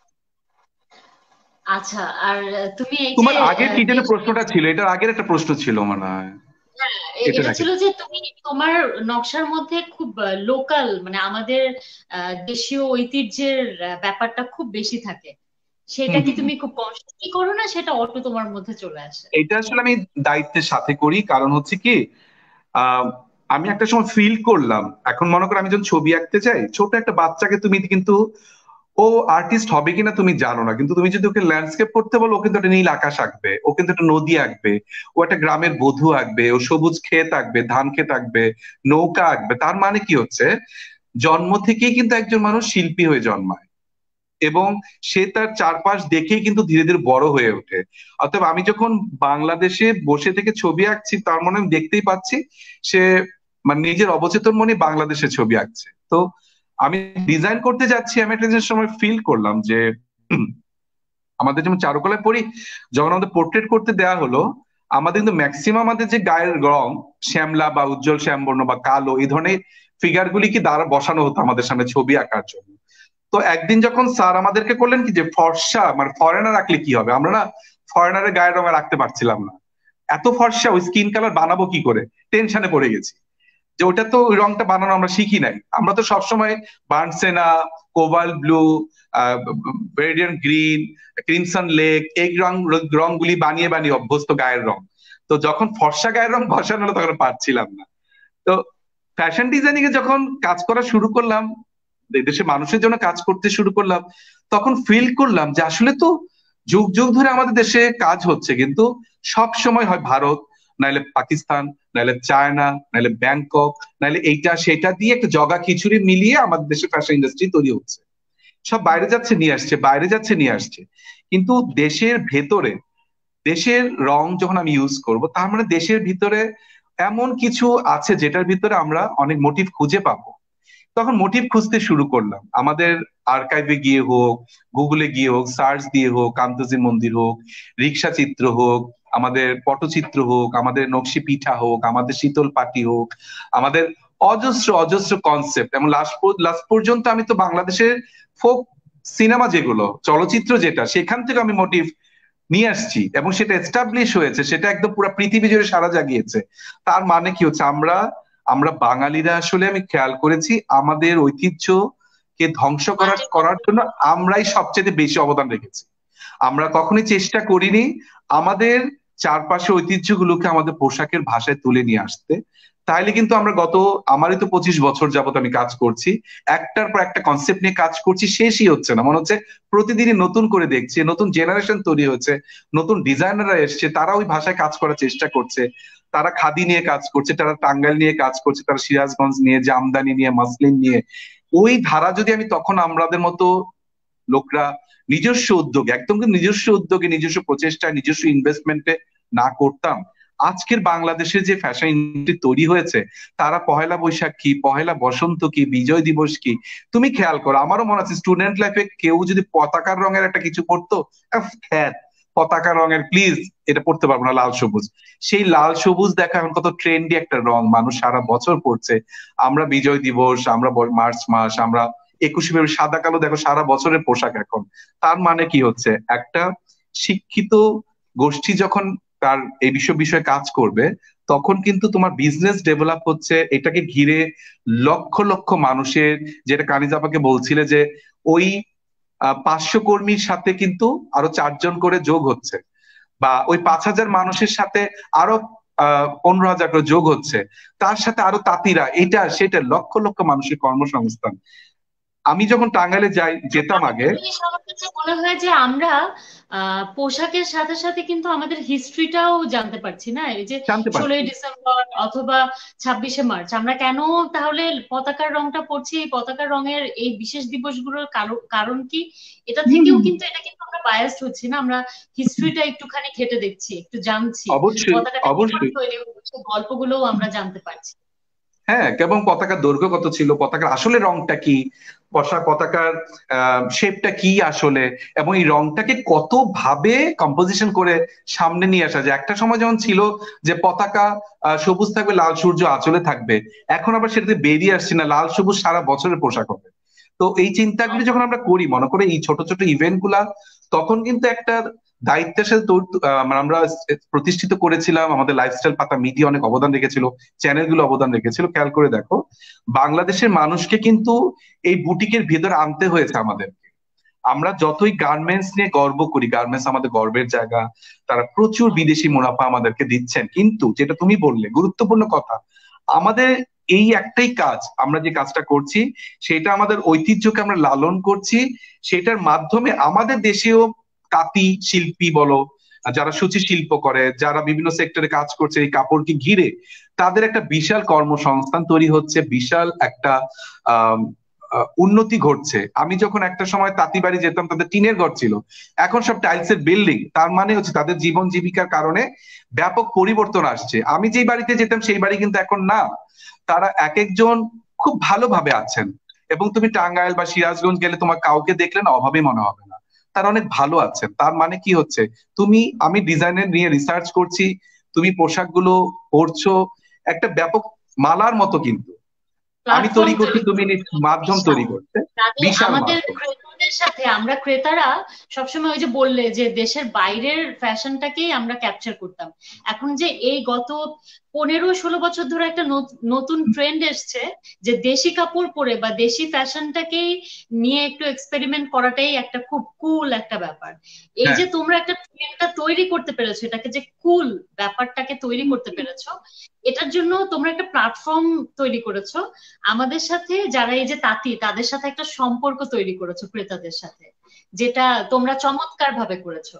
আচ্ছা, আর তুমি এই যে তোমার আগের কি যেন দেশ, প্রশ্নটা ছিল, এটার আগের একটা প্রশ্ন ছিল মনে হয়, হ্যাঁ, এটার এটা আগে। ছিল যে তুমি তোমার নকশার মধ্যে খুব লোকাল, মানে আমাদের দেশীয় ঐতিহ্যের ব্যাপারটা খুব বেশি থাকে, সেটা হুম কি হুম হুম। তুমি খুব কনসিয়াসলি করো না সেটা অটো তোমার মধ্যে চলে আসে? এটা আসলে আমি দায়িত্বের সাথে করি, কারণ হচ্ছে কি আহ আমি একটা সময় ফিল করলাম, এখন মনে করো আমি যখন ছবি আঁকতে চাই, ছোট একটা বাচ্চাকে তুমি কিন্তু ও আর্টিস্ট হবে কিনা তুমি জানো না, কিন্তু তুমি যদি ওকে ল্যান্ডস্কেপ করতে বলো ও কিন্তু একটা নীল আকাশ আঁকবে, ও কিন্তু একটা নদী আঁকবে, ও একটা গ্রামের বধূ আঁকবে, ও সবুজ ক্ষেত আঁকবে, ধান ক্ষেত আঁকবে, নৌকা আঁকবে। তার মানে কি হচ্ছে, জন্ম থেকেই কিন্তু একজন মানুষ শিল্পী হয়ে জন্মায় এবং সে তার চারপাশ দেখেই কিন্তু ধীরে ধীরে বড় হয়ে ওঠে। অতএব আমি যখন বাংলাদেশে বসে থেকে ছবি আঁকছি, তার মানে আমি দেখতেই পাচ্ছি সে মানে নিজের অবচেতন মনে বাংলাদেশে ছবি আঁকছে। তো আমি ডিজাইন করতে যাচ্ছি, আমি একটা জিনিস সময় ফিল করলাম যে আমাদের যেমন চারুকলায় পড়ি, যখন আমাদের পোর্ট্রেট করতে দেওয়া হলো, আমাদের কিন্তু ম্যাক্সিমাম আমাদের যে গায়ের রং শ্যামলা বা উজ্জ্বল শ্যামবর্ণ বা কালো এই ধরনের ফিগার গুলি কি দ্বারা বসানো হতো আমাদের সামনে ছবি আঁকার জন্য। তো একদিন যখন স্যার আমাদেরকে করলেন কি যে ফর্সা মানে ফরেনার আঁকলে কি হবে, আমরা না ফরেনারের গায়ের রঙে রাখতে পারছিলাম না, এত ফর্সা ওই স্কিন কালার বানাবো কি করে, টেনশনে পড়ে গেছি যে ওটা তো ওই রংটা বানানো আমরা শিখি নাই। আমরা তো সবসময় burnt sienna, cobalt blue, radiant green, crimson lake এই রংগুলি বানিয়ে বানিয়ে অভ্যস্ত গায়ের রং। তো যখন ফর্সা গায়ের রং বসানো হলো তখন পারছিলাম না। তো ফ্যাশন ডিজাইনিং এ যখন কাজ করা শুরু করলাম, দেশের মানুষের জন্য কাজ করতে শুরু করলাম, তখন ফিল করলাম যে আসলে তো যুগ যুগ ধরে আমাদের দেশে কাজ হচ্ছে, কিন্তু সব সময় হয় ভারত, নাইলে পাকিস্তান, নাইলে চায়না, নাইলে ব্যাংকক, নাইলে এইটা সেটা দিয়ে একটা জগা খিচুড়ি মিলিয়ে আমাদের দেশে ফ্যাশন ইন্ডাস্ট্রি তৈরি হচ্ছে। সব বাইরে যাচ্ছে নিয়ে আসছে, বাইরে যাচ্ছে নিয়ে আসছে, কিন্তু দেশের ভেতরে দেশের রং যখন আমি ইউজ করব, তার মানে দেশের ভিতরে এমন কিছু আছে যেটার ভিতরে আমরা অনেক মোটিভ খুঁজে পাবো। তখন মোটিভ খুঁজতে শুরু করলাম, আমাদের আর্কাইভে গিয়ে হোক, গুগলে গিয়ে হোক, সার্চ দিয়ে হোক, কান্তজি মন্দির হোক, রিক্সা চিত্র হোক, আমাদের পটচিত্র হোক, আমাদের নকশি পিঠা হোক, আমাদের শীতল পাটি হোক, আমাদের অজস্র অজস্র কনসেপ্ট, এবং লাস্ট পর্যন্ত আমি তো বাংলাদেশের ফোক সিনেমা যেগুলো চলচ্চিত্র যেটা, সেখান থেকে আমি মোটিভ নিয়ে আসছি এবং সেটা এস্টাবলিশ হয়েছে, সেটা একদম পুরো পৃথিবী জুড়ে সাড়া জাগিয়েছে। তার মানে কি হচ্ছে, আমরা আমরা বাঙালিরা আসলে আমি খেয়াল করেছি আমাদের ঐতিহ্যকে ধ্বংস করার মাটির করার মধ্যে। জন্য আমরাই সবচেয়ে বেশি অবদান রেখেছি। আমরা কখনোই চেষ্টা করিনি আমাদের চারপাশে ঐতিহ্যগুলোকে আমাদের পোশাকের ভাষায় তুলে নিয়ে আসতে। তাইলে কিন্তু আমরা আমারই তো 25 বছর যাবত আমি কাজ করছি, একটার পর একটা কনসেপ্ট নিয়ে কাজ করছি, শেষই হচ্ছে না, মনে হচ্ছে প্রতিদিনই নতুন করে দেখছি, নতুন জেনারেশন তৈরি হচ্ছে, নতুন ডিজাইনাররা এসছে, তারা ওই ভাষায় কাজ করার চেষ্টা করছে, তারা খাদি নিয়ে কাজ করছে, তারা টাঙ্গাইল নিয়ে কাজ করছে, তারা সিরাজগঞ্জ নিয়ে, জামদানি নিয়ে, মাসলিন নিয়ে। ওই ধারা যদি আমি তখন আমাদের মতো লোকরা নিজস্ব উদ্যোগে, একদম কিন্তু নিজস্ব উদ্যোগে, নিজস্ব প্রচেষ্টায়, নিজস্ব ইনভেস্টমেন্টে না করতাম, আজকের বাংলাদেশে যে ফ্যাশন ইন্ডাস্ট্রি তৈরি হয়েছে, তারা পহেলা বৈশাখ কি, পহেলা বসন্ত কি, বিজয় দিবস কি, তুমি খেয়াল করো, আমারও মনে আছে স্টুডেন্ট লাইফে কেউ যদি পতাকার রঙের একটা কিছু পড়তো, খ্যাত পতাকা রঙের, প্লিজ এটা পড়তে পারবো না, লাল সবুজ। সেই লাল সবুজ দেখা এখন কত ট্রেন্ডি একটা রং, মানুষ সারা বছর পড়ছে। আমরা বিজয় দিবস, আমরা মার্চ মাস, আমরা 21শে ফেব্রুয়ারি সাদা কালো দেখো সারা বছরের পোশাক এখন। তার মানে কি হচ্ছে, একটা শিক্ষিত গোষ্ঠী যখন তার এই বিষয়ে কাজ করবে, তখন কিন্তু তোমার বিজনেস ডেভেলপ হচ্ছে, এটাকে ঘিরে লক্ষ লক্ষ মানুষের, যেটা কানিজাপাকে বলছিলে যে ওই 500 কর্মীর সাথে কিন্তু আরো 4জন করে যোগ হচ্ছে, বা ওই 5,000 মানুষের সাথে আরো 15,000 করে যোগ হচ্ছে, তার সাথে আরো তাঁতিরা, এটা সেটা লক্ষ লক্ষ মানুষের কর্মসংস্থান। আমি যখন টাঙ্গাইলে যেতাম আগে, জিনিস আমার কাছে মনে হয় যে আমরা পোশাকের সাথে সাথে কিন্তু আমাদের হিস্ট্রিটাও জানতে পারছি না। এই যে জানতে পারছি। 16ই ডিসেম্বর অথবা 26শে মার্চ, আমরা কেন তাহলে পতাকার রংটা পড়ছি, এই পতাকার রঙের এই বিশেষ দিবসগুলোর কারণ কি, এটা থেকেও হম, কিন্তু আমরা বায়াসড হচ্ছি না, আমরা হিস্ট্রিটা একটুখানি ঘেটে দেখছি, একটু জানছি অবশ্যই পতাকাটা কি করে অবশ্যই। তৈরি হচ্ছে, গল্পগুলোও আমরা জানতে পারছি। হ্যাঁ, এবং পতাকার দৈর্ঘ্য কত ছিল, পতাকার আসলে রংটা কি, পতাকার শেপটা কি আসলে, এবং এই রংটাকে কত ভাবে কম্পোজিশন করে সামনে নিয়ে আসা যায়। একটা সময় যেমন ছিল যে পতাকা সবুজ থাকবে, লাল সূর্য আঁচলে থাকবে, এখন আবার সেটাতে বেরিয়ে আসছে না, লাল সবুজ সারা বছরের পোশাক হবে। তো এই চিন্তাগুলি যখন আমরা করি, মনে করে এই ছোট ছোট ইভেন্ট গুলা, তখন কিন্তু একটা দায়িত্বের সাথে মানে আমরা প্রতিষ্ঠিত করেছিলাম। আমাদের লাইফস্টাইল পাতা মিডিয়া অনেক অবদান রেখেছিল, চ্যানেলগুলো অবদান রেখেছিল। খেয়াল করে দেখো, বাংলাদেশের মানুষকে কিন্তু এই বুটিকের ভিতরে আনতে হয়েছে আমাদের। আমরা যতই গার্মেন্টস নিয়ে গর্ব করি, গার্মেন্টস আমাদের গর্বের জায়গা, তারা প্রচুর বিদেশি মুনাফা আমাদেরকে দিচ্ছেন, কিন্তু যেটা তুমি বললে গুরুত্বপূর্ণ কথা, আমাদের এই একটাই কাজ, আমরা যে কাজটা করছি সেটা আমাদের ঐতিহ্যকে আমরা লালন করছি। সেটার মাধ্যমে আমাদের দেশেও তাঁতি শিল্পী বলো, যারা সূচি শিল্প করে, যারা বিভিন্ন সেক্টরে কাজ করছে এই কাপড়কে ঘিরে, তাদের একটা বিশাল কর্মসংস্থান তৈরি হচ্ছে, বিশাল একটা আহ উন্নতি ঘটছে। আমি যখন একটা সময় তাঁতি বাড়ি যেতাম, তাদের টিনের ঘর ছিল, এখন সব টাইলসের বিল্ডিং। তার মানে হচ্ছে তাদের জীবন জীবিকার কারণে ব্যাপক পরিবর্তন আসছে। আমি যেই বাড়িতে যেতাম সেই বাড়ি কিন্তু এখন না, তারা এক একজন খুব ভালোভাবে আছেন। এবং তুমি টাঙ্গাইল বা সিরাজগঞ্জ গেলে তোমার কাউকে দেখলে না অভাবে মনে হবে না, তারা অনেক ভালো আছেন। তার মানে কি হচ্ছে, আমি ডিজাইনের নিয়ে রিসার্চ করছি, তুমি পোশাকগুলো পরছো, একটা ব্যাপক মালার মতো, কিন্তু আমি প্ল্যাটফর্ম তৈরি করছি, তৈরি তুমি মাধ্যম বিশাল। তৈরি করতে, তাতে বিশাল আমাদের মাধ্যম। ক্রেতাদের সাথে, আমরা ক্রেতারা সবসময় ওই যে বললে যে দেশের বাইরের ফ্যাশনটাকেই আমরা ক্যাপচার করতাম, এখন যে এই গত 15-16 বছর ধরে একটা নতুন ট্রেন্ড এসছে যে দেশি কাপড় পরে বা দেশি ফ্যাশনটাকেই নিয়ে একটু এক্সপেরিমেন্ট করাটাই একটা খুব কুল একটা ব্যাপার। এই হ্যাঁ, যে তোমরা একটা ট্রেন্ডটা তৈরি করতে পেরেছো, এটাকে যে কুল ব্যাপারটাকে তৈরি করতে পেরেছো, এটার জন্য তোমরা একটা প্ল্যাটফর্ম তৈরি করেছো আমাদের সাথে, যারা এই যে তাঁতি, তাদের সাথে একটা সম্পর্ক তৈরি করেছো ক্রেতাদের সাথে, যেটা তোমরা চমৎকার ভাবে করেছো।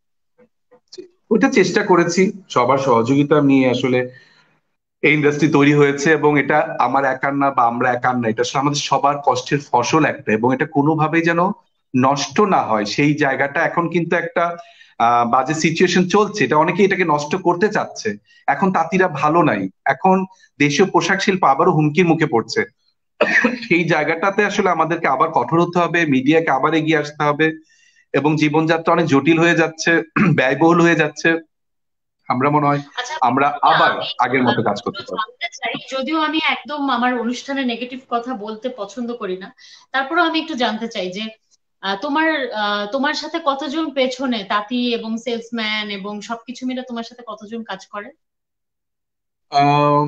ওটা চেষ্টা করেছি, সবার সহযোগিতা নিয়ে আসলে এই ইন্ডাস্ট্রি তৈরি হয়েছে। এবং এটা আমার একার না বা আমরা একার না, এটা আসলে আমাদের সবার কষ্টের ফসল একটা, এবং এটা কোনোভাবেই যেন নষ্ট না হয় সেই জায়গাটা এখন কিন্তু একটা বাজে সিচুয়েশন চলছে। এটা অনেকে এটাকে নষ্ট করতে চাচ্ছে। এখন তাঁতিরা ভালো নাই, এখন দেশীয় পোশাক শিল্প আবারও হুমকির মুখে পড়ছে। সেই জায়গাটাতে আসলে আমাদেরকে আবার কঠোর হতে হবে, মিডিয়াকে আবার এগিয়ে আসতে হবে, এবং জীবনযাত্রা অনেক জটিল হয়ে যাচ্ছে, ব্যয়বহুল হয়ে যাচ্ছে। আমরা মনে হয় আচ্ছা, আমরা আবার আমি আগের মতো কাজ একটু করতে পারবো। জানতে চাই, যদিও আমি একদম আমার অনুষ্ঠানে নেগেটিভ কথা বলতে পছন্দ করি না, তারপরেও আমি একটু জানতে চাই যে তোমার তোমার সাথে কতজন পেছনে তাঁতি এবং সেলসম্যান এবং সবকিছু মিলে তোমার সাথে কতজন কাজ করে? আম,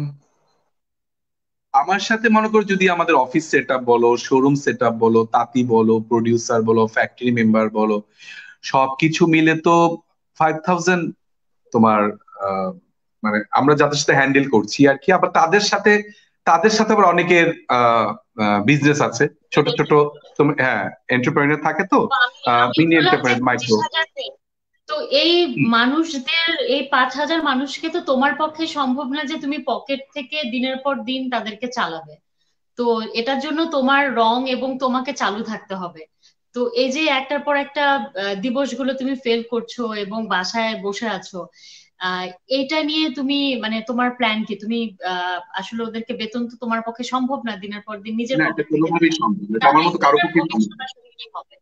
আমার সাথে মনে করো, যদি আমাদের অফিস সেট আপ বলো, শোরুম সেট আপ বলো, তাঁতি বলো, প্রডিউসার বলো, ফ্যাক্টরি মেম্বার বলো, সবকিছু মিলে তো 5,000 তোমার আহ, মানে আমরা যাদের সাথে হ্যান্ডেল করছি আর কি। আবার তাদের সাথে আবার অনেকের বিজনেস আছে, ছোট ছোট। হ্যাঁ, এন্টারপ্রেনার থাকে তো, তো আমি আমি মিনি বললাম যে এন্টারপ্রেনার, মাইক্রো। 25,000 কে। তো এই মানুষদের, এই 5,000 মানুষকে তো তোমার পক্ষে সম্ভব না যে তুমি পকেট থেকে দিনের পর দিন তাদেরকে চালাবে। তো এটার জন্য তোমার রং এবং তোমাকে চালু থাকতে হবে। তো এই যে একটার পর একটা দিবসগুলো তুমি ফেল করছো এবং বাসায় বসে আছো, আহ এইটা নিয়ে তুমি মানে তোমার প্ল্যান কি? তুমি আসলে ওদেরকে বেতন তো তোমার পক্ষে সম্ভব না দিনের পর দিন নিজের না, এটা পকেট থেকে কোনোভাবেই দেওয়া। সম্ভব না, এটা আমার তাহলে মতো কারো এটার পক্ষে সম্ভব ভবিষ্যৎ না। আসলে কি হবে?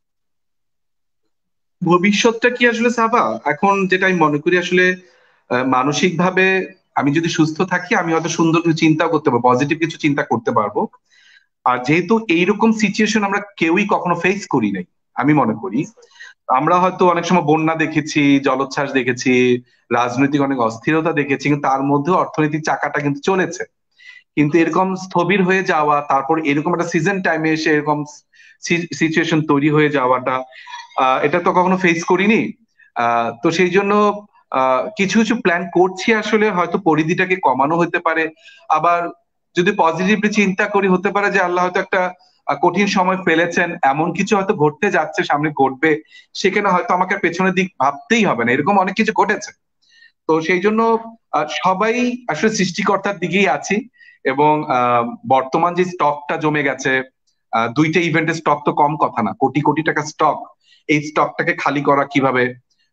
ভবিষ্যৎটা কি আসলে সাবা, এখন যেটা আমি মনে করি আসলে মানসিক ভাবে আমি যদি সুস্থ থাকি, আমি হয়তো সুন্দর কিছু চিন্তা করতে পারবো, পজিটিভ কিছু চিন্তা করতে পারবো। আর যেহেতু এইরকম সিচুয়েশন আমরা কেউই কখনো ফেস করি নাই, আমি মনে করি আমরা হয়তো অনেক সময় বন্যা দেখেছি, জলোচ্ছ্বাস দেখেছি, রাজনৈতিক অনেক অস্থিরতা দেখেছি, কিন্তু তার মধ্যে অর্থনৈতিক চাকাটা কিন্তু চলেছে। কিন্তু চলেছে। এরকম স্থবির হয়ে যাওয়া, তারপর এরকম একটা সিজন টাইমে এসে এরকম সিচুয়েশন তৈরি হয়ে যাওয়াটা, এটা তো কখনো ফেস করিনি। তো সেই জন্য কিছু কিছু প্ল্যান করছি আসলে, হয়তো পরিধিটাকে কমানো হতে পারে। আবার যদি পজিটিভলি চিন্তা করি, হতে পারে যে আল্লাহ হয়তো একটা কঠিন সময় ফেলেছেন, এমন কিছু হয়তো ঘটতে যাচ্ছে, সামনে ঘটবে, সেখানে হয়তো আমাকে পেছনের দিক ভাবতেই হবে না, এরকম অনেক কিছু ঘটেছে। তো সেই জন্য সবাই আসলে সৃষ্টিকর্তার দিকেই আছি। এবং বর্তমান যে স্টকটা জমে গেছে, দুইটা ইভেন্টের স্টক তো কম কথা না, কোটি কোটি টাকা স্টক, এই স্টকটাকে খালি করা কিভাবে,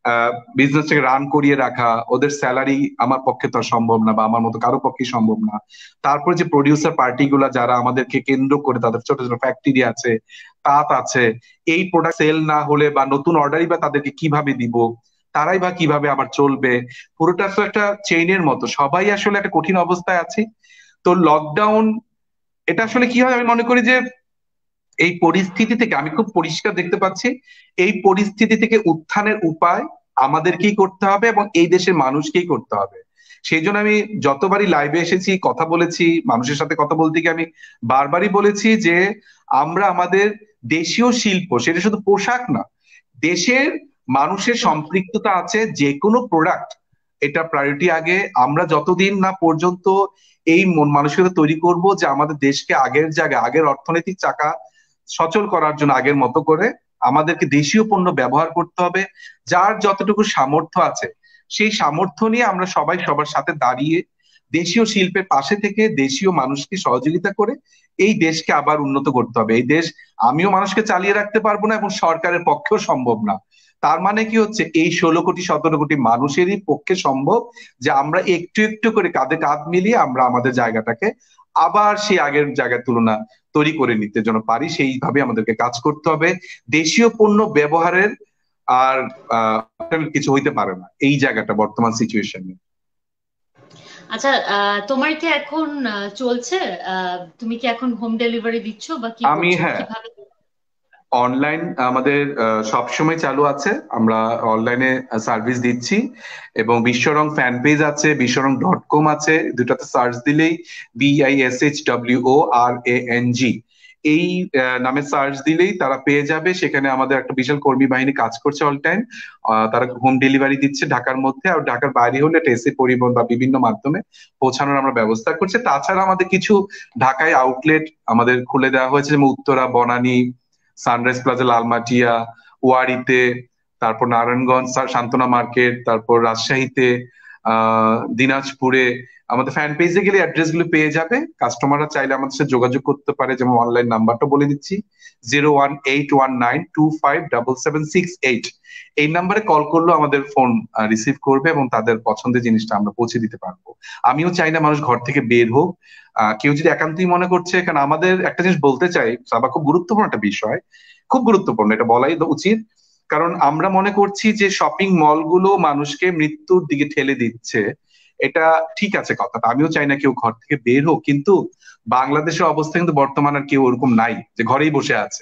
বিজনেসটাকে রান করিয়ে রাখা, ওদের স্যালারি আমার পক্ষে তো আর সম্ভব না, বা আমার মতো কারো পক্ষে সম্ভব না। তারপর যে প্রডিউসার পার্টি গুলা যারা আমাদেরকে কেন্দ্র করে, তাদের ছোট ছোট ফ্যাক্টরি আছে, তাঁত আছে, এই প্রোডাক্ট সেল না হলে বা নতুন অর্ডারই বা তাদেরকে কিভাবে দিব, তারাই বা কিভাবে আবার চলবে, পুরোটা তো একটা চেইনের মতো, সবাই আসলে একটা কঠিন অবস্থায় আছে। তো লকডাউন এটা আসলে কি হয়, আমি মনে করি যে এই পরিস্থিতি থেকে আমি খুব পরিষ্কার দেখতে পাচ্ছি, এই পরিস্থিতি থেকে উত্থানের উপায় আমাদেরকেই করতে হবে এবং এই দেশের মানুষকেই করতে হবে। সেই জন্য আমি যতবারই লাইভে এসেছি, কথা বলেছি, মানুষের সাথে কথা বলতে গিয়ে আমি বারবারই বলেছি যে আমরা আমাদের দেশীয় শিল্প, সেটা শুধু পোশাক না, দেশের মানুষের সম্পৃক্ততা আছে যে কোনো প্রোডাক্ট, এটা প্রায়োরিটি আগে। আমরা যতদিন না পর্যন্ত এই মন মানসিকতা তৈরি করব যে আমাদের দেশকে আগের জায়গায়, আগের অর্থনৈতিক চাকা সচল করার জন্য আগের মতো করে আমাদেরকে দেশীয় পণ্য ব্যবহার করতে হবে, যার যতটুকু সামর্থ্য আছে সেই সামর্থ্য নিয়ে আমরা সবাই সবার সাথে দাঁড়িয়ে দেশীয় শিল্পের পাশে থেকে দেশীয় মানুষকে সহযোগিতা করে এই দেশকে আবার উন্নত করতে হবে। এই দেশ আমিও মানুষকে চালিয়ে রাখতে পারবো না এবং সরকারের পক্ষেও সম্ভব না। তার মানে কি হচ্ছে, এই 16 কোটি 17 কোটি মানুষেরই পক্ষে সম্ভব যে আমরা একটু একটু করে কাঁধে কাঁধ মিলিয়ে আমরা আমাদের জায়গাটাকে আবার সেই আগের জায়গার তুলনা তৈরি করে নিতে যেন পারি, সেইভাবে আমাদেরকে কাজ করতে হবে। দেশীয় পণ্য ব্যবহারের আর কিছু হইতে পারে না এই জায়গাটা বর্তমান সিচুয়েশনে। আচ্ছা, তোমার কি এখন চলছে? তুমি কি এখন হোম ডেলিভারি দিচ্ছ বা কি আমি, করছো, হ্যাঁ, কিভাবে? অনলাইন আমাদের সবসময় চালু আছে, আমরা অনলাইনে সার্ভিস দিচ্ছি এবং বিশ্বরং ফ্যান পেজ আছে, বিশ্বরং.com আছে, দুটাতে সার্চ দিলেই BISHWORANG এই নামে সার্চ দিলেই তারা পেয়ে যাবে। সেখানে আমাদের একটা বিশাল কর্মী বাহিনী কাজ করছে অল টাইম। তারা হোম ডেলিভারি দিচ্ছে ঢাকার মধ্যে, আর ঢাকার বাইরে হলে টেসি পরিবহন বা বিভিন্ন মাধ্যমে পৌঁছানোর আমরা ব্যবস্থা করছি। তাছাড়া আমাদের কিছু ঢাকায় আউটলেট আমাদের খুলে দেওয়া হয়েছে, যেমন উত্তরা, বনানী, সানরাইজ প্লাজা, লালমাটিয়া, ওয়ারিতে, তারপর নারায়ণগঞ্জ সান্ত্বনা মার্কেট, তারপর রাজশাহীতে, দিনাজপুরে। আমাদের ফ্যান পেজে গেলে অ্যাড্রেস গুলো পেয়ে যাবে, কাস্টমাররা চাইলে আমাদের সাথে যোগাযোগ করতে পারে। যেমন অনলাইন নাম্বারটা বলে দিচ্ছি, 01819257768। এই নাম্বারে কল করলেও আমাদের ফোন রিসিভ করবে এবং তাদের পছন্দের জিনিসটা আমরা পৌঁছে দিতে পারবো। আমিও চাই না মানুষ ঘর থেকে বের হোক। কেউ যদি একান্তই মনে করছে, কারণ আমাদের একটা জিনিস বলতে চাই, সাবা, খুব গুরুত্বপূর্ণ একটা বিষয়, খুব গুরুত্বপূর্ণ, এটা বলাই উচিত। কারণ আমরা মনে করছি যে শপিং মল গুলো মানুষকে মৃত্যুর দিকে ঠেলে দিচ্ছে, এটা ঠিক আছে কথাটা, আমিও চাই না কেউ ঘর থেকে বের হোক, কিন্তু বাংলাদেশের অবস্থা কিন্তু বর্তমানে আর কেউ ওরকম নাই যে ঘরেই বসে আছে।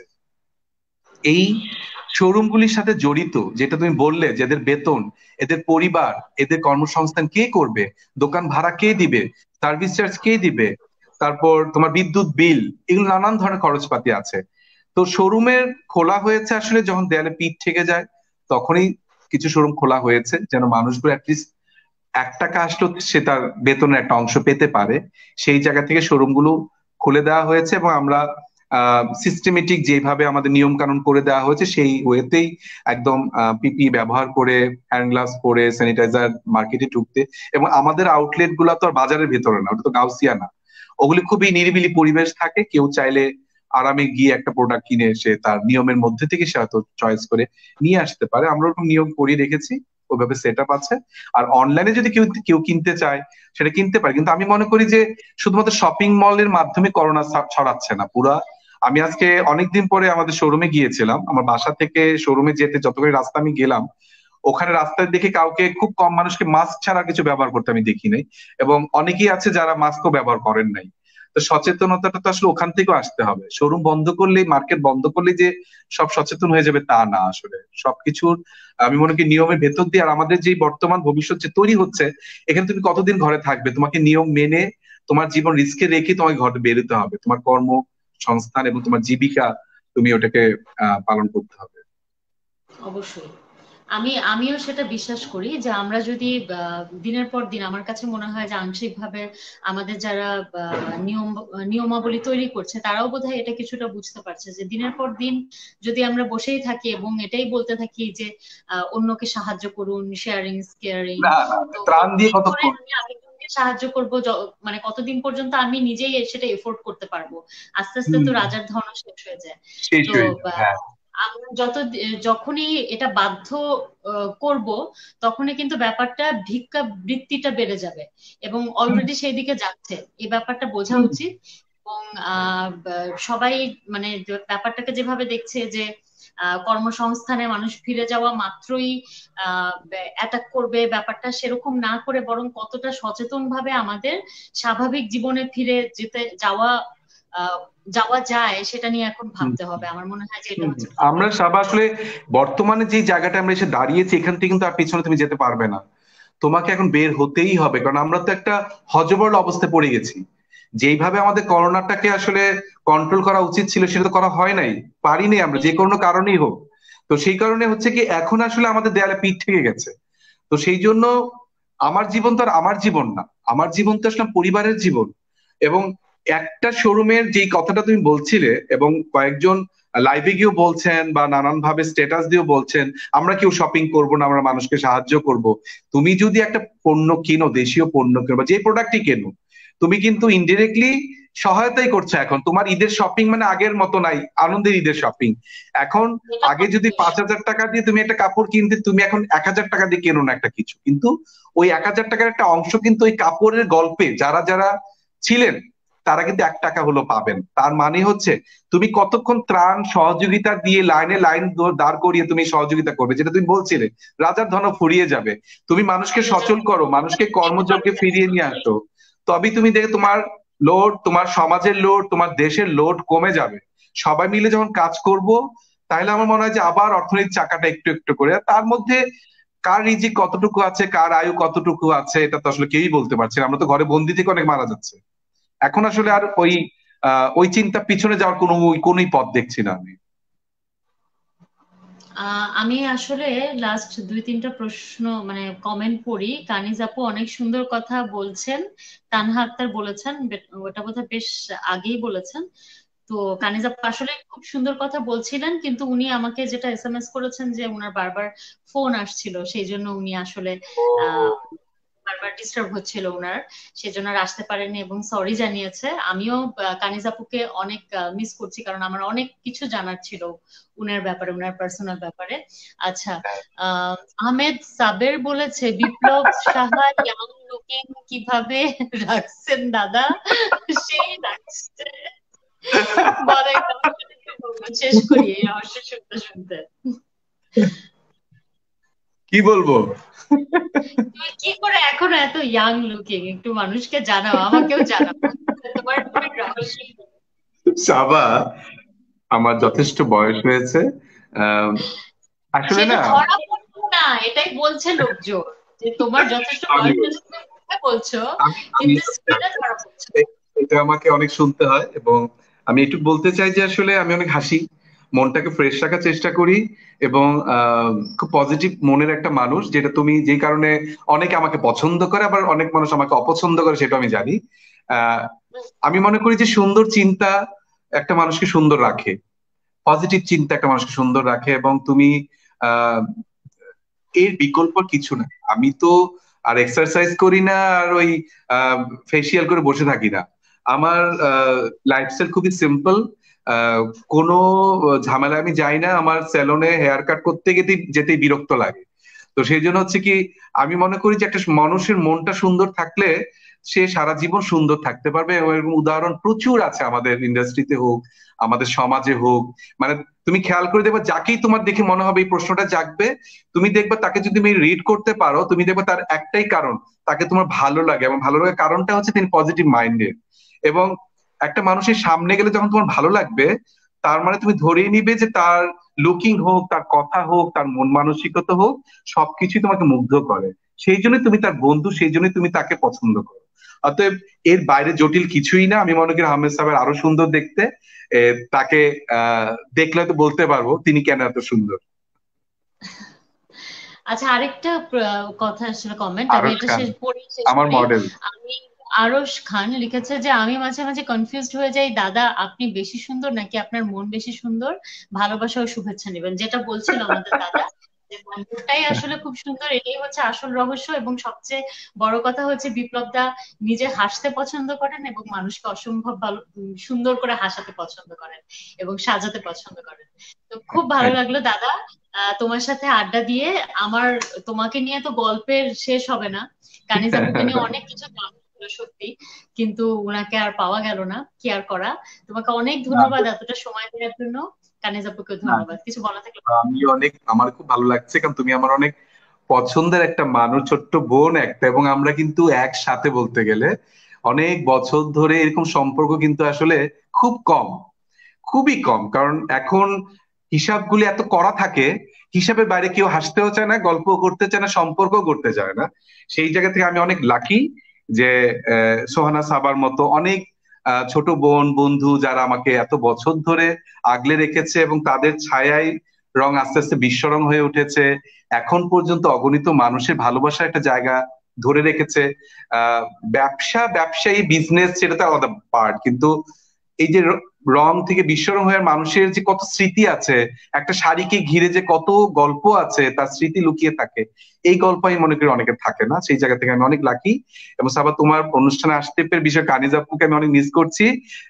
এই শোরুম গুলির সাথে জড়িত, যেটা তুমি বললে, যাদের বেতন, এদের পরিবার, এদের কর্মসংস্থান কে করবে, দোকান ভাড়া কে দিবে, সার্ভিস চার্জ কে দিবে, তারপর তোমার বিদ্যুৎ বিল, এগুলো নানান ধরনের খরচপাতি আছে। তো শোরুমের খোলা হয়েছে আসলে যখন দেয়ালে পিঠ থেকে যায়, তখনই কিছু শোরুম খোলা হয়েছে যেন মানুষগুলো অ্যাটলিস্ট একটা আসলো সে তার বেতনের একটা অংশ পেতে পারে। সেই জায়গা থেকে শোরুম গুলো খুলে দেওয়া হয়েছে এবং আমরা সিস্টেমেটিক যেভাবে আমাদের নিয়ম কানুন করে দেওয়া হয়েছে সেই ওয়েতেই একদম পিপি ব্যবহার করে, হ্যান্ড গ্লাভস পরে, স্যানিটাইজার মার্কেটে ঢুকতে। এবং আমাদের আউটলেট গুলা তো আর বাজারের ভেতরে না, ওটা তো গাউসিয়া না, ওগুলি খুবই নিরিবিলি পরিবেশ থাকে। কেউ চাইলে আরামে গিয়ে একটা প্রোডাক্ট কিনে এসে তার নিয়মের মধ্যে থেকে সে হয়তো চয়েস করে নিয়ে আসতে পারে। আমরা ওরকম নিয়ম করিয়ে রেখেছি, ওইভাবে সেট আপ আছে। আর অনলাইনে যদি কেউ কেউ কিনতে চায় সেটা কিনতে পারে, কিন্তু আমি মনে করি যে শুধুমাত্র শপিং মলের মাধ্যমে করোনা ছড়াচ্ছে না পুরা। আমি আজকে অনেকদিন পরে আমাদের শোরুমে গিয়েছিলাম, আমার বাসা থেকে শোরুমে যেতে যতগুলি রাস্তা আমি গেলাম, ওখানে রাস্তায় দেখে কাউকে, খুব কম মানুষকে মাস্ক ছাড়া কিছু ব্যবহার করতে আমি দেখি নাই, এবং অনেকেই আছে যারা মাস্কও ব্যবহার করেন নাই। তো সচেতনতাটা তো আসলে ওখান থেকেও আসতে হবে। শোরুম বন্ধ করলেই, মার্কেট বন্ধ করলেই যে সব সচেতন হয়ে যাবে তা না, আসলে সবকিছুর আমি মনে করি নিয়মের ভেতর দিয়ে। আর আমাদের যে বর্তমান ভবিষ্যৎ যে তৈরি হচ্ছে, এখানে তুমি কতদিন ঘরে থাকবে, তোমাকে নিয়ম মেনে তোমার জীবন রিস্কে রেখে তোমাকে ঘরে বেরোতে হবে, তোমার কর্ম সংস্থান এবং তোমার জীবিকা তুমি ওটাকে পালন করতে হবে। অবশ্যই, আমিও সেটা বিশ্বাস করি যে আমরা যদি দিনের পর দিন, আমার কাছে মনে হয় যে আংশিকভাবে আমাদের যারা নিয়মাবলী তৈরি করছে তারাও বোধহয় এটা কিছুটা বুঝতে পারছে যে দিনের পর দিন যদি আমরা বসেই থাকি এবং এটাই বলতে থাকি যে অন্যকে সাহায্য করুন, শেয়ারিং ইজ কেয়ারিং, তো ত্রাণ দিয়ে কি করে কতক্ষণ আমি আরেকজনকে সাহায্য করব, মানে কতদিন পর্যন্ত আমি নিজেই সেটা এফোর্ড করতে পারবো? আস্তে আস্তে তো রাজার ধনও শেষ হয়ে যায়। শেষ তো হয়ে যাবে, হ্যাঁ। আমরা যখনই এটা বাধ্য করব, তখনই কিন্তু ব্যাপারটা ভিক্ষা বৃত্তিটা বেড়ে যাবে, এবং অলরেডি সেই দিকে যাচ্ছে। এই ব্যাপারটা বোঝা উচিত। এবং সবাই মানে ব্যাপারটাকে যেভাবে দেখছে যে কর্মসংস্থানে মানুষ ফিরে যাওয়া মাত্রই অ্যাটাক করবে, ব্যাপারটা সেরকম না করে বরং কতটা সচেতন ভাবে আমাদের স্বাভাবিক জীবনে ফিরে যাওয়া যায় সেটা নিয়ে এখন ভাবতে হবে। আমার মনে হয় যে এটা হচ্ছে আমরা সব আসলে বর্তমানে যে জায়গাটা আমরা এসে দাঁড়িয়েছি, এখান থেকে কিন্তু আর পিছনে তুমি যেতে পারবে না। তোমাকে এখন বের হতেই হবে, কারণ আমরা তো একটা হযবরল অবস্থায় পড়ে গেছি। যেইভাবে আমাদের করোনাটাকে আসলে কন্ট্রোল করা উচিত ছিল সেটা তো করা হয় নাই, পারিনি আমরা, যে কোনো কারণেই হোক। তো সেই কারণে হচ্ছে কি এখন আসলে আমাদের দেয়ালে পিঠ থেকে গেছে। তো সেই জন্য আমার জীবন তো আর আমার জীবন না, আমার জীবন তো আসলে পরিবারের জীবন। এবং একটা শোরুমের যেই কথাটা তুমি বলছিলে, এবং কয়েকজন লাইভে গিয়েও বলছেন বা নানান ভাবে স্ট্যাটাস দিয়েও বলছেন আমরা কেউ শপিং করব না, আমরা মানুষকে সাহায্য করব। তুমি যদি একটা পণ্য কিনো, দেশীয় পণ্য কিনো বা যে প্রোডাক্টই কেনো, তুমি কিন্তু ইনডিরেক্টলি সহায়তাই করছো। এখন তোমার ঈদের শপিং মানে আগের মতো নাই, আনন্দের ঈদের শপিং। এখন আগে যদি 5,000 টাকা দিয়ে তুমি একটা কাপড় কিনতে, তুমি এখন 1,000 টাকা দিয়ে কেনো না একটা কিছু, কিন্তু ওই 1,000 টাকার একটা অংশ কিন্তু ওই কাপড়ের গল্পে যারা যারা ছিলেন তারা কিন্তু 1 টাকা হলো পাবেন। তার মানে হচ্ছে তুমি কতক্ষণ ত্রাণ সহযোগিতা দিয়ে লাইনে লাইন দাঁড় করিয়ে তুমি সহযোগিতা করবে, যেটা তুমি বলছিলে রাজার ধন ফুরিয়ে যাবে। তুমি মানুষকে সচল করো, মানুষকে কর্মযোগ্যে ফিরিয়ে নিয়ে আসো, তবেই তুমি দেখে তোমার লোড, তোমার সমাজের লোড, তোমার দেশের লোড কমে যাবে। সবাই মিলে যখন কাজ করব, তাহলে আমার মনে হয় যে আবার অর্থনীতির চাকাটা একটু একটু করে, তার মধ্যে কার রিজিক কতটুকু আছে, কার আয়ু কতটুকু আছে, এটা তো আসলে কেউই বলতে পারছে না। আমরা তো ঘরে বন্দি থেকে অনেক মারা যাচ্ছে। এখন আসলে আর ওই চিন্তা পিছনে যাওয়ার কোনোই পথ দেখছি না আমি। আমি আসলে লাস্ট 2-3টা প্রশ্ন মানে কমেন্ট পড়ি। কানিজ আপু অনেক সুন্দর কথা বলছেন, তানহা আক্তার বলেছেন, ওটা বোধহয় বেশ আগেই বলেছেন। তো কানিজ আপু আসলে খুব সুন্দর কথা বলছিলেন, কিন্তু উনি আমাকে যেটা এসএমএস করেছেন যে উনার বারবার ফোন আসছিল, সেই জন্য উনি আসলে আহ বারবার ডিস্টার্ব হচ্ছিল উনার, সেজন্য আর আসতে পারেননি এবং সরি জানিয়েছে। আমিও কানিজ আপুকে অনেক মিস করছি, কারণ আমার অনেক কিছু জানার ছিল উনার ব্যাপারে, উনার পার্সোনাল ব্যাপারে। আচ্ছা, আহমেদ সাবের বলেছে বিপ্লব সাহা ইয়াং লুকিং কিভাবে রাখছেন দাদা, সেই রাখছে। বলে শেষ করি এই রহস্য শুনতে শুনতে। কি বলবো, তুমি কি করে এখনো এত ইয়াং লুকিং, একটু মানুষকে জানাও, আমাকেও জানাও তোমার রহস্য। সাবা, আমার যথেষ্ট বয়স হয়েছে। আহ, আসলে সেটা না, ধরা পড়ছে না, এটাই বলছে লোকজন যে তোমার যথেষ্ট আমি বয়স হয়েছে, তুমি কথা বলছো আমি আমি কিন্তু স্ক্রিনে ধরা পড়ছে না। এটা আমাকে অনেক শুনতে হয়। এবং আমি একটু বলতে চাই যে আসলে আমি অনেক হাসি, মনটাকে ফ্রেশ রাখার চেষ্টা করি, এবং খুব পজিটিভ মনের একটা মানুষ, যেটা তুমি যেই কারণে অনেকে আমাকে পছন্দ করে, আবার অনেক মানুষ আমাকে অপছন্দ করে, সেটা আমি জানি। আহ আমি মনে করি যে সুন্দর চিন্তা একটা মানুষকে সুন্দর রাখে, পজিটিভ চিন্তা একটা মানুষকে সুন্দর রাখে। এবং তুমি আহ এর বিকল্প কিছু নাই। আমি তো আর এক্সারসাইজ করি না, আর ওই ফেসিয়াল করে বসে থাকি না। আমার লাইফস্টাইল খুবই সিম্পল। কোনো ঝামেলা আমি যাই না, আমার স্যালনে হেয়ার কাট করতে যেতেই বিরক্ত লাগে। তো সেই জন্য হচ্ছে কি, আমি মনে করি যে একটা মানুষের মনটা সুন্দর থাকলে সে সারা জীবন সুন্দর থাকতে পারবে। এবং এরকম উদাহরণ প্রচুর আছে, আমাদের ইন্ডাস্ট্রিতে হোক, আমাদের সমাজে হোক। মানে তুমি খেয়াল করে দেখবে, যাকেই তোমার দেখে মনে হবে এই প্রশ্নটা জাগবে, তুমি দেখবে তাকে যদি তুমি রিড করতে পারো, তুমি দেখবে তার একটাই কারণ, তাকে তোমার ভালো লাগে। এবং ভালো লাগার কারণটা হচ্ছে তিনি পজিটিভ মাইন্ডেড। এবং একটা মানুষের সামনে গেলে যখন তোমার ভালো লাগবে, তার মানে তুমি ধরেই নিবে যে তার লুকিং হোক, তার কথা হোক, তার মন মানসিকতা হোক, সবকিছুই তোমাকে মুগ্ধ করে। সেই জন্য তুমি তার বন্ধু, সেই জন্য তুমি তাকে পছন্দ করো। অতএব এর বাইরে জটিল কিছুই না। আমি মনে করি আহমেদ সাহেব আরো সুন্দর দেখতে। তাকে দেখলে তো বলতে পারবো তিনি কেন এত সুন্দর। আচ্ছা, আরেকটা কথা আসলে কমেন্ট, আমি আরশ এটা খান পড়ে শেষ আমার করি। মডেল। আমি আরশ খান লিখেছে যে আমি মাঝে মাঝে কনফিউজড হয়ে যাই দাদা, আপনি বেশি সুন্দর নাকি আপনার মন বেশি সুন্দর? ভালোবাসা ও শুভেচ্ছা নেবেন, যেটা বলছিল আমাদের দাদা। যে গল্পটাই আসলে খুব সুন্দর, এটাই হচ্ছে আসল রহস্য। এবং সবচেয়ে বড় কথা হচ্ছে বিপ্লব দা নিজে হাসতে পছন্দ করেন এবং মানুষকে অসম্ভব ভালো সুন্দর করে হাসাতে পছন্দ করেন এবং সাজাতে পছন্দ করেন। তো খুব ভালো লাগলো দাদা তোমার সাথে আড্ডা দিয়ে। আমার তোমাকে নিয়ে তো গল্পের শেষ হবে না, কানিজ আপুকে নিয়ে অনেক কিছু জানার ছিল সত্যি, কিন্তু ওনাকে আর পাওয়া গেল না, কি আর করা। তোমাকে অনেক ধন্যবাদ এতটা সময় দেওয়ার জন্য। কানিজ আপুকে না, ধন্যবাদ, কিছু বলা থাকলে। আমি অনেক, আমার খুব ভালো লাগছে কারণ তুমি আমার অনেক পছন্দের একটা মানুষ, ছোট্ট বোন একটা, এবং আমরা কিন্তু একসাথে বলতে গেলে অনেক বছর ধরে এরকম সম্পর্ক কিন্তু আসলে খুব কম, খুবই কম। কারণ এখন হিসাবগুলি এত করা থাকে, হিসাবের বাইরে কেউ হাসতেও চায় না, গল্প করতে চায় না, সম্পর্ক করতে চায় না। সেই জায়গা থেকে আমি অনেক লাকি যে সোহানা সাবার মতো অনেক ছোট বোন বন্ধু যারা আমাকে এত বছর ধরে আগলে রেখেছে, এবং তাদের ছায়ায় রং আস্তে আস্তে বিশ্বরং হয়ে উঠেছে। এখন পর্যন্ত অগণিত মানুষের ভালোবাসার একটা জায়গা ধরে রেখেছে। আহ ব্যবসায়ী বিজনেস সেটা তো আলাদা পার্ট, কিন্তু এই যে রং থেকে বিশ্বরং হয়ে মানুষের যে কত স্মৃতি আছে, একটা শাড়িকে ঘিরে যে কত গল্প আছে, তার স্মৃতি লুকিয়ে থাকে, এই গল্প আমি মনে করি অনেকের থাকে না। সেই জায়গা থেকে আমি অনেক লাকি। এবং সাবা, তোমার অনুষ্ঠানে আসতে পেরে বিষয় কানিজ আপুকে আমি অনেক মিস করছি।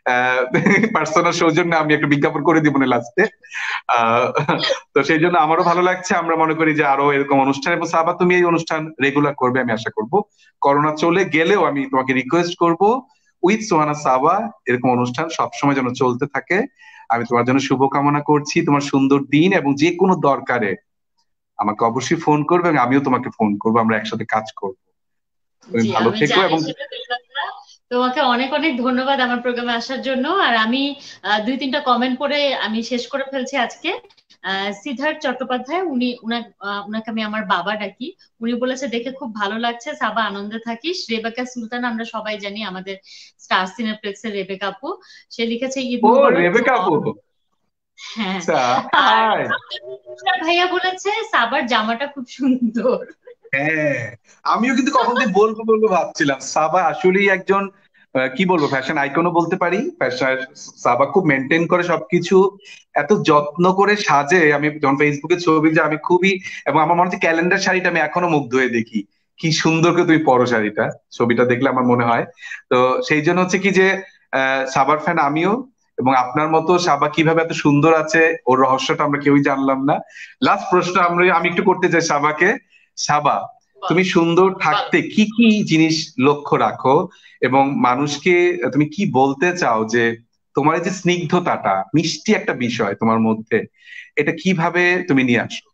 পার্সোনাল সৌজন্যে আমি একটা বিজ্ঞাপন করে দিব না লাস্টে। আহ তো সেই জন্য আমারও ভালো লাগছে। আমরা মনে করি যে আরো এরকম অনুষ্ঠান, এবং সাবা তুমি এই অনুষ্ঠান রেগুলার করবে আমি আশা করব। করোনা চলে গেলেও আমি তোমাকে রিকোয়েস্ট করব, উইথ সোহানা সাবা এরকম অনুষ্ঠান সবসময় যেন চলতে থাকে। আমি তোমার জন্য শুভকামনা করছি, তোমার সুন্দর দিন, এবং যে কোনো দরকারে আমাকে অবশ্যই ফোন করবে, এবং আমিও তোমাকে ফোন করবো, আমরা একসাথে কাজ করবো। তুমি জি ভালো আমি থেকো। জানি এবং সেটা বিপ্লবদা। তোমাকে অনেক অনেক ধন্যবাদ আমার প্রোগ্রামে আসার জন্য। আর আমি দুই তিনটা কমেন্ট পড়ে আমি শেষ করে ফেলছি আজকে। সিদ্ধার্থ চট্টোপাধ্যায়, উনাকে আমি আমার বাবা ডাকি। উনি বলেছে দেখে খুব ভালো লাগছে, সাবা আনন্দে থাকিস। রেবেকা সুলতান, আমরা সবাই জানি আমাদের স্টার সিনেপ্লেক্সের রেবেকা আপু, সে লিখেছে ঈদ ও, মোবারক টু রেবেকা অল। আপু, হ্যাঁ। আচ্ছা, আর হাই। আব্দুল মুন্নার ভাইয়া বলেছে সাবার জামাটা খুব সুন্দর। হ্যাঁ, আমিও কিন্তু কখন দিয়ে বলবো বলবো ভাবছিলাম। সাবা আসলেই একজন কি বলবো, ফ্যাশন আইকনও বলতে পারি। ফ্যাশন, সাবা খুব মেনটেন করে সবকিছু, এত যত্ন করে সাজে। আমি যখন ফেসবুকে ছবি, যে আমি খুবই, এবং আমার মনে হচ্ছে ক্যালেন্ডার শাড়িটা আমি এখনো মুগ্ধ হয়ে দেখি, কি সুন্দর করে তুমি পরো শাড়িটা, ছবিটা দেখলে আমার মনে হয়। তো সেই জন্য হচ্ছে কি যে সাবার ফ্যান আমিও, এবং আপনার মতো সাবা কিভাবে এত সুন্দর আছে ওর রহস্যটা আমরা কেউই জানলাম না। লাস্ট প্রশ্ন আমি একটু করতে চাই সাবাকে। সাবা, বল তুমি সুন্দর বল। থাকতে কি কি জিনিস লক্ষ্য রাখো, এবং মানুষকে তুমি কি বলতে চাও, যে তোমার এই যে স্নিগ্ধতাটা, মিষ্টি একটা বিষয় তোমার মধ্যে, এটা কিভাবে তুমি নিয়ে আসো?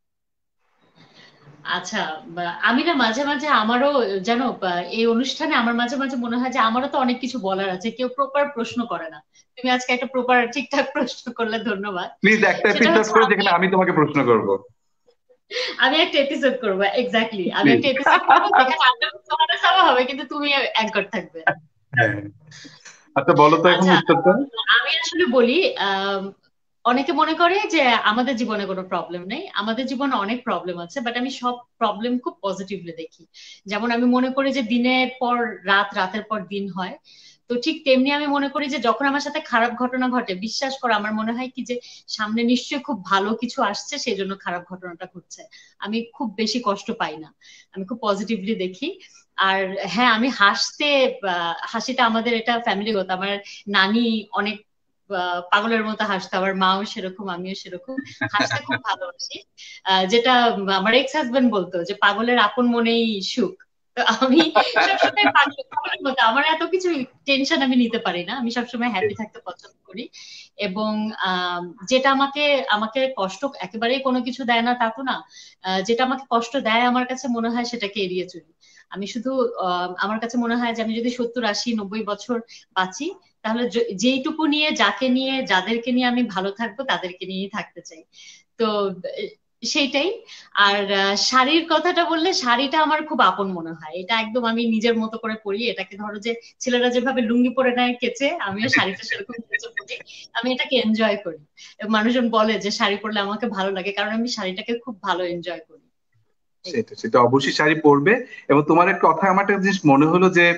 আচ্ছা, আমি না মাঝে মাঝে আমারও জানো এই অনুষ্ঠানে আমার মাঝে মাঝে মনে হয় যে আমারও তো অনেক কিছু বলার আছে, কেউ প্রপার প্রশ্ন করে না। তুমি আজকে একটা প্রপার ঠিকঠাক প্রশ্ন করলে, ধন্যবাদ। প্লিজ একটা সেটা এপিসোড হচ্ছে করে আমি যেখানে আমি তোমাকে প্রশ্ন করবো। আমি একটা এপিসোড করবো, এক্স্যাক্টলি আমি প্লিজ। একটা এপিসোড করবো যেখানে আড্ডা তোমাদের সাথে হবে, কিন্তু তুমি অ্যাঙ্কর থাকবে। হ্যাঁ, আচ্ছা বলো তো এখন আচ্ছা, উত্তরটা। আমি আসলে বলি, অনেকে মনে করে যে আমাদের জীবনে কোনো প্রবলেম নেই, আমাদের জীবনে অনেক প্রবলেম আছে, বাট আমি সব প্রবলেম খুব পজিটিভলি দেখি। যেমন আমি মনে করি যে দিনের পর রাত, রাতের পর দিন হয়, তো ঠিক তেমনি আমি মনে করি যে যখন আমার সাথে খারাপ ঘটনা ঘটে, বিশ্বাস করো আমার মনে হয় কি যে সামনে নিশ্চয়ই খুব ভালো কিছু আসছে, সেই জন্য খারাপ ঘটনাটা ঘটছে। আমি খুব বেশি কষ্ট পাই না, আমি খুব পজিটিভলি দেখি। আর হ্যাঁ, আমি হাসতে, হাসিটা আমাদের এটা ফ্যামিলিগত। আমার নানি অনেক পাগলের মতো হাসতো, আমার মাও সেরকম, আমিও সেরকম হাসতে খুব ভালোবাসি। যেটা আমার এক্স হাজবেন্ড বলতো যে পাগলের আপন মনেই সুখ। তো আমি সবসময় পাগলের মতো, আমার এত কিছু টেনশন আমি নিতে পারি না, আমি সবসময় হ্যাপি থাকতে পছন্দ করি। এবং যেটা আমাকে আমাকে কষ্ট একেবারেই কোনো কিছু দেয় না তা তো না, যেটা আমাকে কষ্ট দেয় আমার কাছে মনে হয় সেটাকে এড়িয়ে চলি। আমি শুধু আমার কাছে মনে হয় যে আমি যদি 70, 80, 90 বছর বাঁচি, তাহলে যেইটুকু নিয়ে, যাকে নিয়ে, যাদেরকে নিয়ে আমি ভালো থাকবো তাদেরকে নিয়েই থাকতে চাই। তো সেইটাই। আর শাড়ির কথাটা বললে, শাড়িটা আমার খুব আপন মনে হয়, এটা একদম আমি নিজের মতো করে পরি। এটাকে ধরো যে ছেলেরা যেভাবে লুঙ্গি পরে নেয় কেচে, আমিও শাড়িটা সেরকম কেচে পরি। আমি এটাকে এনজয় করি। এবং মানুষজন বলে যে শাড়ি পরলে আমাকে ভালো লাগে, কারণ আমি শাড়িটাকে খুব ভালো এনজয় করি। এই। সেটা সেটা অবশ্যই শাড়ি পরবে। এবং তোমার একটা কথা আমার একটা জিনিস মনে হলো, যে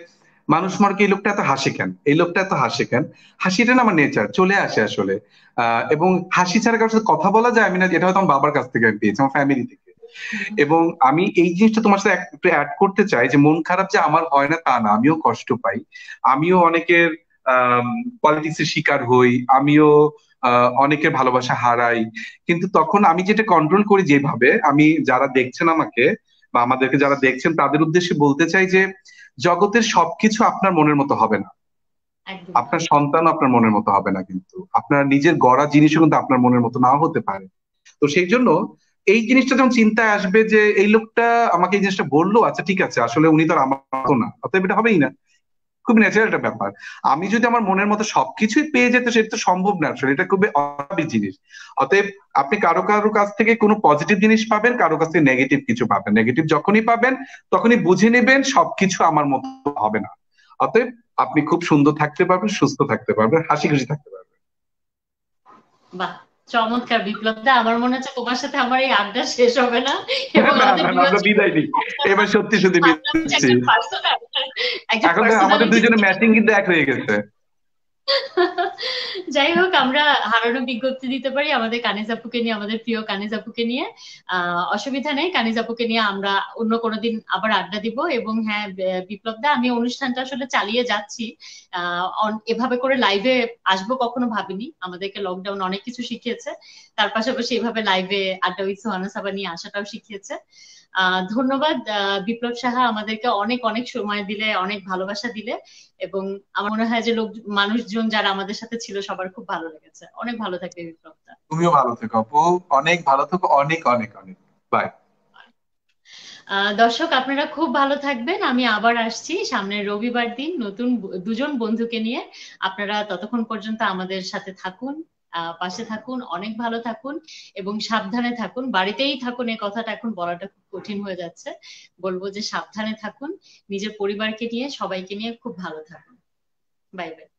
মানুষ মনে করে এই লোকটা এত হাসে কেন, এই লোকটা এত হাসে কেন। হাসিটা না আমার নেচার, চলে আসে আসলে। এবং হাসি ছাড়া কারোর সাথে কথা বলা যায় আমি না, এটা হয়তো আমার বাবার কাছ থেকে আমি পেয়েছি, আমার ফ্যামিলি থেকে। এবং আমি এই জিনিসটা তোমার সাথে একটু অ্যাড করতে চাই যে মন খারাপ যে আমার হয় না তা না, আমিও কষ্ট পাই, আমিও অনেকের পলিটিক্স এর শিকার হই, আমিও অনেকের ভালোবাসা হারাই। কিন্তু তখন আমি যেটা কন্ট্রোল করি যেভাবে, আমি যারা দেখছেন আমাকে বা আমাদেরকে যারা দেখছেন তাদের উদ্দেশ্যে বলতে চাই যে জগতের সবকিছু আপনার মনের মতো হবে না, একদম আপনার সন্তানও আপনার মনের মতো হবে না, কিন্তু আপনার নিজের গড়া জিনিসও কিন্তু আপনার মনের মতো নাও হতে পারে। তো সেই জন্য এই জিনিসটা যখন চিন্তায় আসবে যে এই লোকটা আমাকে এই জিনিসটা বললো, আচ্ছা ঠিক আছে, আসলে উনি তো আর আমার মতো না, অতএব এটা হবেই না। খুব ন্যাচারাল একটা ব্যাপার। আমি যদি আমার মনের মতো সবকিছুই পেয়ে যেত সেটা তো সম্ভব না আসলে, এটা খুবই অস্বাভাবিক জিনিস। অতএব আপনি কারো কারো কাছ থেকে কোনো পজিটিভ জিনিস পাবেন, কারো কাছ থেকে নেগেটিভ কিছু পাবেন। নেগেটিভ যখনই পাবেন তখনই বুঝে নেবেন সবকিছু আমার মতো হবে না। অতএব আপনি খুব সুন্দর থাকতে পারবেন, সুস্থ থাকতে পারবেন, হাসি খুশি থাকতে পারবেন। বাহ, চমৎকার বিপ্লব দা। আমার মনে হচ্ছে তোমার সাথে আমার এই আড্ডা শেষ হবে না, এবং না আমাদের না না, আমরা বিদায় নিই, এবার সত্যি সত্যি বিদায় নিচ্ছি। একজন পার্সোনাল, একজন এখন তো আমাদের পার্সোনালিটি। দুইজনের ম্যাচিং কিন্তু এক হয়ে গেছে। যাই হোক, আমরা হারানো বিজ্ঞপ্তি দিতে পারি আমাদের কানিজ আপুকে নিয়ে, আমাদের প্রিয় কানিজ আপুকে নিয়ে। অসুবিধা নেই, কানিজ আপুকে নিয়ে আমরা অন্য কোনো দিন আবার আড্ডা দিব। এবং হ্যাঁ বিপ্লব দা, আমি অনুষ্ঠানটা আসলে চালিয়ে যাচ্ছি। এভাবে করে লাইভে আসবো কখনো ভাবিনি, আমাদেরকে লকডাউন অনেক কিছু শিখিয়েছে, তার পাশাপাশি এভাবে লাইভে আড্ডা উইথ সোহানা সাবা নিয়ে আসাটাও শিখিয়েছে। ধন্যবাদ বিপ্লব সাহা, আমাদেরকে অনেক অনেক সময় দিলে, অনেক ভালোবাসা দিলে। এবং আমার মনে হয় যে মানুষজন যারা আমাদের সাথে ছিল সবার খুব ভালো লেগেছে। অনেক ভালো থাকবে বিপ্লবটা। তুমিও ভালো থেকো আপু, অনেক ভালো থেকো, অনেক অনেক অনেক বাই। দর্শক আপনারা খুব ভালো থাকবেন, আমি আবার আসছি সামনের রবিবার দিন নতুন দুজন বন্ধুকে নিয়ে। আপনারা ততক্ষণ পর্যন্ত আমাদের সাথে থাকুন, পাশে থাকুন, অনেক ভালো থাকুন এবং সাবধানে থাকুন। বাড়িতেই থাকুন, এই কথাটা এখন বলাটা খুব কঠিন হয়ে যাচ্ছে, বলবো যে সাবধানে থাকুন, নিজের পরিবারকে নিয়ে, সবাইকে নিয়ে খুব ভালো থাকুন। Bye by.